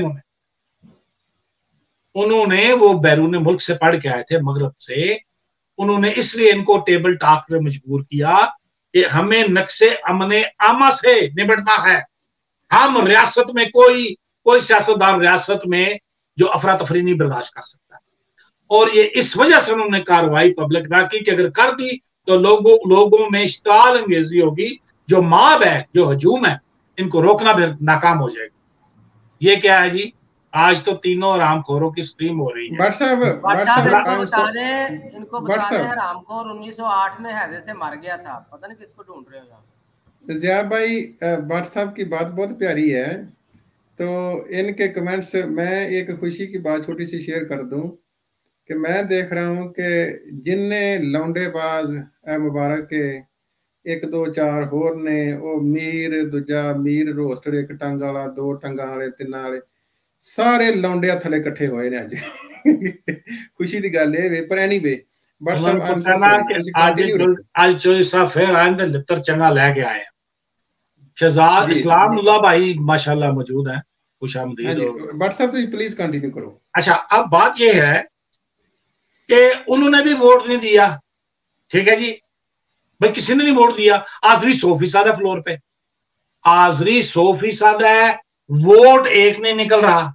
C: उन्होंने वो बैरून मुल्क से पढ़ के आए थे, मगरब से। उन्होंने इसलिए इनको टेबल टॉक पे मजबूर किया कि हमें नक्शे अमने आमा से निपटना है। हम रियासत में कोई सियासतदान रियासत में जो अफरा तफरी नहीं बर्दाश्त कर सकता। और ये इस वजह से उन्होंने कार्रवाई पब्लिक ना की कि अगर कर दी तो लोगों में इश्ताल अंगेजी होगी, जो माब है, जो हजूम है, इनको रोकना भी नाकाम हो जाएगा। ये क्या है जी, आज तो तीनों हरामखोरों की स्ट्रीम हो रही है।
A: इनको बता दें हरामखोर 1908 में हैजे से मर गया था, पता नहीं किसको ढूंढ रहे हो।
B: ज़िया भाई भट्ट साहब की बात बहुत प्यारी है, तो इनके कमेंट्स मैं एक खुशी की बात छोटी सी शेयर कर दूं कि मैं देख रहा हूं कि जिनने लौंडेबाज मुबारक के 1 2 4 होर ने वो मीर दूजा मीर रोस्टर 1 टंग वाला 2 टंगा वाले 3 वाले सारे लौंडिया थले इकट्ठे होए ने अज खुशी दी गल है। पर एनीवे बट साहब आई एम सो सॉरी
C: आज चौधरी साहब फिर आए थे, लितर चंगा लेके आए। शहजाद इस्लाम उल्लाह भाई माशाल्लाह मौजूद हैं, खुशामदीद।
B: बट साहब तो प्लीज कंटिन्यू करो।
C: अच्छा, अब बात यह है कि उन्होंने भी वोट नहीं दिया, ठीक है जी भाई, किसी ने नहीं वोट दिया। आखिरी 100% है फ्लोर पे, आखिरी 100% है, वोट एक नहीं निकल रहा।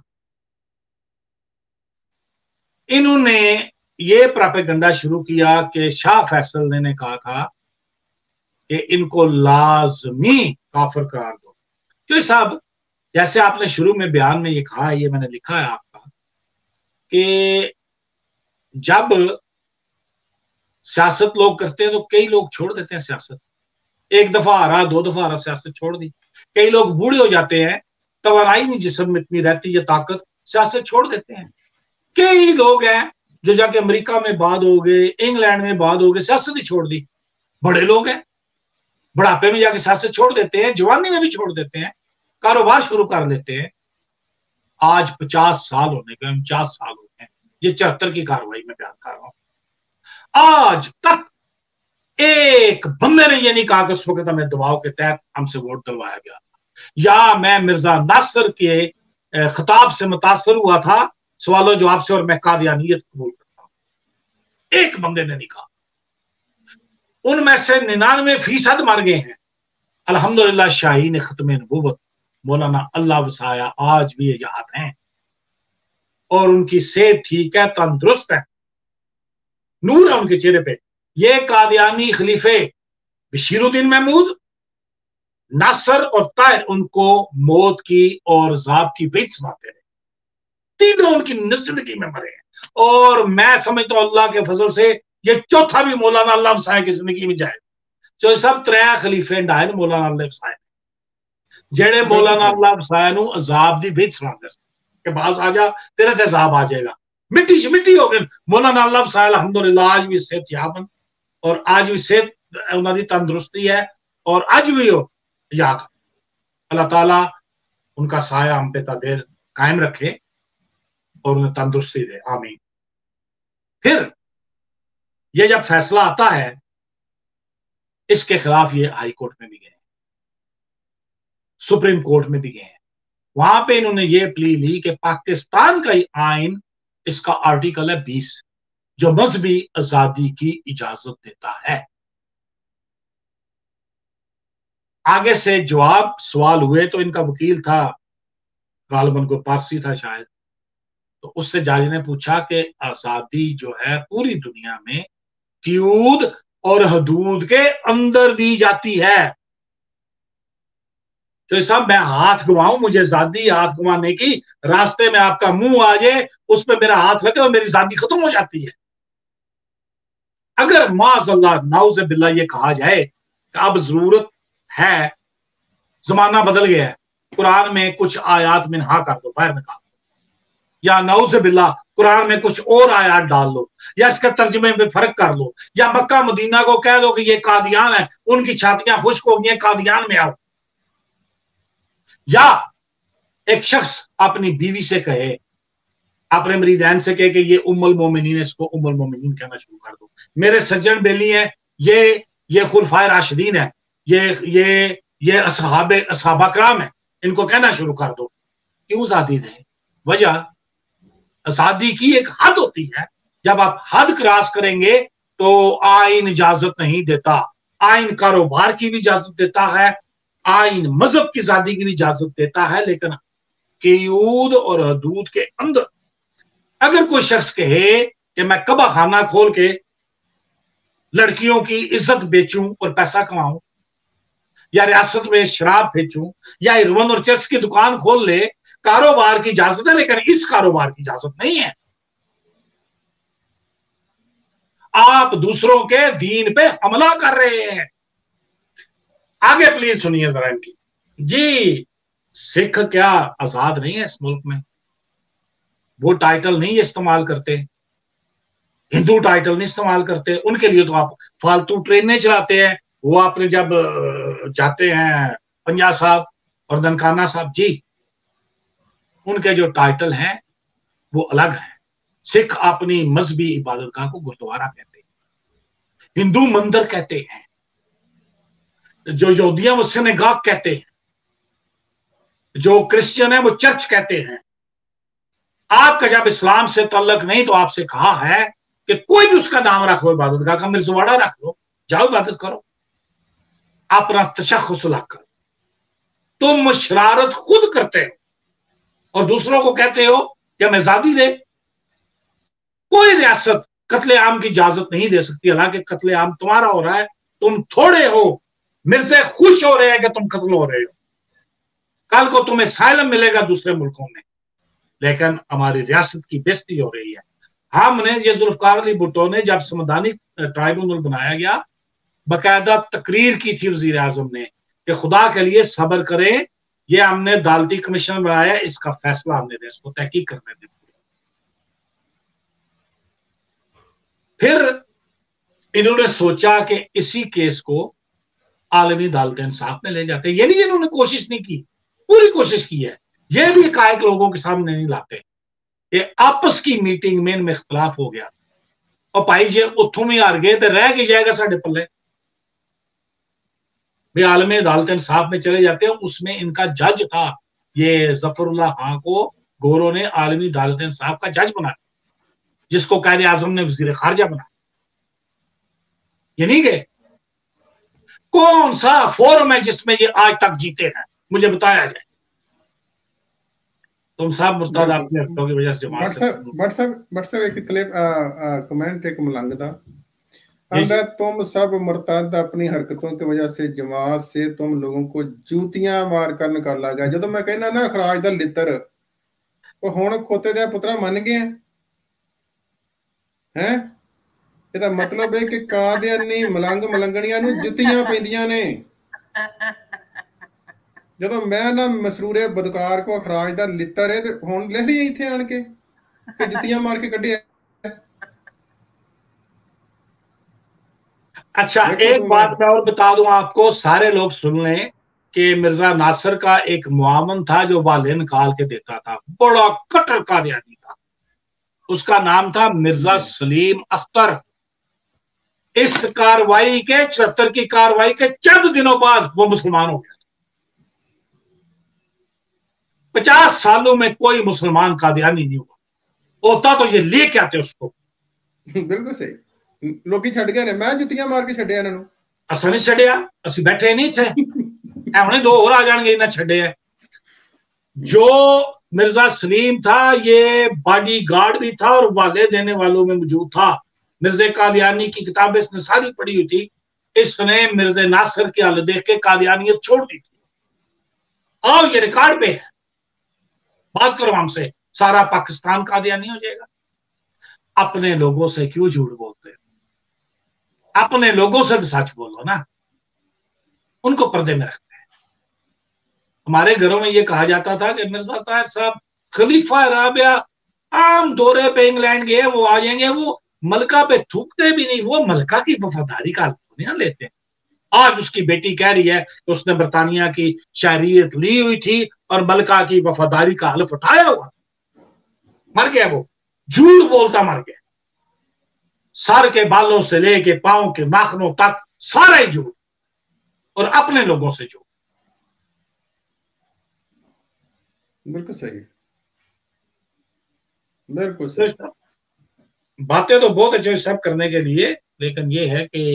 C: इन्होंने ये प्रोपेगेंडा शुरू किया कि शाह फैसल ने कहा था कि इनको लाजमी काफिर करार दो। तो साहब जैसे आपने शुरू में बयान में ये कहा है, ये मैंने लिखा है आपका, कि जब सियासत लोग करते हैं तो कई लोग छोड़ देते हैं सियासत। 1 दफा आ रहा, 2 दफा आ रहा, सियासत छोड़ दी। कई लोग बूढ़े हो जाते हैं, तवानाई नहीं जिस्म में इतनी रहती है ताकत, सियासत छोड़ देते हैं। कई लोग हैं जो जाके अमेरिका में बाद हो गए, इंग्लैंड में बाद हो गए, सियासत ही छोड़ दी। बड़े लोग हैं, बुढ़ापे में जाके सियासत छोड़ देते हैं, जवानी में भी छोड़ देते हैं, कारोबार शुरू कर लेते हैं। आज 50 साल होने के, 49 साल हो गए, ये 74 की कार्रवाई में बयान कर रहा हूं। आज तक एक बंदे ने ये नहीं कहा कि उस वक्त हमें दबाव के तहत हमसे वोट दिलवाया गया या मैं मिर्जा नासिर के खिताब से मुतासर हुआ था, सवालों जवाब से, और मैं कादियानियत कबूल करता हूं। एक बंदे ने नहीं कहा। उनमें से 99% मर गए हैं। अल्हम्दुलिल्लाह शाहीन खत्म नबूवत मौलाना अल्लाह वसाया आज भी याद हैं और उनकी सेहत ठीक है, तंदुरुस्त है, नूर है उनके चेहरे पे। ये कादियानी खलीफे बशीरुद्दीन महमूद, नासर और ताहिर उनको मौत की और ज़ाब की बेत सुनाते रहे। तीनों उनकी जिंदगी में मरे हैं और मैं समझता हूं अल्लाह के फजल से ये चौथा भी मौलाना अल्लाह वसाया की जिंदगी में जाए। जो सब 3 खलीफे डायल मौलाना अल्लाह वसाया, जेड़े मौलाना अल्लाह वसाया नू अजाब दी बेत सुनाते के पास आ जा, तेरे ते अजाब आ जाएगा। मिट्टी से मिट्टी हो गए मौलाना अल्लाह वसाया। अल्हम्दुलिल्लाह आज भी सेहत याबन और आज भी सेहत उन्होंने तंदुरुस्ती है और आज भी हो याद। अल्लाह ताला उनका साया हम पे देर कायम रखे और उन्हें तंदुरुस्ती दे, आमीन। फिर ये जब फैसला आता है, इसके खिलाफ ये हाई कोर्ट में भी गए, सुप्रीम कोर्ट में भी गए हैं। वहां पे इन्होंने ये प्ली ली कि पाकिस्तान का आइन, इसका आर्टिकल है 20, जो मजहबी आजादी की इजाजत देता है। आगे से जवाब सवाल हुए तो इनका वकील था, गालिबन को पारसी था शायद, तो उससे जारी ने पूछा कि आजादी जो है पूरी दुनिया में क़यूद और हदूद के अंदर दी जाती है। तो साहब मैं हाथ घुमाऊं, मुझे आजादी हाथ घुमाने की, रास्ते में आपका मुंह आ जाए, उस पर मेरा हाथ लगे और मेरी आजादी खत्म हो जाती है। अगर माज़अल्लाह नाउज़ बिल्लाह ये कहा जाए कि अब जरूरत है, जमाना बदल गया है, कुरान में कुछ आयात मिन्हा कर दो, बाहर निकाल दो, या नाउज़ बिल्लाह कुरान में कुछ और आयात डाल लो, या इसके तर्जुमे में फर्क कर लो, या मक्का मदीना को कह दो कि ये कादियान है, उनकी छातियां खुश्क हो गई, कादियान में आओ। या एक शख्स अपनी बीवी से कहे, अपने मरीदैन से कहे कि ये उम्मुल मोमिनीन है, इसको उम्मुल मोमिनीन कहना शुरू कर दो। मेरे सज्जन बेली हैं, ये खुलफाए राशिदीन है, ये असहाबा कराम है, इनको कहना शुरू कर दो। क्यों आजादी दें? वजह, आजादी की एक हद होती है, जब आप हद क्रॉस करेंगे तो आइन इजाजत नहीं देता। आइन कारोबार की भी इजाजत देता है, आइन मजहब की आजादी की भी इजाजत देता है, लेकिन क़यूद और हदूद के अंदर। अगर कोई शख्स कहे कि मैं कबा खाना खोल के लड़कियों की इज्जत बेचूं और पैसा कमाऊं, या रियासत में शराब बेचूं, या हिरवन और चर्च की दुकान खोल ले, कारोबार की इजाजत है, लेकिन इस कारोबार की इजाजत नहीं है। आप दूसरों के दीन पे हमला कर रहे हैं। आगे प्लीज सुनिए जरा इनकी। जी, सिख क्या आजाद नहीं है इस मुल्क में? वो टाइटल नहीं इस्तेमाल करते, हिंदू टाइटल नहीं इस्तेमाल करते, उनके लिए तो आप फालतू ट्रेनें चलाते हैं। वो आपने जब जाते हैं पंजाब साहब और ननकाना साहब, जी उनके जो टाइटल हैं वो अलग है। सिख अपनी मजहबी इबादतगाह को गुरुद्वारा कहते हैं, हिंदू मंदिर कहते हैं, जो यहूदिया वो सिनेगाह कहते हैं, जो क्रिश्चियन है वो चर्च कहते हैं। आपका जब इस्लाम से तल्लक नहीं, तो आपसे कहा है कि कोई भी उसका नाम रख लो इबादतगाह का, मिर्जवाड़ा रख लो, जाओ इबादत करो, अपना तशख्खुस अलग करो। तुम शरारत खुद करते हो और दूसरों को कहते हो कि हमें आजादी दे। कोई रियासत कत्ले आम की इजाजत नहीं दे सकती, हालांकि कत्ले आम तुम्हारा हो रहा है, तुम थोड़े हो, मेरे से खुश हो रहे हैं कि तुम कत्ल हो रहे हो। कल को तुम्हें साइलम मिलेगा दूसरे मुल्कों में, लेकिन हमारी रियासत की बेइज्जती हो रही है। हमने ये जुल्फकार अली भुट्टो ने जब संवैधानिक ट्राइब्यूनल बनाया गया, बाकायदा तकरीर की थी वजीर आजम ने कि खुदा के लिए सब्र करें, ये हमने अदालती कमीशन बनाया, इसका फैसला हमने दे, इसको तहकीक करने दे। फिर इन्होंने सोचा कि इसी केस को आलमी अदालत इंसाफ में ले जाते। ये नहीं इन्होंने कोशिश नहीं की, पूरी कोशिश की है। ये भी हकायक लोगों के सामने नहीं लाते। ये आपस की मीटिंग में इनमें इख्तलाफ हो गया और भाई जी उथों भी हार गए तो रह के जाएगा साढ़े पल्ले। वे आलमी अदालत इंसाफ में चले जाते हैं। उसमें इनका जज था, ये जफरुल्लाह खां को गोरों ने आलमी अदालत इंसाफ का जज बनाया, जिसको कायदे आजम ने वजीर खारजा बनाया। ये नहीं गए। कौन सा फोरम है जिसमें ये आज तक जीते हैं, मुझे बताया जाए। तुम साहब मुर्ताद आपने हफ्तों की वजह से
B: व्हाट्सएप एक क्लिप कमेंट एक मलंग दा आंदा, तुम सब मुर्ताद अपनी हरकतों की वजह से जमात से तुम लोगों को जूतियां मार कर निकाल गया। जब मैं कहना ना खराज दा लितर वो हुण खोते दे पुत्रा मन गए हैं। ਇਹਦਾ मतलब है कि कादियानी मलंग मलंगणियां ਨੂੰ ਜੁੱਤੀਆਂ ਪੈਂਦੀਆਂ ਨੇ। ਜਦੋਂ मैं ना मसरूरे बदकार को खराज दा लितर है, तो हुण लिख ਲਈ ਇੱਥੇ ਆਣ ਕੇ ਕਿ ਜੁੱਤੀਆਂ ਮਾਰ ਕੇ ਕੱਢਿਆ।
C: अच्छा, एक बात मैं और बता दूं आपको, सारे लोग सुन लें कि मिर्जा नासिर का एक मुआवन था जो वाले निकाल के देता था, बड़ा कट्टर कादियानी था। उसका नाम था मिर्जा सलीम अख्तर। इस कार्रवाई के 74 की कार्रवाई के चंद दिनों बाद वो मुसलमान हो गया। 50 سالوں میں کوئی مسلمان قادیانی نہیں ہوا، ہوتا تو یہ لے کے آتے اس کو۔
B: بالکل صحیح، لوکی چھڈ گئے نے، میں جتیاں مار کے چھڈیا انہاں نوں۔
C: اساں نہیں چھڈیا، اسی بیٹھے نہیں تھے، ایویں دو اور آ جان گے نہ چھڈے ہے۔ جو مرزا سلیم تھا یہ باڈی گارڈ بھی تھا اور والے دینے والوں میں موجود تھا۔ مرزا قادیانی کی کتابیں اس نے ساری پڑھی ہوئی تھی، اس نے مرزا ناصر کی حالت دیکھ کے قادیانیت چھوڑ دی تھی۔ آؤ یہ ریکارڈ پہ ہے، بات کرو ہم سے، سارا پاکستان قادیانی ہو جائے گا۔ اپنے لوگوں سے کیوں جھوٹ بولتے ہیں؟ اپنے لوگوں سے بھی سچ بولو نا، ان کو پردے میں رکھتے ہیں۔ ہمارے گھروں میں یہ کہا جاتا تھا کہ مرزا طاہر صاحب خلیفہ رابعہ عام دورے پہ انگلینڈ گئے، وہ آ جائیں گے، وہ ملکہ پہ تھوکتے بھی نہیں، وہ ملکہ کی وفاداری کا نہیں لیتے۔ آج اس کی بیٹی کہہ رہی ہے کہ اس نے برطانیہ کی شہریت لی ہوئی تھی اور ملکہ کی وفاداری کا حلف اٹھایا ہوا۔ مر گیا، وہ جھوٹ بولتا مر گیا، سر کے بالوں سے لے کے پاؤں کے ناخنوں تک سارے جھوٹ، اور اپنے لوگوں سے جھوٹ۔
B: بالکل صحیح، بالکل صحیح۔
C: باتیں تو بہت اچھے سب کرنے کے لیے، لیکن یہ ہے کہ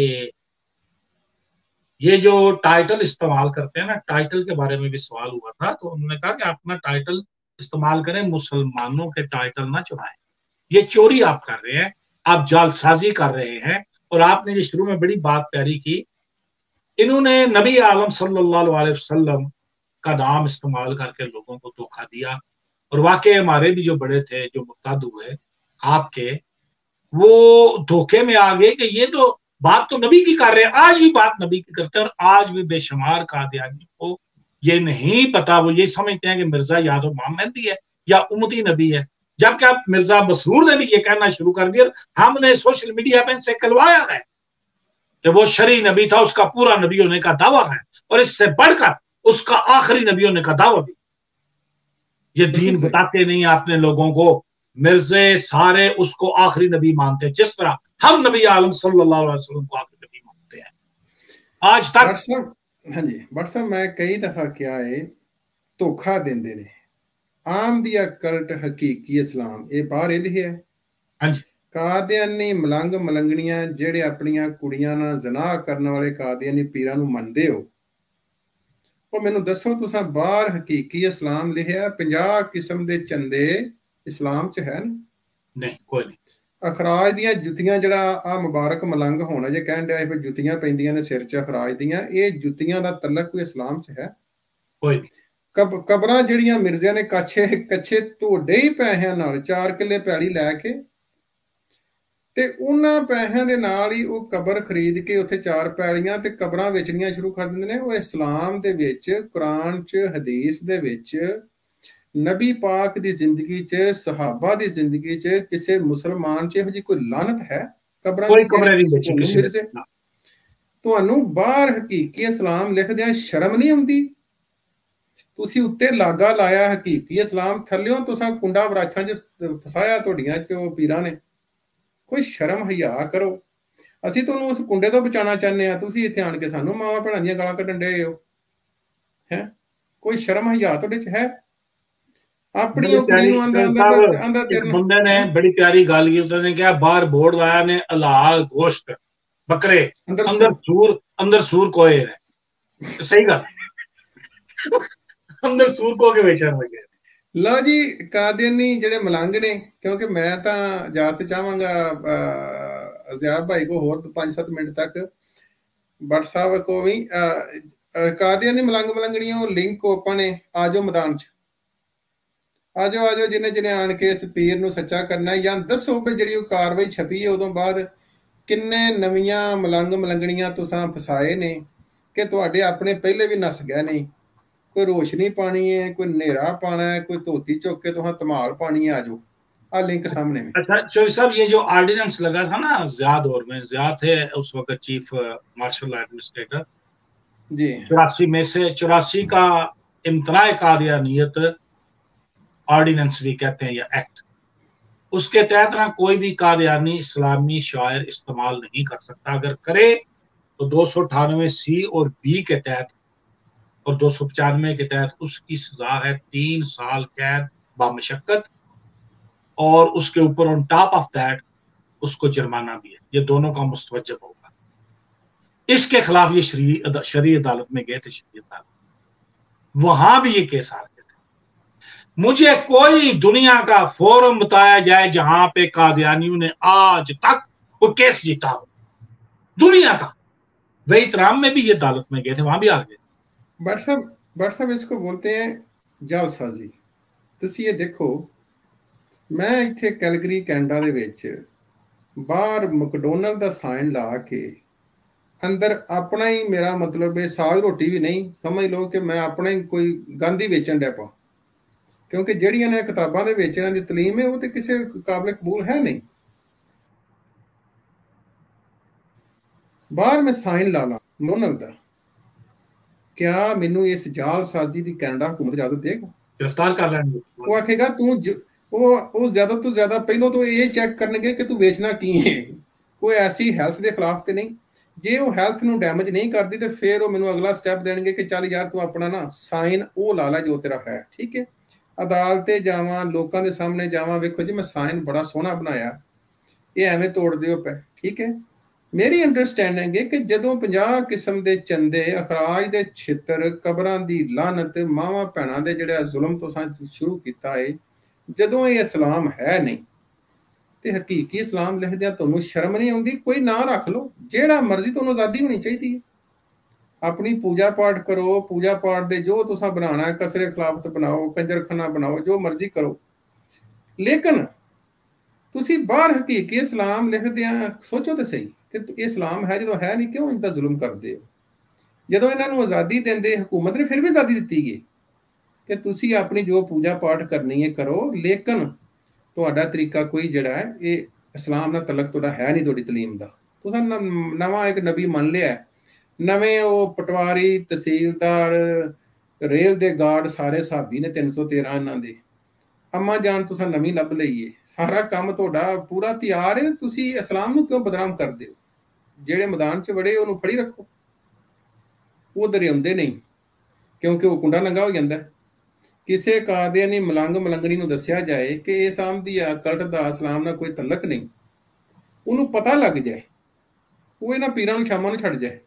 C: یہ جو ٹائٹل استعمال کرتے ہیں نا، ٹائٹل کے بارے میں بھی سوال ہوا تھا، تو انہوں نے کہا کہ اپنا ٹائٹل استعمال کریں، مسلمانوں کے ٹائٹل نہ چرائیں۔ یہ چوری آپ کر رہے ہیں، آپ جعل سازی کر رہے ہیں۔ اور آپ نے یہ شروع میں بڑی بات پیاری کی، انہوں نے نبی عالم صلی اللہ علیہ وسلم کا نام استعمال کر کے لوگوں کو دھوکہ دیا، اور واقعی ہمارے بھی جو بڑے تھے جو مرتد ہوئے آپ کے، وہ دھوکے میں آ گئے کہ یہ تو بات تو نبی کی کر رہے ہیں، آج بھی بات نبی کی کرتے ہیں، اور آج بھی بے شمار قادیانی کو یہ نہیں پتا، وہ یہ سمجھتے ہیں کہ مرزا یا تو امام مہدی ہے یا امتی نبی ہے، جبکہ اب مرزا مسرور نے بھی یہ کہنا شروع کر دیا، ہم نے سوشل میڈیا پہ ان سے کلوایا ہے کہ وہ شرعی نبی تھا، اس کا پورا نبی ہونے کا دعویٰ ہے، اور اس سے بڑھ کر اس کا آخری نبی ہونے کا دعویٰ بھی۔ یہ دین بتاتے نہیں اپنے لوگوں کو، مرزے سارے اس کو آخری نبی مانتے ہیں، جس طرح ہم نبی عالم صلی اللہ علیہ وسلم کو آخری نبی مانتے ہیں آج تک۔
B: ہاں جی بٹ صاحب، میں کئی دفعہ کیا ہے دھوکھا دیندے نے، عام دیا کلٹ حقیقی اسلام یہ باہر لکھیا ہے۔
C: ہاں جی،
B: قادیانی ملنگ ملنگڑیاں جہے اپنیاں کڑیاں نال زنا کرن والے قادیانی پیراں نوں مندے ہو، وہ مینوں دسو تساں باہر حقیقی اسلام لکھیا 50 قسم دے چندے اسلام چ ہے
C: نہیں، کوئی نہیں۔
B: اخراج دیاں جتیاں جڑا آ مبارک ملنگ ہونا جے کہن ڈیا ہے جتیاں پیندیاں نے سر چ اخراج دیاں، یہ جتیاں دا تعلق کوئی اسلام چ ہے؟
C: کوئی نہیں۔
B: قبراں جڑیاں مرزیاں نے کچھے توڑے ہی پیسیاں نال 4 کلے پیڑی لے کے تے انہاں پیسیاں دے نال ہی وہ قبر خرید کے اتنے 4 پیڑیاں تے قبراں ویچنیاں شروع کر دیندے نے۔ وہ اسلام دے وچ، قرآن چ، حدیث دے وچ، نبی پاک دی زندگی چ، صحابہ دی زندگی چ کسے مسلمان چ ہو جی کوئی لعنت ہے؟ قبراں
C: کوئی قبریں نہیں بیچی کسی نے۔
B: مرزے تانوں باہر حقیقی اسلام لکھ دیاں شرم نہیں آندی؟ تسی اتے لاگا لایا حقیقی اسلام، تھلیوں تساں کنڈا وراچھاں چ فسایا تہاڈیاں چ پیراں نے۔ کوئی شرم حیا کرو، اسی تانوں اس کنڈے تو بچانا چاہنے ہیں، تسی اتنے آن کے سانوں ماواں بھیڑاں دیاں گالاں کڈن ڈے ہو ہیں؟ کوئی شرم حیا تہاڈے چ ہے؟ اپنی کڑی نوں آندا
C: ایک بندے نے بڑی پیاری گل کی، انہوں نے کہا باہر بورڈ لایا نے حلال گوشت بکرے، اندر سور کوئے ہے۔ صحیح گل، اندر سور کو کے بیچن لگے۔
B: لو جی، قادیانی جڑے ملنگ نے، کیونکہ میں تا جا سے چاہواں گا زیاب بھائی کو ہور 5-7 منٹ تک، بٹ صاحب کو بھی قادیانی ملنگ ملنگڑیاں لنک اوپن ہے، آجو میدان چ آجو جنہیں آن کے اس پیر نو سچا کرنا ہے، یا دسو کہ جڑی وہ کاروائی چھپی ہے ادوں بعد کنے نویاں ملنگ ملنگڑیاں تساں فسائے نے کہ تواڈے اپنے پہلے بھی نس گئے نہیں، کوئی روشنی پانی ہے، کوئی نیرا پانا ہے، کوئی دھوتی چک کے تہاں تمال پانی ہے، آجو آ لنک سامنے میں۔
C: اچھا چوہدری صاحب، یہ جو آرڈیننس لگا تھا نا زیاد دور میں، زیاد تھے اس وقت چیف مارشل ایڈمنسٹریٹر
B: جی،
C: 84 میں سے 84 کا امتناع قادیانیت آرڈیننس بھی کہتے ہیں یا ایکٹ، اس کے تحت نہ کوئی بھی قادیانی اسلامی شاعر استعمال نہیں کر سکتا، اگر کرے تو 298 سی اور بی کے تحت اور 295 کے تحت اس کی سزا ہے 3 سال قید بامشقت، اور اس کے اوپر آن ٹاپ آف دیٹ اس کو جرمانہ بھی ہے. یہ دونوں کا مستوجب ہوگا. اس کے خلاف یہ شرعی عدالت میں گئے تھے، شرعی عدالت، وہاں بھی یہ کیس آ گئے تھے. مجھے کوئی دنیا کا فورم بتایا جائے جہاں پہ قادیانیوں نے آج تک کوئی کیس جیتا ہو دنیا کا. وہی ترام میں بھی یہ عدالت میں گئے تھے، وہاں بھی آ گئے.
B: بٹ صاحب اس کو بولتے ہیں جعل سازی. تسی یہ دیکھو، میں اتنے کیلگری کینیڈا دے وچ باہر مکڈونلڈ دا سائن لا کے اندر اپنا ہی میرا مطلب ہے ساگ روٹی بھی نہیں سمجھ لو کہ میں اپنا ہی کوئی گاندھی ویچن ڈے پا، کیونکہ جہاں نے کتاباں دے وچ انہاں دی تعلیم ہے وہ تو کسی قابل قبول ہے نہیں. باہر میں سائن لا مکڈونلڈ دا، کیا مینوں اس جعل سازی دی کینیڈا حکومت اجازت دے گا؟
C: گرفتار کر رہے ہیں.
B: وہ آکھے گا وہ زیادہ تو زیادہ پہلو تو یہ چیک کرنے گے کہ تو بیچنا کی ہے، کوئی ایسی ہیلتھ دے خلاف تے نہیں. جے وہ ہیلتھ نو ڈیمیج نہیں کرتی تو پھر وہ مینوں اگلا سٹیپ دین گے کہ چل یار تو اپنا نا سائن وہ لا لا جو تیرا ہے. ٹھیک ہے، عدالتے جاواں لوکاں دے سامنے جاواں ویکھو جی میں سائن بڑا سوہنا بنایا، یہ ایویں توڑ دیو پہ. ٹھیک ہے، میری انڈرسٹینڈنگ ہے کہ جدوں 50 قسم دے چندے اخراج دے چھتر قبراں دی لعنت ماواں بھیناں دے جڑا ظلم تو شروع کیتا ہے، جدوں یہ اسلام ہے نہیں تے حقیقی اسلام لکھدیاں تانوں شرم نہیں آندی؟ کوئی نہ رکھ لو، جیڑا مرضی تانوں آزادی ہونی چاہیے. اپنی پوجا پاٹ کرو، پوجا پاٹ دے جو تساں بنانا ہے کسرے خلافت بناؤ، کنجر خانہ بناؤ، جو مرضی کرو، لیکن تسی باہر حقیقی اسلام لکھ دیاں سوچو تو صحیح کہ یہ اسلام ہے جدو ہے نہیں کیوں ان کا ظلم کر دے ہو؟ جدو انہوں نے آزادی دے حکومت نے پھر بھی آزادی دیتی گئی کہ تسی اپنی جو پوجا پاٹ کرنی ہے کرو، لیکن تہاڈا طریقہ کوئی جڑا ہے یہ اسلام نہ تعلق تہاڈا ہے نہیں، تہاڈی تعلیم دا. تساں نواں ایک نبی من لیا ہے، نویں وہ پٹواری تحصیلدار ریل دے گارڈ سارے صحابی نے 313 انہاں دے. اما جان تساں نویں لب لئیے، سارا کام تہاڈا پورا تیار ہے، تسی اسلام نو کیوں بدنام کر دیو؟ جہے میدان چ وڑے انہوں پھڑی رکھو، وہ دریاؤندے نہیں کیونکہ وہ کنڈا ننگا ہو جاندہ ہے. کسے قادیانی ملنگ ملنگنی نو دسیا جائے کہ اس آمدی کلٹ دا اسلام نہ کوئی تعلق نہیں، انہوں پتہ لگ جائے، وہ انہاں پیراں نو شاماں نو چھڑ جائے،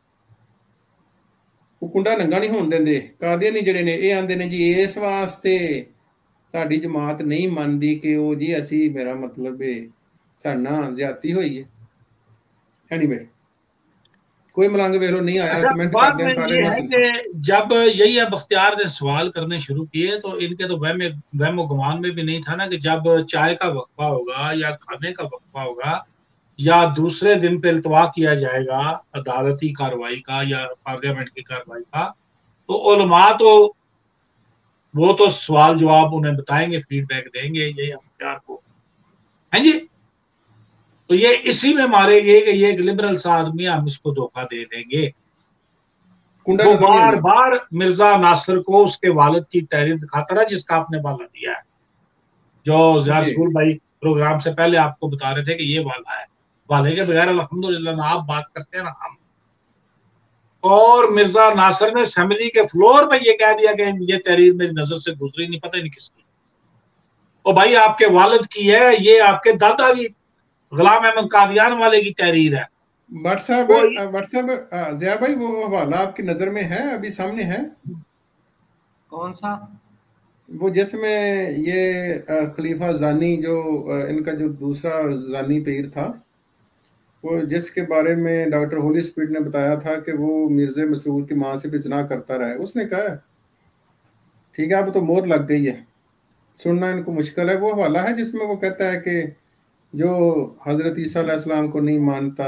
B: وہ کنڈا ننگا نہیں ہون دیندے. قادیانی جڑے نے یہ آندے نے جی اس واسطے ساڈی جماعت نہیں مانتی کہ وہ جی اسی میرا مطلب ہے ساڈا زیادتی ہوئی ہے. اینی وے کوئی ملنگ ویلو نہیں آیا کمنٹ کر دیں سارے.
C: یہ ہے کہ جب یہی اب اختیار نے سوال کرنے شروع کیے تو ان کے تو وہم و گمان میں بھی نہیں تھا نا کہ جب چائے کا وقفہ ہوگا یا کھانے کا وقفہ ہوگا یا دوسرے دن پہ التوا کیا جائے گا عدالتی کارروائی کا یا پارلیمنٹ کی کارروائی کا، تو علماء تو وہ تو سوال جواب انہیں بتائیں گے، فیڈ بیک دیں گے یہ اختیار کو. ہیں جی، تو یہ اسی میں مارے گے کہ یہ ایک لبرل سا آدمی، ہم اس کو دھوکہ دے دیں گے. وہ بار بار مرزا ناصر کو اس کے والد کی تحریر دکھاتا رہا جس کا آپ نے والا دیا ہے، جو زیاد سکول بھائی پروگرام سے پہلے آپ کو بتا رہے تھے کہ یہ والا ہے. والے کے بغیر الحمدللہ نہ آپ بات کرتے ہیں نا ہم. اور مرزا ناصر نے اسمبلی کے فلور پہ یہ کہہ دیا کہ یہ تحریر میری نظر سے گزری نہیں، پتہ نہیں کس کی. اور بھائی آپ کے والد کی ہے، یہ آپ کے دادا کی غلام احمد قادیان والے کی تحریر ہے.
B: بٹ صاحب ضیاء بھائی وہ حوالہ آپ کی نظر میں ہے، ابھی سامنے ہے؟
A: کون سا؟ وہ
B: جس میں یہ خلیفہ زانی جو ان کا جو دوسرا زانی پیر تھا، وہ جس کے بارے میں ڈاکٹر ہولی اسپیڈ نے بتایا تھا کہ وہ مرزا مسرور کی ماں سے بھی زنا کرتا رہا ہے. اس نے کہا ہے ٹھیک ہے اب تو مور لگ گئی ہے، سننا ان کو مشکل ہے. وہ حوالہ ہے جس میں وہ کہتا ہے کہ جو حضرت عیسیٰ علیہ السلام کو نہیں مانتا،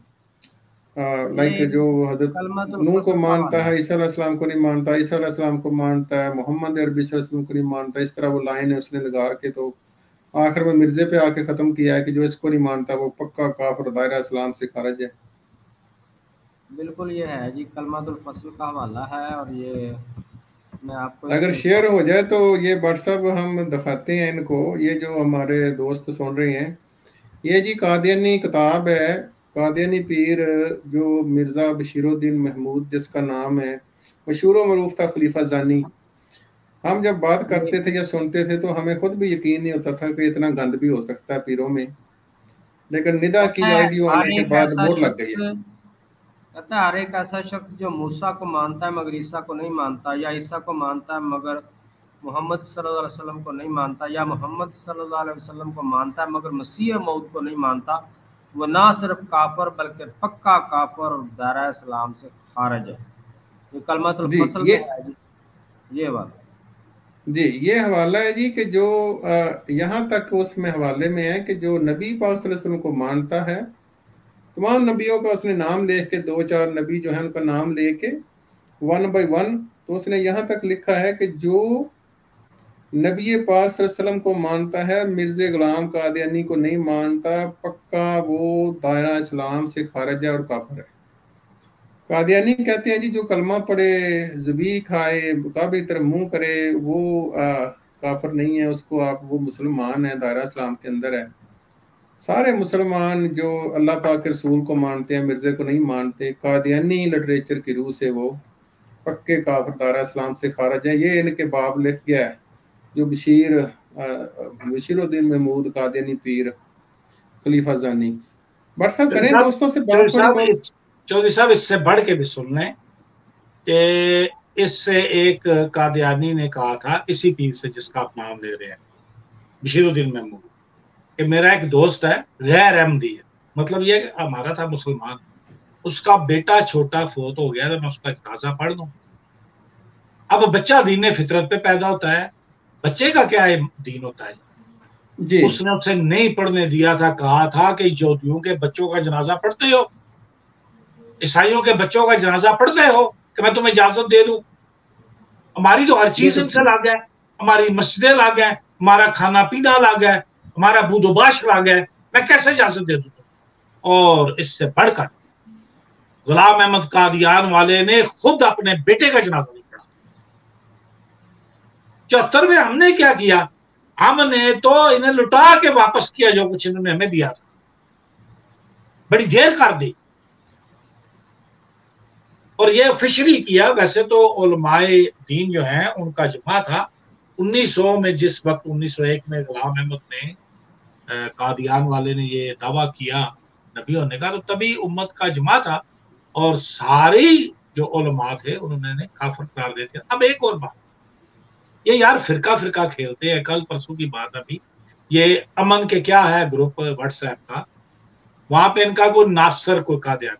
B: جو حضرت نوح کو مانتا ہے عیسیٰ علیہ السلام کو نہیں مانتا، عیسیٰ علیہ السلام کو مانتا ہے، محمد عربی صلی اللہ علیہ وسلم کو نہیں مانتا. اس طرح وہ لائن ہے اس نے لگا کے تو آخر میں مرزے پہ آ کے ختم کیا ہے کہ جو اس کو نہیں مانتا وہ پکا کافر، دائرہ اسلام سے خارج ہے.
A: بالکل یہ ہے جی کلمۃ الفصل کا حوالہ ہے، اور یہ میں آپ کو
B: اگر شیئر ہو جائے تو یہ واٹس ایپ ہم دکھاتے ہیں ان کو. یہ جو ہمارے دوست سن رہے ہیں، یہ جی قادیانی کتاب ہے، قادیانی پیر جو مرزا بشیر الدین محمود جس کا نام ہے، مشہور و معروف تھا خلیفہ زانی. ہم جب بات کرتے تھے یا سنتے تھے تو ہمیں خود بھی یقین نہیں ہوتا تھا کہ اتنا گند بھی ہو سکتا ہے پیروں میں, لیکن ندا کی آئیڈیو آنے کے بعد مور لگ گئی ہے.
A: کہتا ہے ہر ایک ایسا شخص جو موسیٰ کو مانتا ہے مگر عیسیٰ کو نہیں مانتا, یا عیسیٰ کو مانتا ہے مگر محمد صلی اللہ علیہ وسلم کو نہیں مانتا, یا محمد صلی اللہ علیہ وسلم کو مانتا ہے مگر مسیح موعود کو نہیں مانتا, وہ نہ صرف کافر بلکہ پکا کافر اور دائرہ اسلام سے خارج ہے. یہ کلمۃ الفصل میں ہے جی, یہ بات
B: جی یہ حوالہ ہے جی کہ جو یہاں تک اس میں حوالے میں ہے کہ جو نبی پاک صلی اللہ علیہ وسلم کو مانتا ہے, تمام نبیوں کا اس نے نام لے کے, 2-4 نبی جو ہیں ان کا نام لے کے 1 by 1, تو اس نے یہاں تک لکھا ہے کہ جو نبی پاک صلی اللہ علیہ وسلم کو مانتا ہے مرزا غلام قادیانی کو نہیں مانتا, پکا وہ دائرہ اسلام سے خارج ہے اور کافر ہے. قادیانی کہتے ہیں جی جو کلمہ پڑھے, ذبیح کھائے, کعبے کی طرف منہ کرے, وہ کافر نہیں ہے, اس کو آپ وہ مسلمان ہے, دائرہ اسلام کے اندر ہے. سارے مسلمان جو اللہ پاک کے رسول کو مانتے ہیں, مرزا کو نہیں مانتے, قادیانی لٹریچر کی روح سے وہ پکے کافر دائرہ اسلام سے خارج ہیں. یہ ان کے باب لکھ گیا ہے جو بشیر الدین محمود قادیانی پیر خلیفہ زانی. بٹ صاحب کریں دوستوں سے بات.
C: چودھری صاحب اس سے بڑھ کے بھی سن لیں کہ اس سے ایک قادیانی نے کہا تھا اسی پیر سے جس کا آپ نام لے رہے ہیں, بشیر الدین محمود, کہ میرا ایک دوست ہے غیر احمدی ہے, مطلب یہ کہ ہمارا تھا مسلمان, اس کا بیٹا چھوٹا فوت ہو گیا تو میں اس کا جنازہ پڑھ دوں. اب بچہ دین فطرت پہ پیدا ہوتا ہے, بچے کا کیا دین ہوتا ہے
B: جی.
C: اس نے اسے نہیں پڑھنے دیا تھا, کہا تھا کہ یہودیوں کے بچوں کا جنازہ پڑھتے ہو, عیسائیوں کے بچوں کا جنازہ پڑھتے ہو کہ میں تمہیں اجازت دے دوں. ہماری تو ہر چیز ان سے لاگ ہے, ہماری مسجدیں لاگ ہیں, ہمارا کھانا پینا لاگ ہے, ہمارا بود و باش لاگ ہے, میں کیسے اجازت دے دوں. اور اس سے بڑھ کر غلام احمد قادیان والے نے خود اپنے بیٹے کا جنازہ نہیں پڑھا. 74 میں ہم نے کیا کیا, ہم نے تو انہیں لٹا کے واپس کیا جو کچھ انہوں نے ہمیں دیا تھا, بڑی دیر کر دی. اور یہ آفیشلی کیا. ویسے تو علماء دین جو ہیں ان کا جمع تھا 1900 میں, جس وقت 1901 میں غلام احمد نے قادیان والے نے یہ دعویٰ کیا نبی ہونے کا, تو تبھی امت کا جمع تھا اور سارے جو علماء تھے انہوں نے کافر قرار دیتے. اب ایک اور بات, یہ یار فرقہ کھیلتے ہیں. کل پرسوں کی بات, ابھی یہ امن کے کیا ہے گروپ واٹس ایپ کا, وہاں پہ ان کا کوئی ناصر کوئی قادیان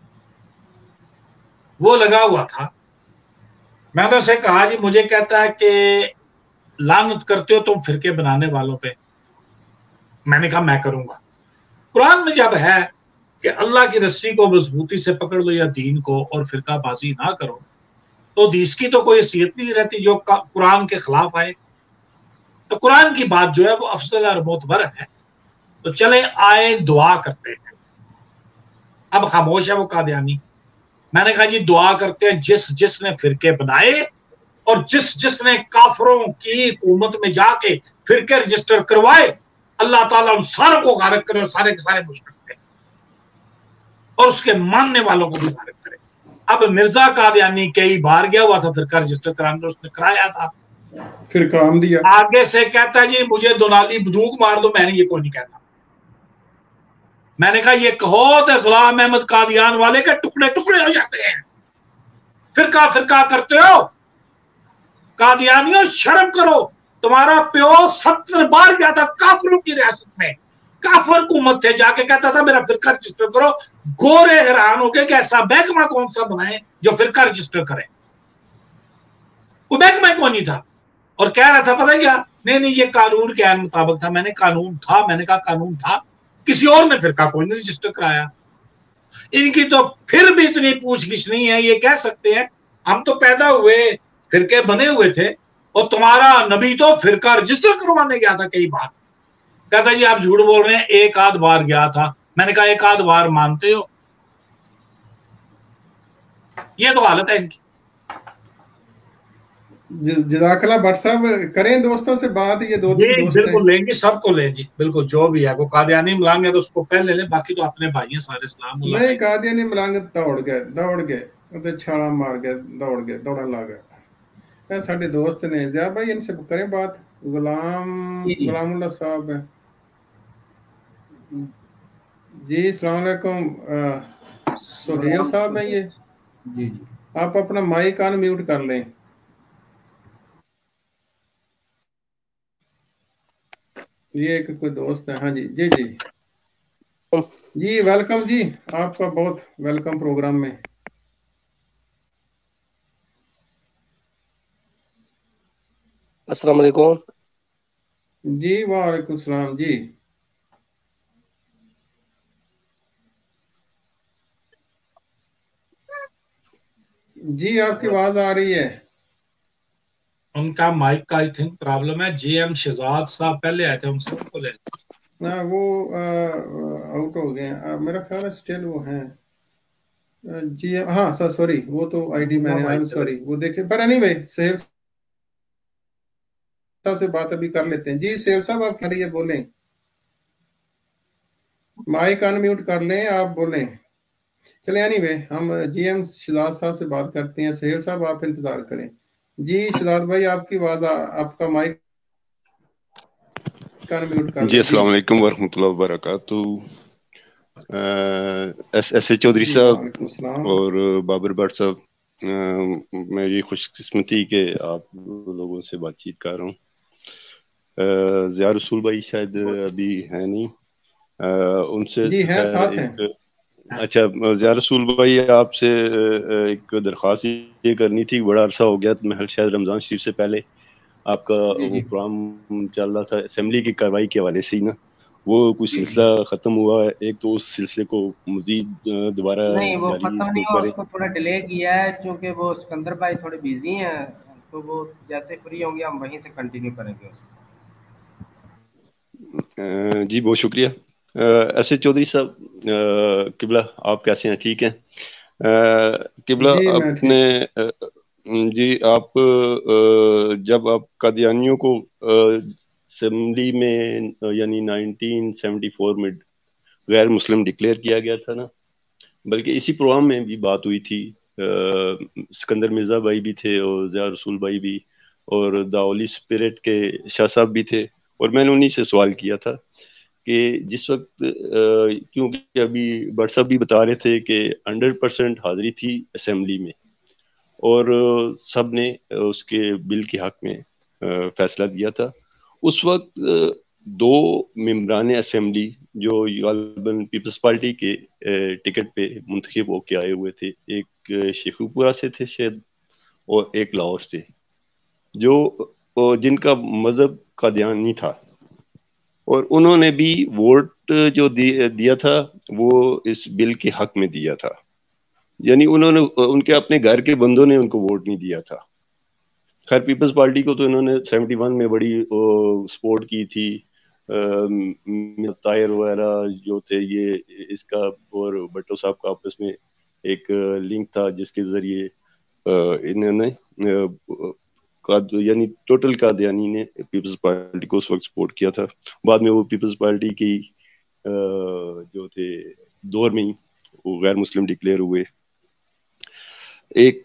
C: وہ لگا ہوا تھا. میں نے اسے کہا جی, مجھے کہتا ہے کہ لعنت کرتے ہو تم فرقے بنانے والوں پہ. میں نے کہا میں کروں گا. قرآن میں جب ہے کہ اللہ کی رسی کو مضبوطی سے پکڑ لو یا دین کو, اور فرقہ بازی نہ کرو, تو حدیث کی تو کوئی حیثیت نہیں رہتی جو قرآن کے خلاف آئے. تو قرآن کی بات جو ہے وہ افضل اور معتبر ہے. تو چلیں آئے دعا کرتے ہیں. اب خاموش ہے وہ قادیانی. میں نے کہا جی دعا کرتے ہیں جس نے فرقے بنائے اور جس نے کافروں کی حکومت میں جا کے فرقے رجسٹر کروائے, اللہ تعالیٰ ان ساروں کو غارق کرے اور سارے کے سارے مشرک کرے, اور اس کے ماننے والوں کو بھی غارق کرے. اب مرزا قادیانی کئی بار گیا ہوا تھا فرقہ رجسٹر کرانے, اس نے کرایا تھا,
B: پھر کام دیا.
C: آگے سے کہتا ہے جی مجھے دونالی بندوق مار دو. میں نے یہ کوئی نہیں کہتا. میں نے کہا یہ کہو تو غلام احمد قادیان والے کے ٹکڑے ٹکڑے ہو جاتے ہیں. فرقہ کرتے ہو. قادیانیوں شرم کرو, تمہارا پیو 70 بار گیا تھا کافروں کی ریاست میں, کافر حکومت تھے, جا کے کہتا تھا میرا فرقہ رجسٹر کرو. گورے حیران ہو گئے کہ ایسا محکمہ کون سا بنائے جو فرقہ رجسٹر کرے. وہ محکمہ کون نہیں تھا, اور کہہ رہا تھا پتہ کیا, نہیں یہ قانون کے عین مطابق تھا. میں نے قانون تھا, میں نے کہا قانون تھا, کسی اور نے فرقہ کوئی نہیں رجسٹر کرایا. ان کی تو پھر بھی اتنی پوچھ گچھ نہیں ہے. یہ کہہ سکتے ہیں ہم تو پیدا ہوئے فرقے بنے ہوئے تھے, اور تمہارا نبی تو فرقہ رجسٹر کروانے گیا تھا کئی بار. کہتا جی آپ جھوٹ بول رہے ہیں, ایک آدھ بار گیا تھا. میں نے کہا ایک آدھ بار مانتے ہو؟ یہ تو حالت ہے ان کی.
B: جزاک اللہ بٹ صاحب. کریں دوستوں سے بات, یہ دو تین دوست ہیں
C: بالکل لیں گے, سب کو لیں جی, بالکل جو بھی ہے. وہ قادیانی ملانگ ہے تو اس کو پہلے لیں, باقی تو اپنے بھائی ہیں سارے. اسلام
B: نہیں, قادیانی ملانگ دوڑ گئے. तो छाला मार गया, दौड़ गए, दौड़न लग गए। साढ़े दोस्त ने ज़िया भाई इनसे करें बात, गुलामुल्लाह साहब है जी। अस्सलाम वालेकुम, सुहेल साहब हैं ये
A: जी।
B: आप अपना माइक अनम्यूट कर लें। ये एक कोई दोस्त है। हाँ जी जी जी जी, वेलकम जी, आपका बहुत वेलकम प्रोग्राम में।
D: अस्सलाम वालेकुम
B: जी वालेकुम सलाम जी। जी आपकी आवाज आ रही है।
C: उनका माइक का आई थिंक प्रॉब्लम है। जीएम शहजाद साहब पहले आए थे, उनसे उनको ले।
B: ना वो आउट हो गए मेरा ख्याल है, स्टिल वो हैं जी। हाँ सर सॉरी, वो तो आईडी मैंने, आई एम सॉरी वो देखे। पर एनीवे सेल साहब से बात अभी कर लेते हैं। जी सेल साहब आप कह रही बोलें, माइक अनम्यूट कर लें, आप बोलें। चले एनीवे हम जीएम शहजाद साहब से बात करते हैं। सहेल साहब आप इंतजार करें। जी शहजाद भाई आपकी आवाज, आपका माइक अनम्यूट कर
E: जी।
B: लें।
E: अस्सलाम वालेकुम वरहमतुल्लाहि वबरकातुहू। एस ए चौधरी साहब और बाबर भट्ट साहब, मैं ये खुशकिस्मती कि आप लोगों से बातचीत कर रहा हूँ। ज़िया रसूल भाई शायद अभी है नहीं, उनसे
B: जी हैं, साथ हैं।
E: अच्छा ज़िया रसूल भाई, आपसे एक दरख्वास्त ये करनी थी। बड़ा अरसा हो गया, मैं शायद रमज़ान शरीफ से पहले आपका वो प्रोग्राम चल रहा था असेंबली की कार्रवाई के हवाले से ही ना, वो कुछ सिलसिला खत्म हुआ है। एक तो उस सिलसिले को मजीद दोबारा
A: नहीं, वो
E: जारी
A: खत्म नहीं हुआ, उसको थोड़ा डिले किया है क्योंकि वो सिकंदर भाई थोड़े बिजी हैं, तो वो जैसे फ्री होंगे हम वहीं से कंटिन्यू करेंगे उसको।
E: जी बहुत शुक्रिया। एस ए चौधरी साहब, किबला आप कैसे हैं? ठीक हैं किबला?
B: जी मैं
E: आपने जी आप जब आप कादियानियों को असेंबली में यानी 1974 में गैर मुस्लिम डिक्लेयर किया गया था ना, बल्कि इसी प्रोग्राम में भी बात हुई थी। सिकंदर मिर्जा भाई भी थे और ज़िया रसूल भाई भी, और दाउली स्पिरिट के शाह साहब भी थे, और मैंने उन्हीं से सवाल किया था कि जिस वक्त क्योंकि अभी भट्ट साहब भी बता रहे थे कि 100% हाजिरी थी असेंबली में, और सब ने उसके बिल के हक में फैसला दिया था। उस वक्त दो मेम्बरान असेंबली जो गालिबन पीपल्स पार्टी के टिकट पे मुंतखब होके आए हुए थे, एक शेखुपुरा से थे शायद और एक लाहौर से, जो जिनका मजहब कादियानी था, और उन्होंने भी वोट जो दिया था वो इस बिल के हक में दिया था। यानी उन्होंने, उनके अपने घर के बंदों ने उनको वोट नहीं दिया था। खैर पीपल्स पार्टी को तो इन्होंने 71 में बड़ी सपोर्ट की थी। तायर वगैरह जो थे ये, इसका और भट्टो साहब का आपस में एक लिंक था जिसके जरिए इन्होंने यानी टोटल कादियानी ने पीपल्स पार्टी को उस वक्त सपोर्ट किया था। बाद में वो पीपल्स पार्टी की जो थे दौर में ही वो गैर मुस्लिम डिक्लेयर हुए। एक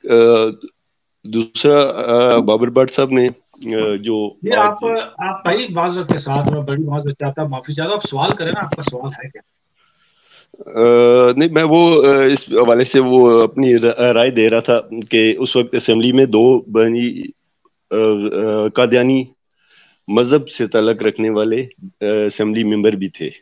E: दूसरा बाबर भट्ट साहब ने जो
C: आप भाई माजरत के साथ, मैं बड़ी माजरत चाहता, माफी चाहता, आप सवाल करें ना, आपका सवाल है क्या?
E: नहीं, मैं वो इस हवाले से वो अपनी राय दे रहा था कि उस वक्त असेंबली में दो बनी कादियानी मजहब से ताल्लुक रखने वाले असेंबली मेंबर भी थे।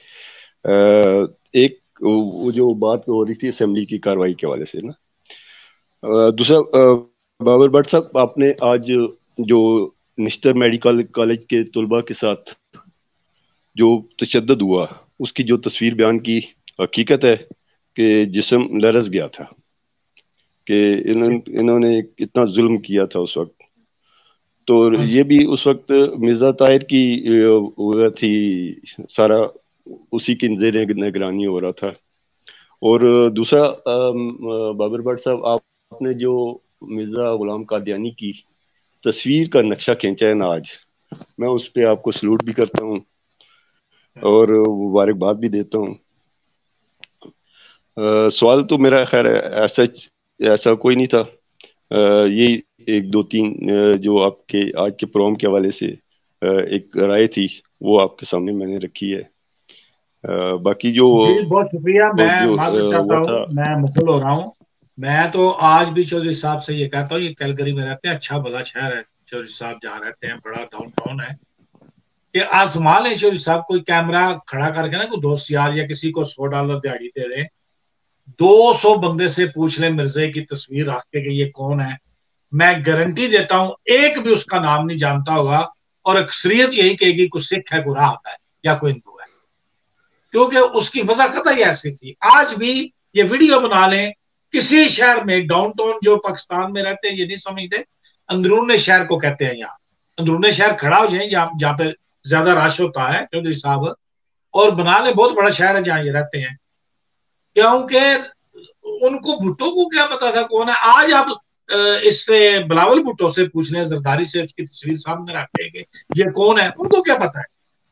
E: एक वो जो बात हो रही थी असेंबली की कार्रवाई के हवाले से ना, दूसरा बाबर भट्ट साहब, आपने आज जो निश्तर मेडिकल कॉलेज के तुलबा के साथ जो तशद्दुद हुआ उसकी जो तस्वीर बयान की, हकीकत है कि जिस्म लरस गया था कि इन्होंने इतना जुल्म किया था उस वक्त। तो ये भी उस वक्त मिर्जा ताहिर की वो थी, सारा उसी की निगरानी हो रहा था। और दूसरा बाबर भट्ट साहब, आपने जो मिर्जा गुलाम कादियानी की तस्वीर का नक्शा खींचा है ना आज, मैं उस पर आपको सलूट भी करता हूँ और मुबारकबाद भी देता हूँ। सवाल तो मेरा खैर ऐसा ایسا کوئی نہیں تھا. یہ ایک دو تین جو آپ کے آج کے پروگرام کے حوالے سے ایک رائے تھی وہ آپ کے سامنے میں نے رکھی ہے. باقی جو
C: جی بہت شکریہ. میں
E: جو
C: معذرت چاہتا
E: وہ تھا
C: ہوں, میں مخل ہو رہا ہوں. میں تو آج بھی چودھری صاحب سے یہ کہتا ہوں, یہ کیلگری میں رہتے ہیں, اچھا بڑا شہر ہے چودھری صاحب جہاں رہتے ہیں, بڑا ڈاؤن ٹاؤن ہے, کہ آزما لیں چودھری صاحب کوئی کیمرہ کھڑا کر کے نا, کوئی دوست یار یا کسی کو $100 دیہڑی دے رہے, 200 بندے سے پوچھ لیں مرزے کی تصویر رکھ کے کہ یہ کون ہے, میں گارنٹی دیتا ہوں ایک بھی اس کا نام نہیں جانتا ہوگا, اور اکثریت یہی کہے گی کوئی سکھ ہے, کوئی راہب ہے یا کوئی ہندو ہے, کیونکہ اس کی وجہ قطعی ہی ایسی تھی. آج بھی یہ ویڈیو بنا لیں کسی شہر میں, ڈاؤن ٹاؤن جو پاکستان میں رہتے ہیں یہ نہیں سمجھتے, اندرون شہر کو کہتے ہیں, یہاں اندرون شہر کھڑا ہو جائیں جہاں پہ زیادہ رش ہوتا ہے چودھری صاحب, اور بنا لیں بہت بڑا شہر ہے جہاں یہ رہتے ہیں, کیونکہ ان کو بھٹو کو کیا پتا تھا کون ہے. آج آپ اس سے بلاول بھٹو سے پوچھ لیں, زرداری سے, اس کی تصویر سامنے رکھتے کہ یہ کون ہے, ان کو کیا پتا ہے,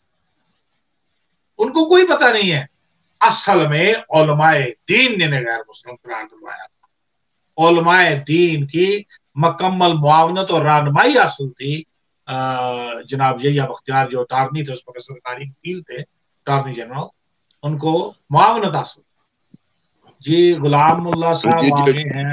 C: ان کو کوئی پتا نہیں ہے. اصل میں علماء دین نے غیر مسلم قرار دلوایا تھا. علماء دین کی مکمل معاونت اور رہنمائی حاصل تھی جناب یحییٰ بختیار جو اٹارنی تھے, اس وقت سرکاری وکیل تھے, اٹارنی جنرل, ان کو معاونت حاصل. جی غلام اللہ صاحب آگے ہیں.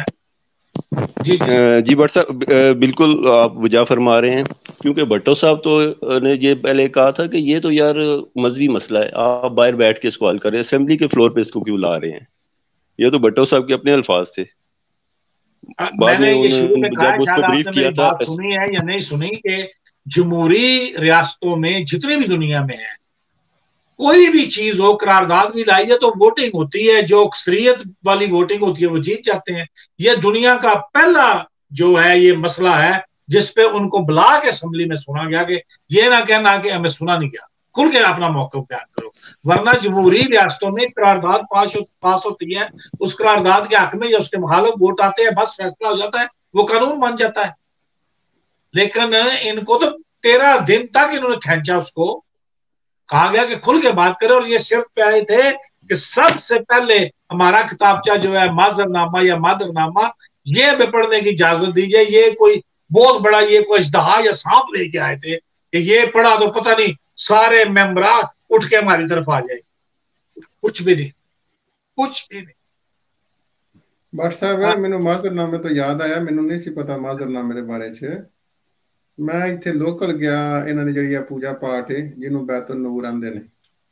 E: جی بٹ صاحب بالکل آپ وجہ فرما رہے ہیں, کیونکہ بھٹو صاحب تو نے یہ پہلے کہا تھا کہ یہ تو یار مذہبی مسئلہ ہے, آپ باہر بیٹھ کے سوال کر رہے ہیں, اسمبلی کے فلور پہ اس کو کیوں لا رہے ہیں. یہ تو بھٹو صاحب کے اپنے الفاظ تھے.
C: میں نے یہ شروع میں کہا,
E: جب اس
C: شاید
E: کو
C: آپ
E: بریف
C: نے
E: کیا
C: میری
E: تھا,
C: بات سنی ہے یا نہیں سنی, کہ جمہوری ریاستوں میں جتنی بھی دنیا میں ہیں, کوئی بھی چیز ہو, قرارداد بھی لائی ہے تو ووٹنگ ہوتی ہے, جو اکثریت والی ووٹنگ ہوتی ہے وہ جیت جاتے ہیں. یہ دنیا کا پہلا جو ہے یہ مسئلہ ہے جس پہ ان کو بلا کے اسمبلی میں سنا گیا, کہ یہ نہ کہنا کہ ہمیں سنا نہیں گیا, کھل کے اپنا موقف بیان کرو. ورنہ جمہوری ریاستوں میں قرارداد پاس ہوتی ہے, اس قرارداد کے حق میں یا اس کے مخالف ووٹ آتے ہیں, بس فیصلہ ہو جاتا ہے, وہ قانون بن جاتا ہے. لیکن ان کو تو 13 دن تک انہوں نے کھینچا, اس کو کہا گیا کہ کھل کے بات کرے, اور یہ شرط پہ آئے تھے کہ سب سے پہلے ہمارا کتابچہ جو ہے ماضر نامہ یا مادر نامہ یہ بھی پڑھنے کی اجازت دیجیے. یہ کوئی بہت بڑا یہ کوئی اژدہا یا سانپ لے کے آئے تھے کہ یہ پڑھا تو پتہ نہیں سارے ممبران اٹھ کے ہماری طرف آ جائے. کچھ بھی نہیں, کچھ بھی نہیں.
B: بٹ صاحب مینوں ماضر نامے تو یاد آیا, مینوں نہیں سی پتا ماضر نامے دے بارے چ. میں ایتھے لوکل گیا, انہاں دی جڑی پوجا پاٹ ہے جنوں بیت النور آندے نے,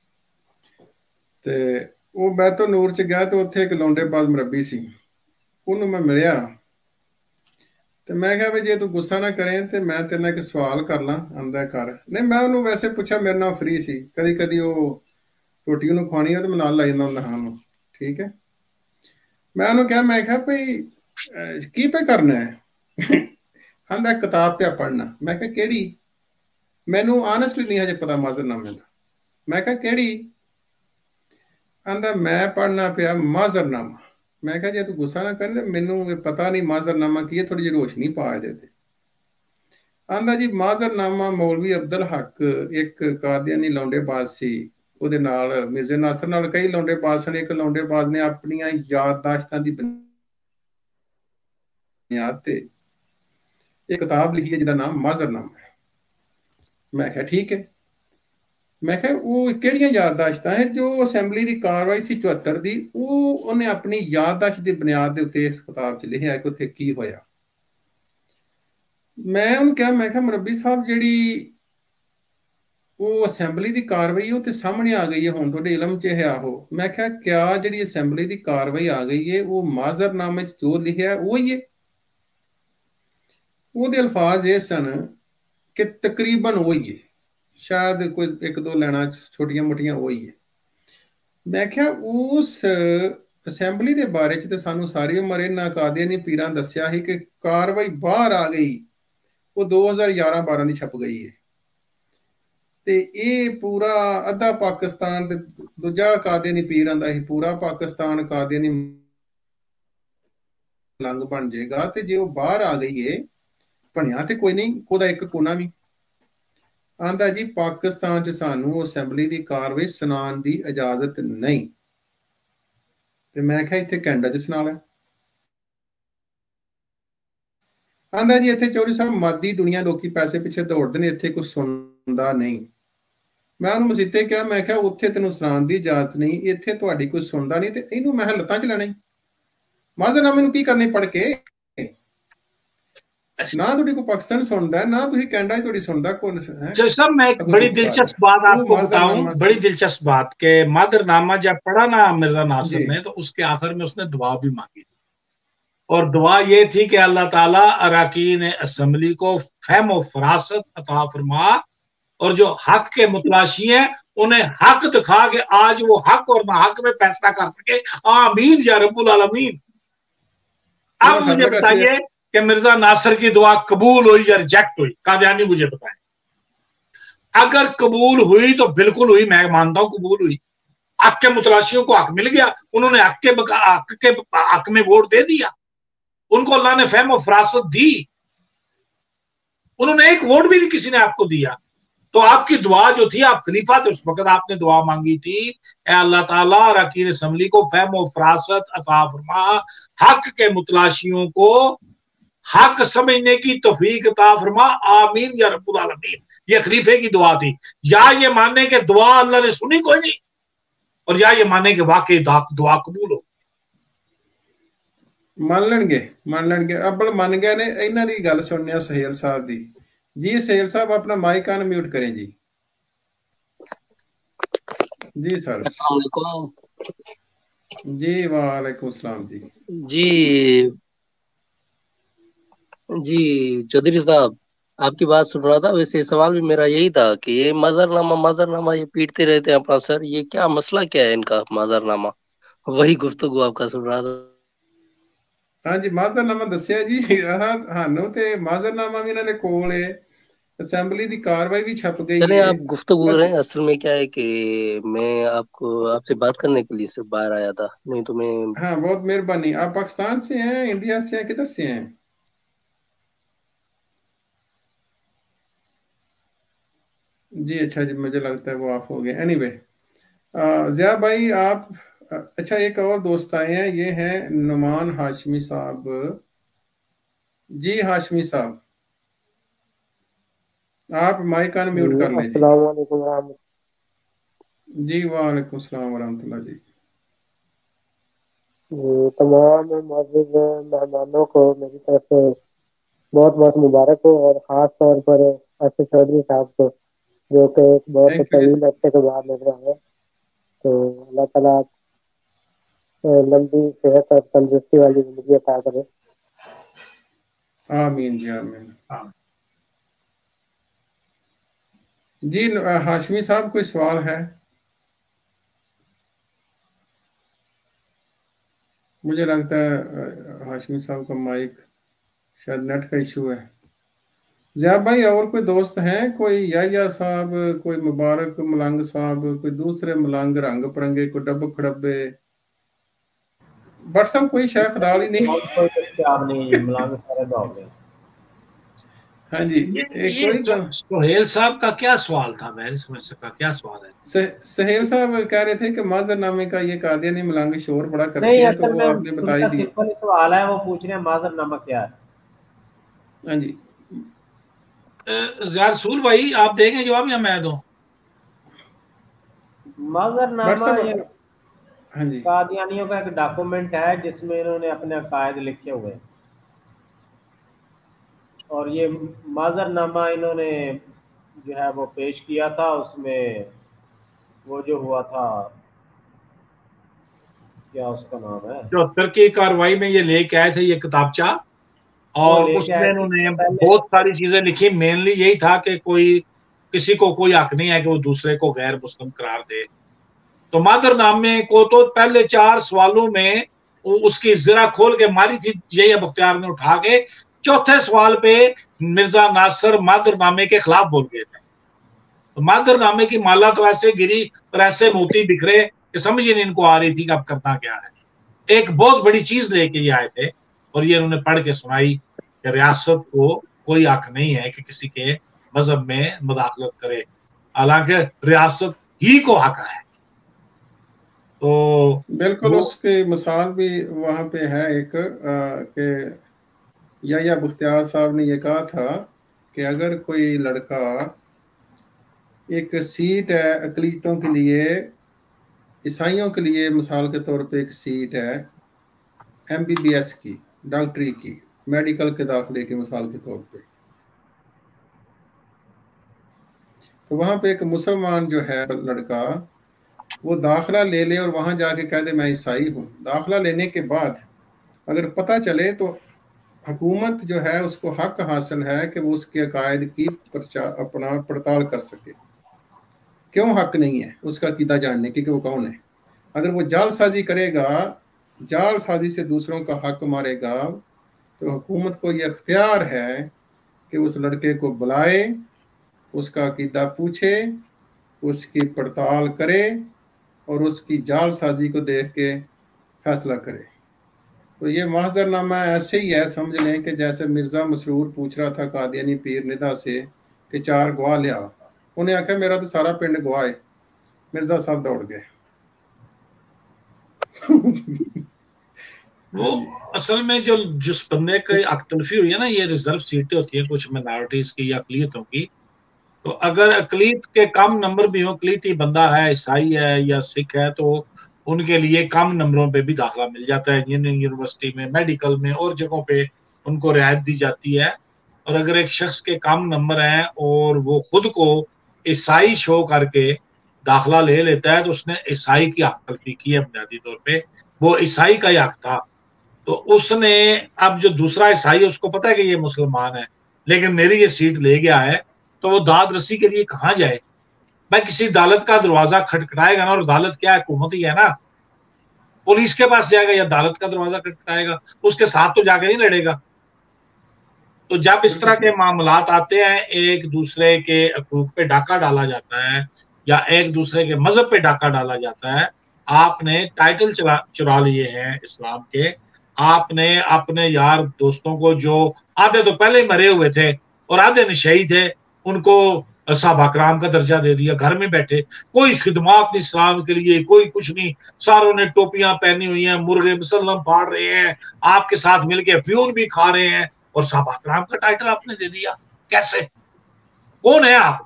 B: تے وہ بیت النور چ گیا تو اتنے ایک لونڈے باز مربی سی, انہوں میں ملیا تو میں کہا بھائی جی تو غصہ نہ کریں تو میں تیرے ایک سوال کر لاں آندا کر. نہیں میں انہوں ویسے پوچھا, میرے نال فری سی, کدی کدی وہ روٹی انہوں کھوانی ہے تو میں نال لائی جانا ہوندا ہاں, ٹھیک ہے. میں انہوں کہا, میں کہا بھائی کی پہ کرنا ہے, آندا کتاب پہ پڑھنا. میں کہا کیڑی, مینوں آنیسٹلی نہیں ہجے پتا ماضر نامے دا. میں کہا کیڑی, آندا میں پڑھنا پیا ماضر نامہ. میں کہا جی تو غصہ نہ کریں, مینوں پتا نہیں ماضر نامہ کی ہے, تھوڑی جی روشنی پا دیتے. آندا جی ماضر نامہ مولوی عبدالحق ایک قادیانی لونڈے باز سی, وہ دے نال مرزا ناصر نال کئی لونڈے باز سن. ایک لونڈے باز نے اپنی یادداشتاں دی بنیاد تے ایک کتاب لکھی ہے جدا نام ماضر نامہ ہے. میں کہا ٹھیک ہے. میں کہا وہ کہڑیاں یادداشتاں ہیں جو اسمبلی دی کاروائی سی 74 دی, وہ انہیں اپنی یادداشت دی بنیاد دے اتنے اس کتاب چ لکھیا کہ اتنے کی ہویا. میں انہوں کہا, میں کہا مربی صاحب جیڑی وہ اسمبلی دی کاروائی ہے وہ تے سامنے آ گئی ہے, ہن تھوڑے علم چ ہے آہو. میں کہا کیا جیڑی اسمبلی دی کاروائی آ گئی ہے وہ ماضر نامے چ جو لکھیا ہے وہی ہے. وہ دے الفاظ یہ سن کہ تقریباً وہی ہے, شاید کوئی ایک دو لینا چھوٹیاں موٹیاں وہی ہے. میں کہا اس اسمبلی دے بارے چ تے سانو ساری عمر انہاں قادیانی پیراں دسیا ہی کہ کاروائی باہر آ گئی, وہ 2011-12 دی چھپ گئی ہے. تے اے پورا ادھا پاکستان تے دوجا قادیانی پیر آندا ہی پورا پاکستان قادیانی لنگ بن جائے گا. تے جے وہ باہر آ گئی ہے بنیا تے کوئی نہیں, کودا ایک کونا بھی. آندا جی پاکستان چ سانو اسمبلی دی کاروائی سنان دی اجازت نہیں. تے میں کہا ایتھے کینیڈا چ سنا لے. ਆਂਦਾ ਜੀ ਇੱਥੇ ਚੌਧਰੀ ਸਾਹਿਬ ਮਾਦੀ ਦੁਨੀਆ ਲੋਕੀ ਪੈਸੇ ਪਿੱਛੇ ਦੌੜਦੇ ਨੇ, ਇੱਥੇ ਕੁਝ ਸੁਣਦਾ ਨਹੀਂ। ਮੈਂ ਉਹਨੂੰ ਮਸੀਤੇ ਕਿਹਾ, ਮੈਂ ਕਿਹਾ ਉੱਥੇ ਤੈਨੂੰ ਸੁਣਾਉਣ ਦੀ ਇਜਾਜ਼ਤ ਨਹੀਂ, ਇੱਥੇ ਤੁਹਾਡੀ ਕੋਈ ਸੁਣਦਾ ਨਹੀਂ ਤੇ ਇਹਨੂੰ ਮੈਂ ਲੱਤਾਂ ਚ ਲੈਣਾ। ਮਾਜ਼ਰਨਾਮੇ ਨੂੰ ਕੀ ਕਰਨੇ ਪੜ ਕੇ? ਨਾ ਤੁਹਾਡੀ ਕੋਈ ਪਾਕਿस्तान सुनता, ना तुसी कनाडा ही थोड़ी सुनता कौन है।
C: जो सब मैं एक बड़ी दिलचस्प बात आपको बताऊं, बड़ी दिलचस्प बात के मादरनामा जब पढ़ा ना मिर्जा नासिर ने, तो उसके आखिर में उसने दुआ भी मांगी और दुआ ये थी कि अल्लाह ताला अराकीन असेंबली को फहम और फरासत अता फरमा और जो हक के मुतलाशी हैं उन्हें हक दिखा के आज वो हक और ना हक में फैसला कर सके। आमीन या रब्बुल आलमीन। अब मुझे बताइए कि मिर्जा नासिर की दुआ कबूल हुई या रिजेक्ट हुई? कादियानी मुझे बताएं। अगर कबूल हुई तो बिल्कुल हुई, मैं मानता हूं कबूल हुई। हक के मुतलाशियों को हक मिल गया, उन्होंने हक में वोट दे दिया, उनको अल्लाह ने फहम और फरासत दी, उन्होंने एक वोट भी नहीं किसी ने आपको दिया। तो आपकी दुआ जो थी, आप खलीफा थे उस वक्त, आपने दुआ मांगी थी, ए अल्लाह ताला अराकीन असेंबली को फहम और फरासत अता फरमा, हक के मुतलाशियों को हक समझने की तौफीक अता फरमा, आमीन या रब्बुल आलमीन। ये खलीफे की दुआ थी। या ये मानने के दुआ अल्लाह ने सुनी कोई नहीं, और या ये मानने के वाकई दुआ कबूल हो।
B: मान लेंगे अब्बल मान गए ने। इन्हां दी गल सुनने सहेल साहब दी। जी सहेल साहब अपना माइक ऑन म्यूट करें जी। जी सर
D: अस्सलाम वालेकुम।
B: जी वालेकुम सलाम जी।
D: जी चौधरी साहब, आपकी बात सुन रहा था। वैसे सवाल भी मेरा यही था कि ये माजरनामा ये पीटते रहते हैं अपना सर, ये क्या मसला क्या है इनका माजरनामा? वही गुफ्तगू आपका सुन रहा था।
B: हाँ जी माजरनामा दस्या जी। हानू ते माजरनामा भी इन्हां दे कोल है, असेंबली दी कार्रवाई भी छप गई
D: चले
B: है।
D: आप गुफ्तगू करें। असल में क्या है कि मैं आपसे बात करने के लिए सिर्फ बाहर आया था, नहीं तो मैं।
B: हाँ बहुत मेहरबानी। आप पाकिस्तान से हैं, इंडिया से हैं, किधर से हैं? जी अच्छा जी, मुझे लगता है वो ऑफ हो गया। एनीवे ज़िया भाई आप अच्छा, एक और दोस्त आए हैं, ये हैं नुमान हाशमी साहब। जी हाशमी साहब आप माइक ऑन म्यूट कर लें।
F: अस्सलाम वालेकुम।
B: जी वालेकुम सलाम वरहमतुल्लाह जी।
F: तमाम मौजूद मेहमानों को मेरी तरफ से बहुत बहुत मुबारक हो, और ख़ास तौर पर असद चौधरी साहब को, जो कि एक बहुत तवील अच्छे के बाद लग रहा है। तो अल्लाह ताला लंबी सेहत और तंदुरुस्ती वाली जिंदगी अता करे।
B: आमीन जी आमीन। जी हाशमी साहब कोई सवाल है? मुझे लगता है हाशमी साहब का माइक शायद नेट का इशू है। ज़िया भाई और कोई दोस्त हैं, कोई या साहब, कोई मुबारक मलंग साहब, कोई दूसरे मलंग रंग परंगे, कोई डब खड़ब्बे, बट सब कोई शेख दाल ही नहीं।
A: मलंग सारे दौड़ गए।
B: हाँ जी
C: कोई सोहेल साहब का क्या सवाल था? मैं समझ सका क्या सवाल है।
B: सहेल साहब कह रहे थे कि माजरनामे का ये कादियानी मलंग शोर बड़ा करते हैं, तो वो आपने बताई दिया।
A: सिंपल सवाल है, वो पूछ रहे हैं माजरनामा क्या है।
B: हाँ जी
C: ज़िया रसूल भाई आप देंगे जवाब या मैं दूं?
A: माजरनामा ये
B: हाँ जी
A: कादियानियों का एक डॉक्यूमेंट है जिसमें इन्होंने अपने अकायद लिखे हुए हैं, और ये माजरनामा इन्होंने जो है वो पेश किया था। उसमें वो जो हुआ था, क्या उसका नाम है, 74
C: की कार्रवाई में ये लेके आए थे ये किताबचा, और उसमें इन्होंने बहुत सारी चीजें लिखी। मेनली यही था कि किसी को कोई हक नहीं है कि वो दूसरे को गैर मुस्लिम करार दे। तो मादरनामे को तो पहले 4 सवालों में उसकी ज़रा खोल के मारी थी यही बख्तियार ने उठा के। चौथे सवाल पे मिर्जा नासिर मादरनामे के खिलाफ बोल गए थे। तो मादरनामे की माला तो ऐसे गिरी और ऐसे मोती बिखरे कि समझ ही नहीं इनको आ रही थी कि अब करना क्या है। एक बहुत बड़ी चीज लेके ये आए थे और ये उन्होंने पढ़ के सुनाई कि रियासत को कोई हक नहीं है कि किसी के मजहब में मुदाखलत करे, हालांकि रियासत ही को हक है। तो
B: बिल्कुल उसकी मिसाल भी वहां पे है एक कि या बख्तियार साहब ने ये कहा था कि अगर कोई लड़का एक सीट है अकलीतों के लिए, ईसाइयों के लिए मिसाल के तौर पे एक सीट है MBBS की, डॉक्टरी की, मेडिकल के दाखिले की मिसाल के तौर पे, तो वहाँ पे एक मुसलमान जो है लड़का वो दाखिला ले ले और वहाँ जाके कह दे मैं ईसाई हूँ, दाखिला लेने के बाद अगर पता चले तो हुकूमत जो है उसको हक हासिल है कि वो उसके अकायद की अपना पड़ताल कर सके। क्यों हक नहीं है उसका अकीदा जानने की कि वो कौन है? अगर वो जालसाजी करेगा, जालसाजी से दूसरों का हक मारेगा, तो हुकूमत को ये अख्तियार है कि उस लड़के को बुलाए, उसका अकीदा पूछे, उसकी पड़ताल करे और उसकी जालसाजी को देख के फैसला करे। तो ये महजरनामा ऐसे ही है, समझ लें कि जैसे मिर्ज़ा मसरूर पूछ रहा था कादियानी पीर निदा से कि 4 गवाह लिया, उन्हें आखिया मेरा तो सारा पिंड गवाह है, मिर्ज़ा साहब दौड़ गए।
C: वो असल में जो जिस बंदे की अक्तलफी हुई है ना, ये रिजर्व सीटें होती है कुछ माइनॉरिटीज की या अकलियतों की, तो अगर अकलीत के कम नंबर भी हो, अकलीती बंदा है, ईसाई है या सिख है, तो उनके लिए कम नंबरों पे भी दाखिला मिल जाता है इंजीनियरिंग यूनिवर्सिटी में, मेडिकल में और जगहों पे उनको रियायत दी जाती है। और अगर एक शख्स के कम नंबर हैं और वो खुद को ईसाई शो करके दाखिला ले लेता है, तो उसने ईसाई की हक तलफी की है बुनियादी तौर पे, वो ईसाई का ही हक था। तो उसने अब जो दूसरा ईसाई है उसको पता है कि ये मुसलमान है लेकिन मेरी ये सीट ले गया है, तो वो दाद रसी के लिए कहाँ जाए? भाई किसी अदालत का दरवाजा खटखटाएगा ना, और अदालत क्या है, हुकूमत ही है ना, पुलिस के पास जाएगा या अदालत का दरवाजा खटखटाएगा, उसके साथ तो जाके नहीं लड़ेगा। तो जब इस तरह के मामलात आते हैं, एक दूसरे के हकूक पे डाका डाला जाता है या एक दूसरे के मजहब पे डाका डाला जाता है, आपने टाइटल चुरा लिए हैं इस्लाम के, आपने अपने यार दोस्तों को जो आधे तो पहले ही मरे हुए थे और आधे नशई थे, उनको साहबा कराम का दर्जा दे दिया, घर में बैठे, कोई खिदमात नहीं इस्लाम के लिए, कोई कुछ नहीं, सारों ने टोपियां पहनी हुई हैं, मुर्गे मुसल्लम फाड़ रहे हैं, आपके साथ मिलके फ्यून भी खा रहे हैं, और साहबा कराम का टाइटल आपने दे दिया। कैसे? कौन है आप?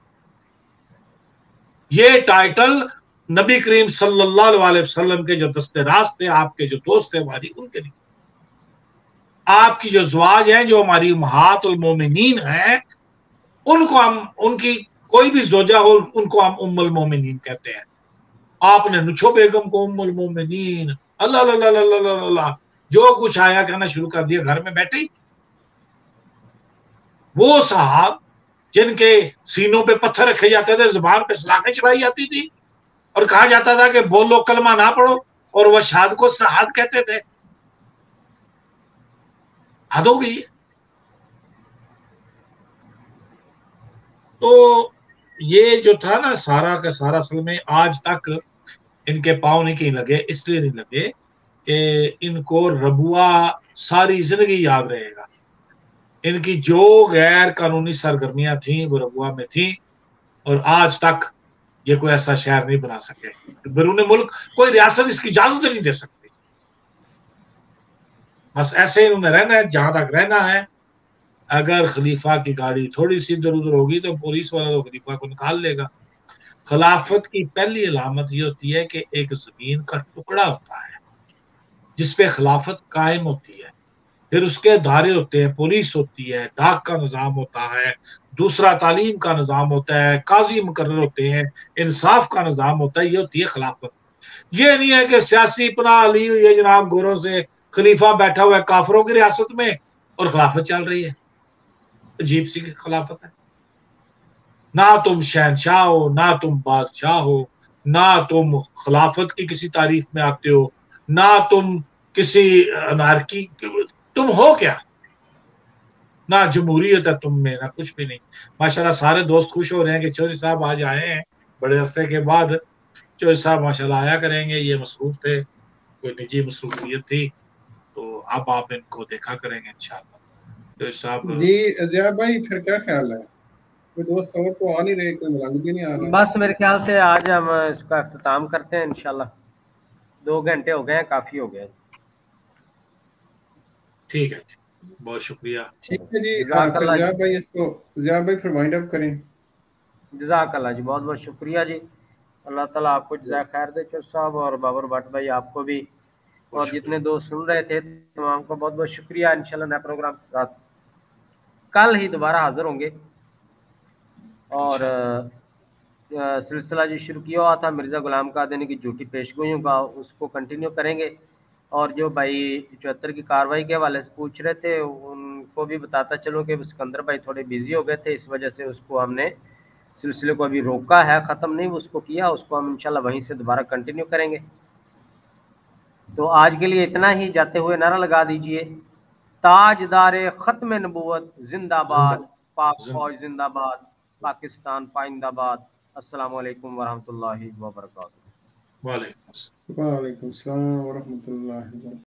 C: ये टाइटल नबी करीम सल्लल्लाहु अलैहि वसल्लम के जो दस्ते रास्त थे, आपके जो दोस्त थे हमारी, उनके लिए, आपकी जो ज़वाज है, जो हमारी उम्महातुल मोमिनीन है, उनको हम, उनकी कोई भी जोजा हो उनको हम उम्मुल मोमिनीन कहते हैं। आपने नुछो बेगम को उम्मुल मोमिनीन, अल्लाह अल्लाह अल्लाह अल्लाह जो कुछ आया कहना शुरू कर दिया घर में बैठे ही। वो साहब जिनके सीनों पे पत्थर रखे जाते थे, जुबान पे सलाखें चढ़ाई जाती थी और कहा जाता था कि बोलो कलमा ना पढ़ो, और वह शाद को शहाद कहते थे। हद हो गई। तो ये जो था ना सारा का सारा, असल में आज तक इनके पाँव नहीं कहीं लगे, इसलिए नहीं लगे कि इनको रबुआ सारी जिंदगी याद रहेगा। इनकी जो गैर कानूनी सरगर्मियां थी वो रबुआ में थी, और आज तक ये कोई ऐसा शहर नहीं बना सके, बैरून मुल्क कोई रियासत इसकी इजाजत नहीं दे सकती। बस ऐसे ही इन्होंने रहना है जहां तक रहना है। अगर खलीफा की गाड़ी थोड़ी सी इधर उधर होगी तो पुलिस वाला तो खलीफा को निकाल लेगा। खिलाफत की पहली अलामत ये होती है कि एक जमीन का टुकड़ा होता है जिसपे खिलाफत कायम होती है, फिर उसके अदारे होते हैं, पुलिस होती है, डाक का निज़ाम होता है, दूसरा तालीम का निज़ाम होता है, काजी मुकर्रर होते हैं, इंसाफ का निज़ाम होता है, ये होती है खिलाफत। ये नहीं है कि सियासी पनाह ली हुई है जनाब गोरों से, खलीफा बैठा हुआ है काफरों की रियासत में और खिलाफत चल रही है। अजीब सी खिलाफत है। ना तुम शहनशाह हो, ना तुम बादशाह हो, ना तुम खिलाफत की किसी तारीफ में आते हो, ना तुम किसी अनारकी, तुम हो क्या? ना जमहूरियत है तुम में, ना कुछ भी नहीं। माशाल्लाह सारे दोस्त खुश हो रहे हैं कि चौधरी साहब आज आए हैं बड़े अरसे के बाद। चौधरी साहब माशाल्लाह आया करेंगे, ये मसरूफ थे, कोई निजी मसरूफियत थी, तो अब आप इनको देखा करेंगे इंशाल्लाह। चौधरी साहब
B: जी ज़िया भाई, फिर क्या ख्याल है? कोई दोस्त और तो आ नहीं रहे, कोई मलंग भी नहीं आ रहा।
A: बस मेरे ख्याल से आज हम इसका अख्ताम करते हैं इंशाल्लाह। 2 घंटे हो गए हैं, काफी हो गया।
C: ठीक है। بہت شکریہ.
B: ٹھیک ہے جی.
A: جزاک اللہ
B: ضیاء بھائی اس کو ضیاء بھائی پھر وائنڈ اپ کریں.
A: جزاک اللہ جی, بہت بہت شکریہ جی. اللہ تعالیٰ آپ کو جزائے خیر دے چور صاحب, اور بابر بٹ بھائی آپ کو بھی, اور جتنے دوست سن رہے تھے تمام کو بہت بہت شکریہ. انشاءاللہ نئے پروگرام کے ساتھ کل ہی دوبارہ حاضر ہوں گے. اور سلسلہ جو شروع کیا ہوا تھا مرزا غلام قادیانی کی جھوٹی پیشگوئیوں کا, اس کو کنٹینیو کریں گے. اور جو بھائی 74 کی کاروائی کے حوالے سے پوچھ رہے تھے ان کو بھی بتاتا چلوں کہ سکندر بھائی تھوڑے بیزی ہو گئے تھے, اس وجہ سے اس کو ہم نے سلسلے کو ابھی روکا ہے, ختم نہیں اس کو کیا, اس کو ہم انشاءاللہ وہیں سے دوبارہ کنٹینیو کریں گے. تو آج کے لیے اتنا ہی. جاتے ہوئے نعرہ لگا دیجئے, تاجدار ختم نبوت زندہ باد, پاک فوج زندہ باد, پاکستان پائندہ باد. السلام علیکم ورحمۃ اللہ وبرکاتہ.
C: وعلیکم السلام.
B: وعلیکم السلام ورحمۃ اللہ وبرکاتہ.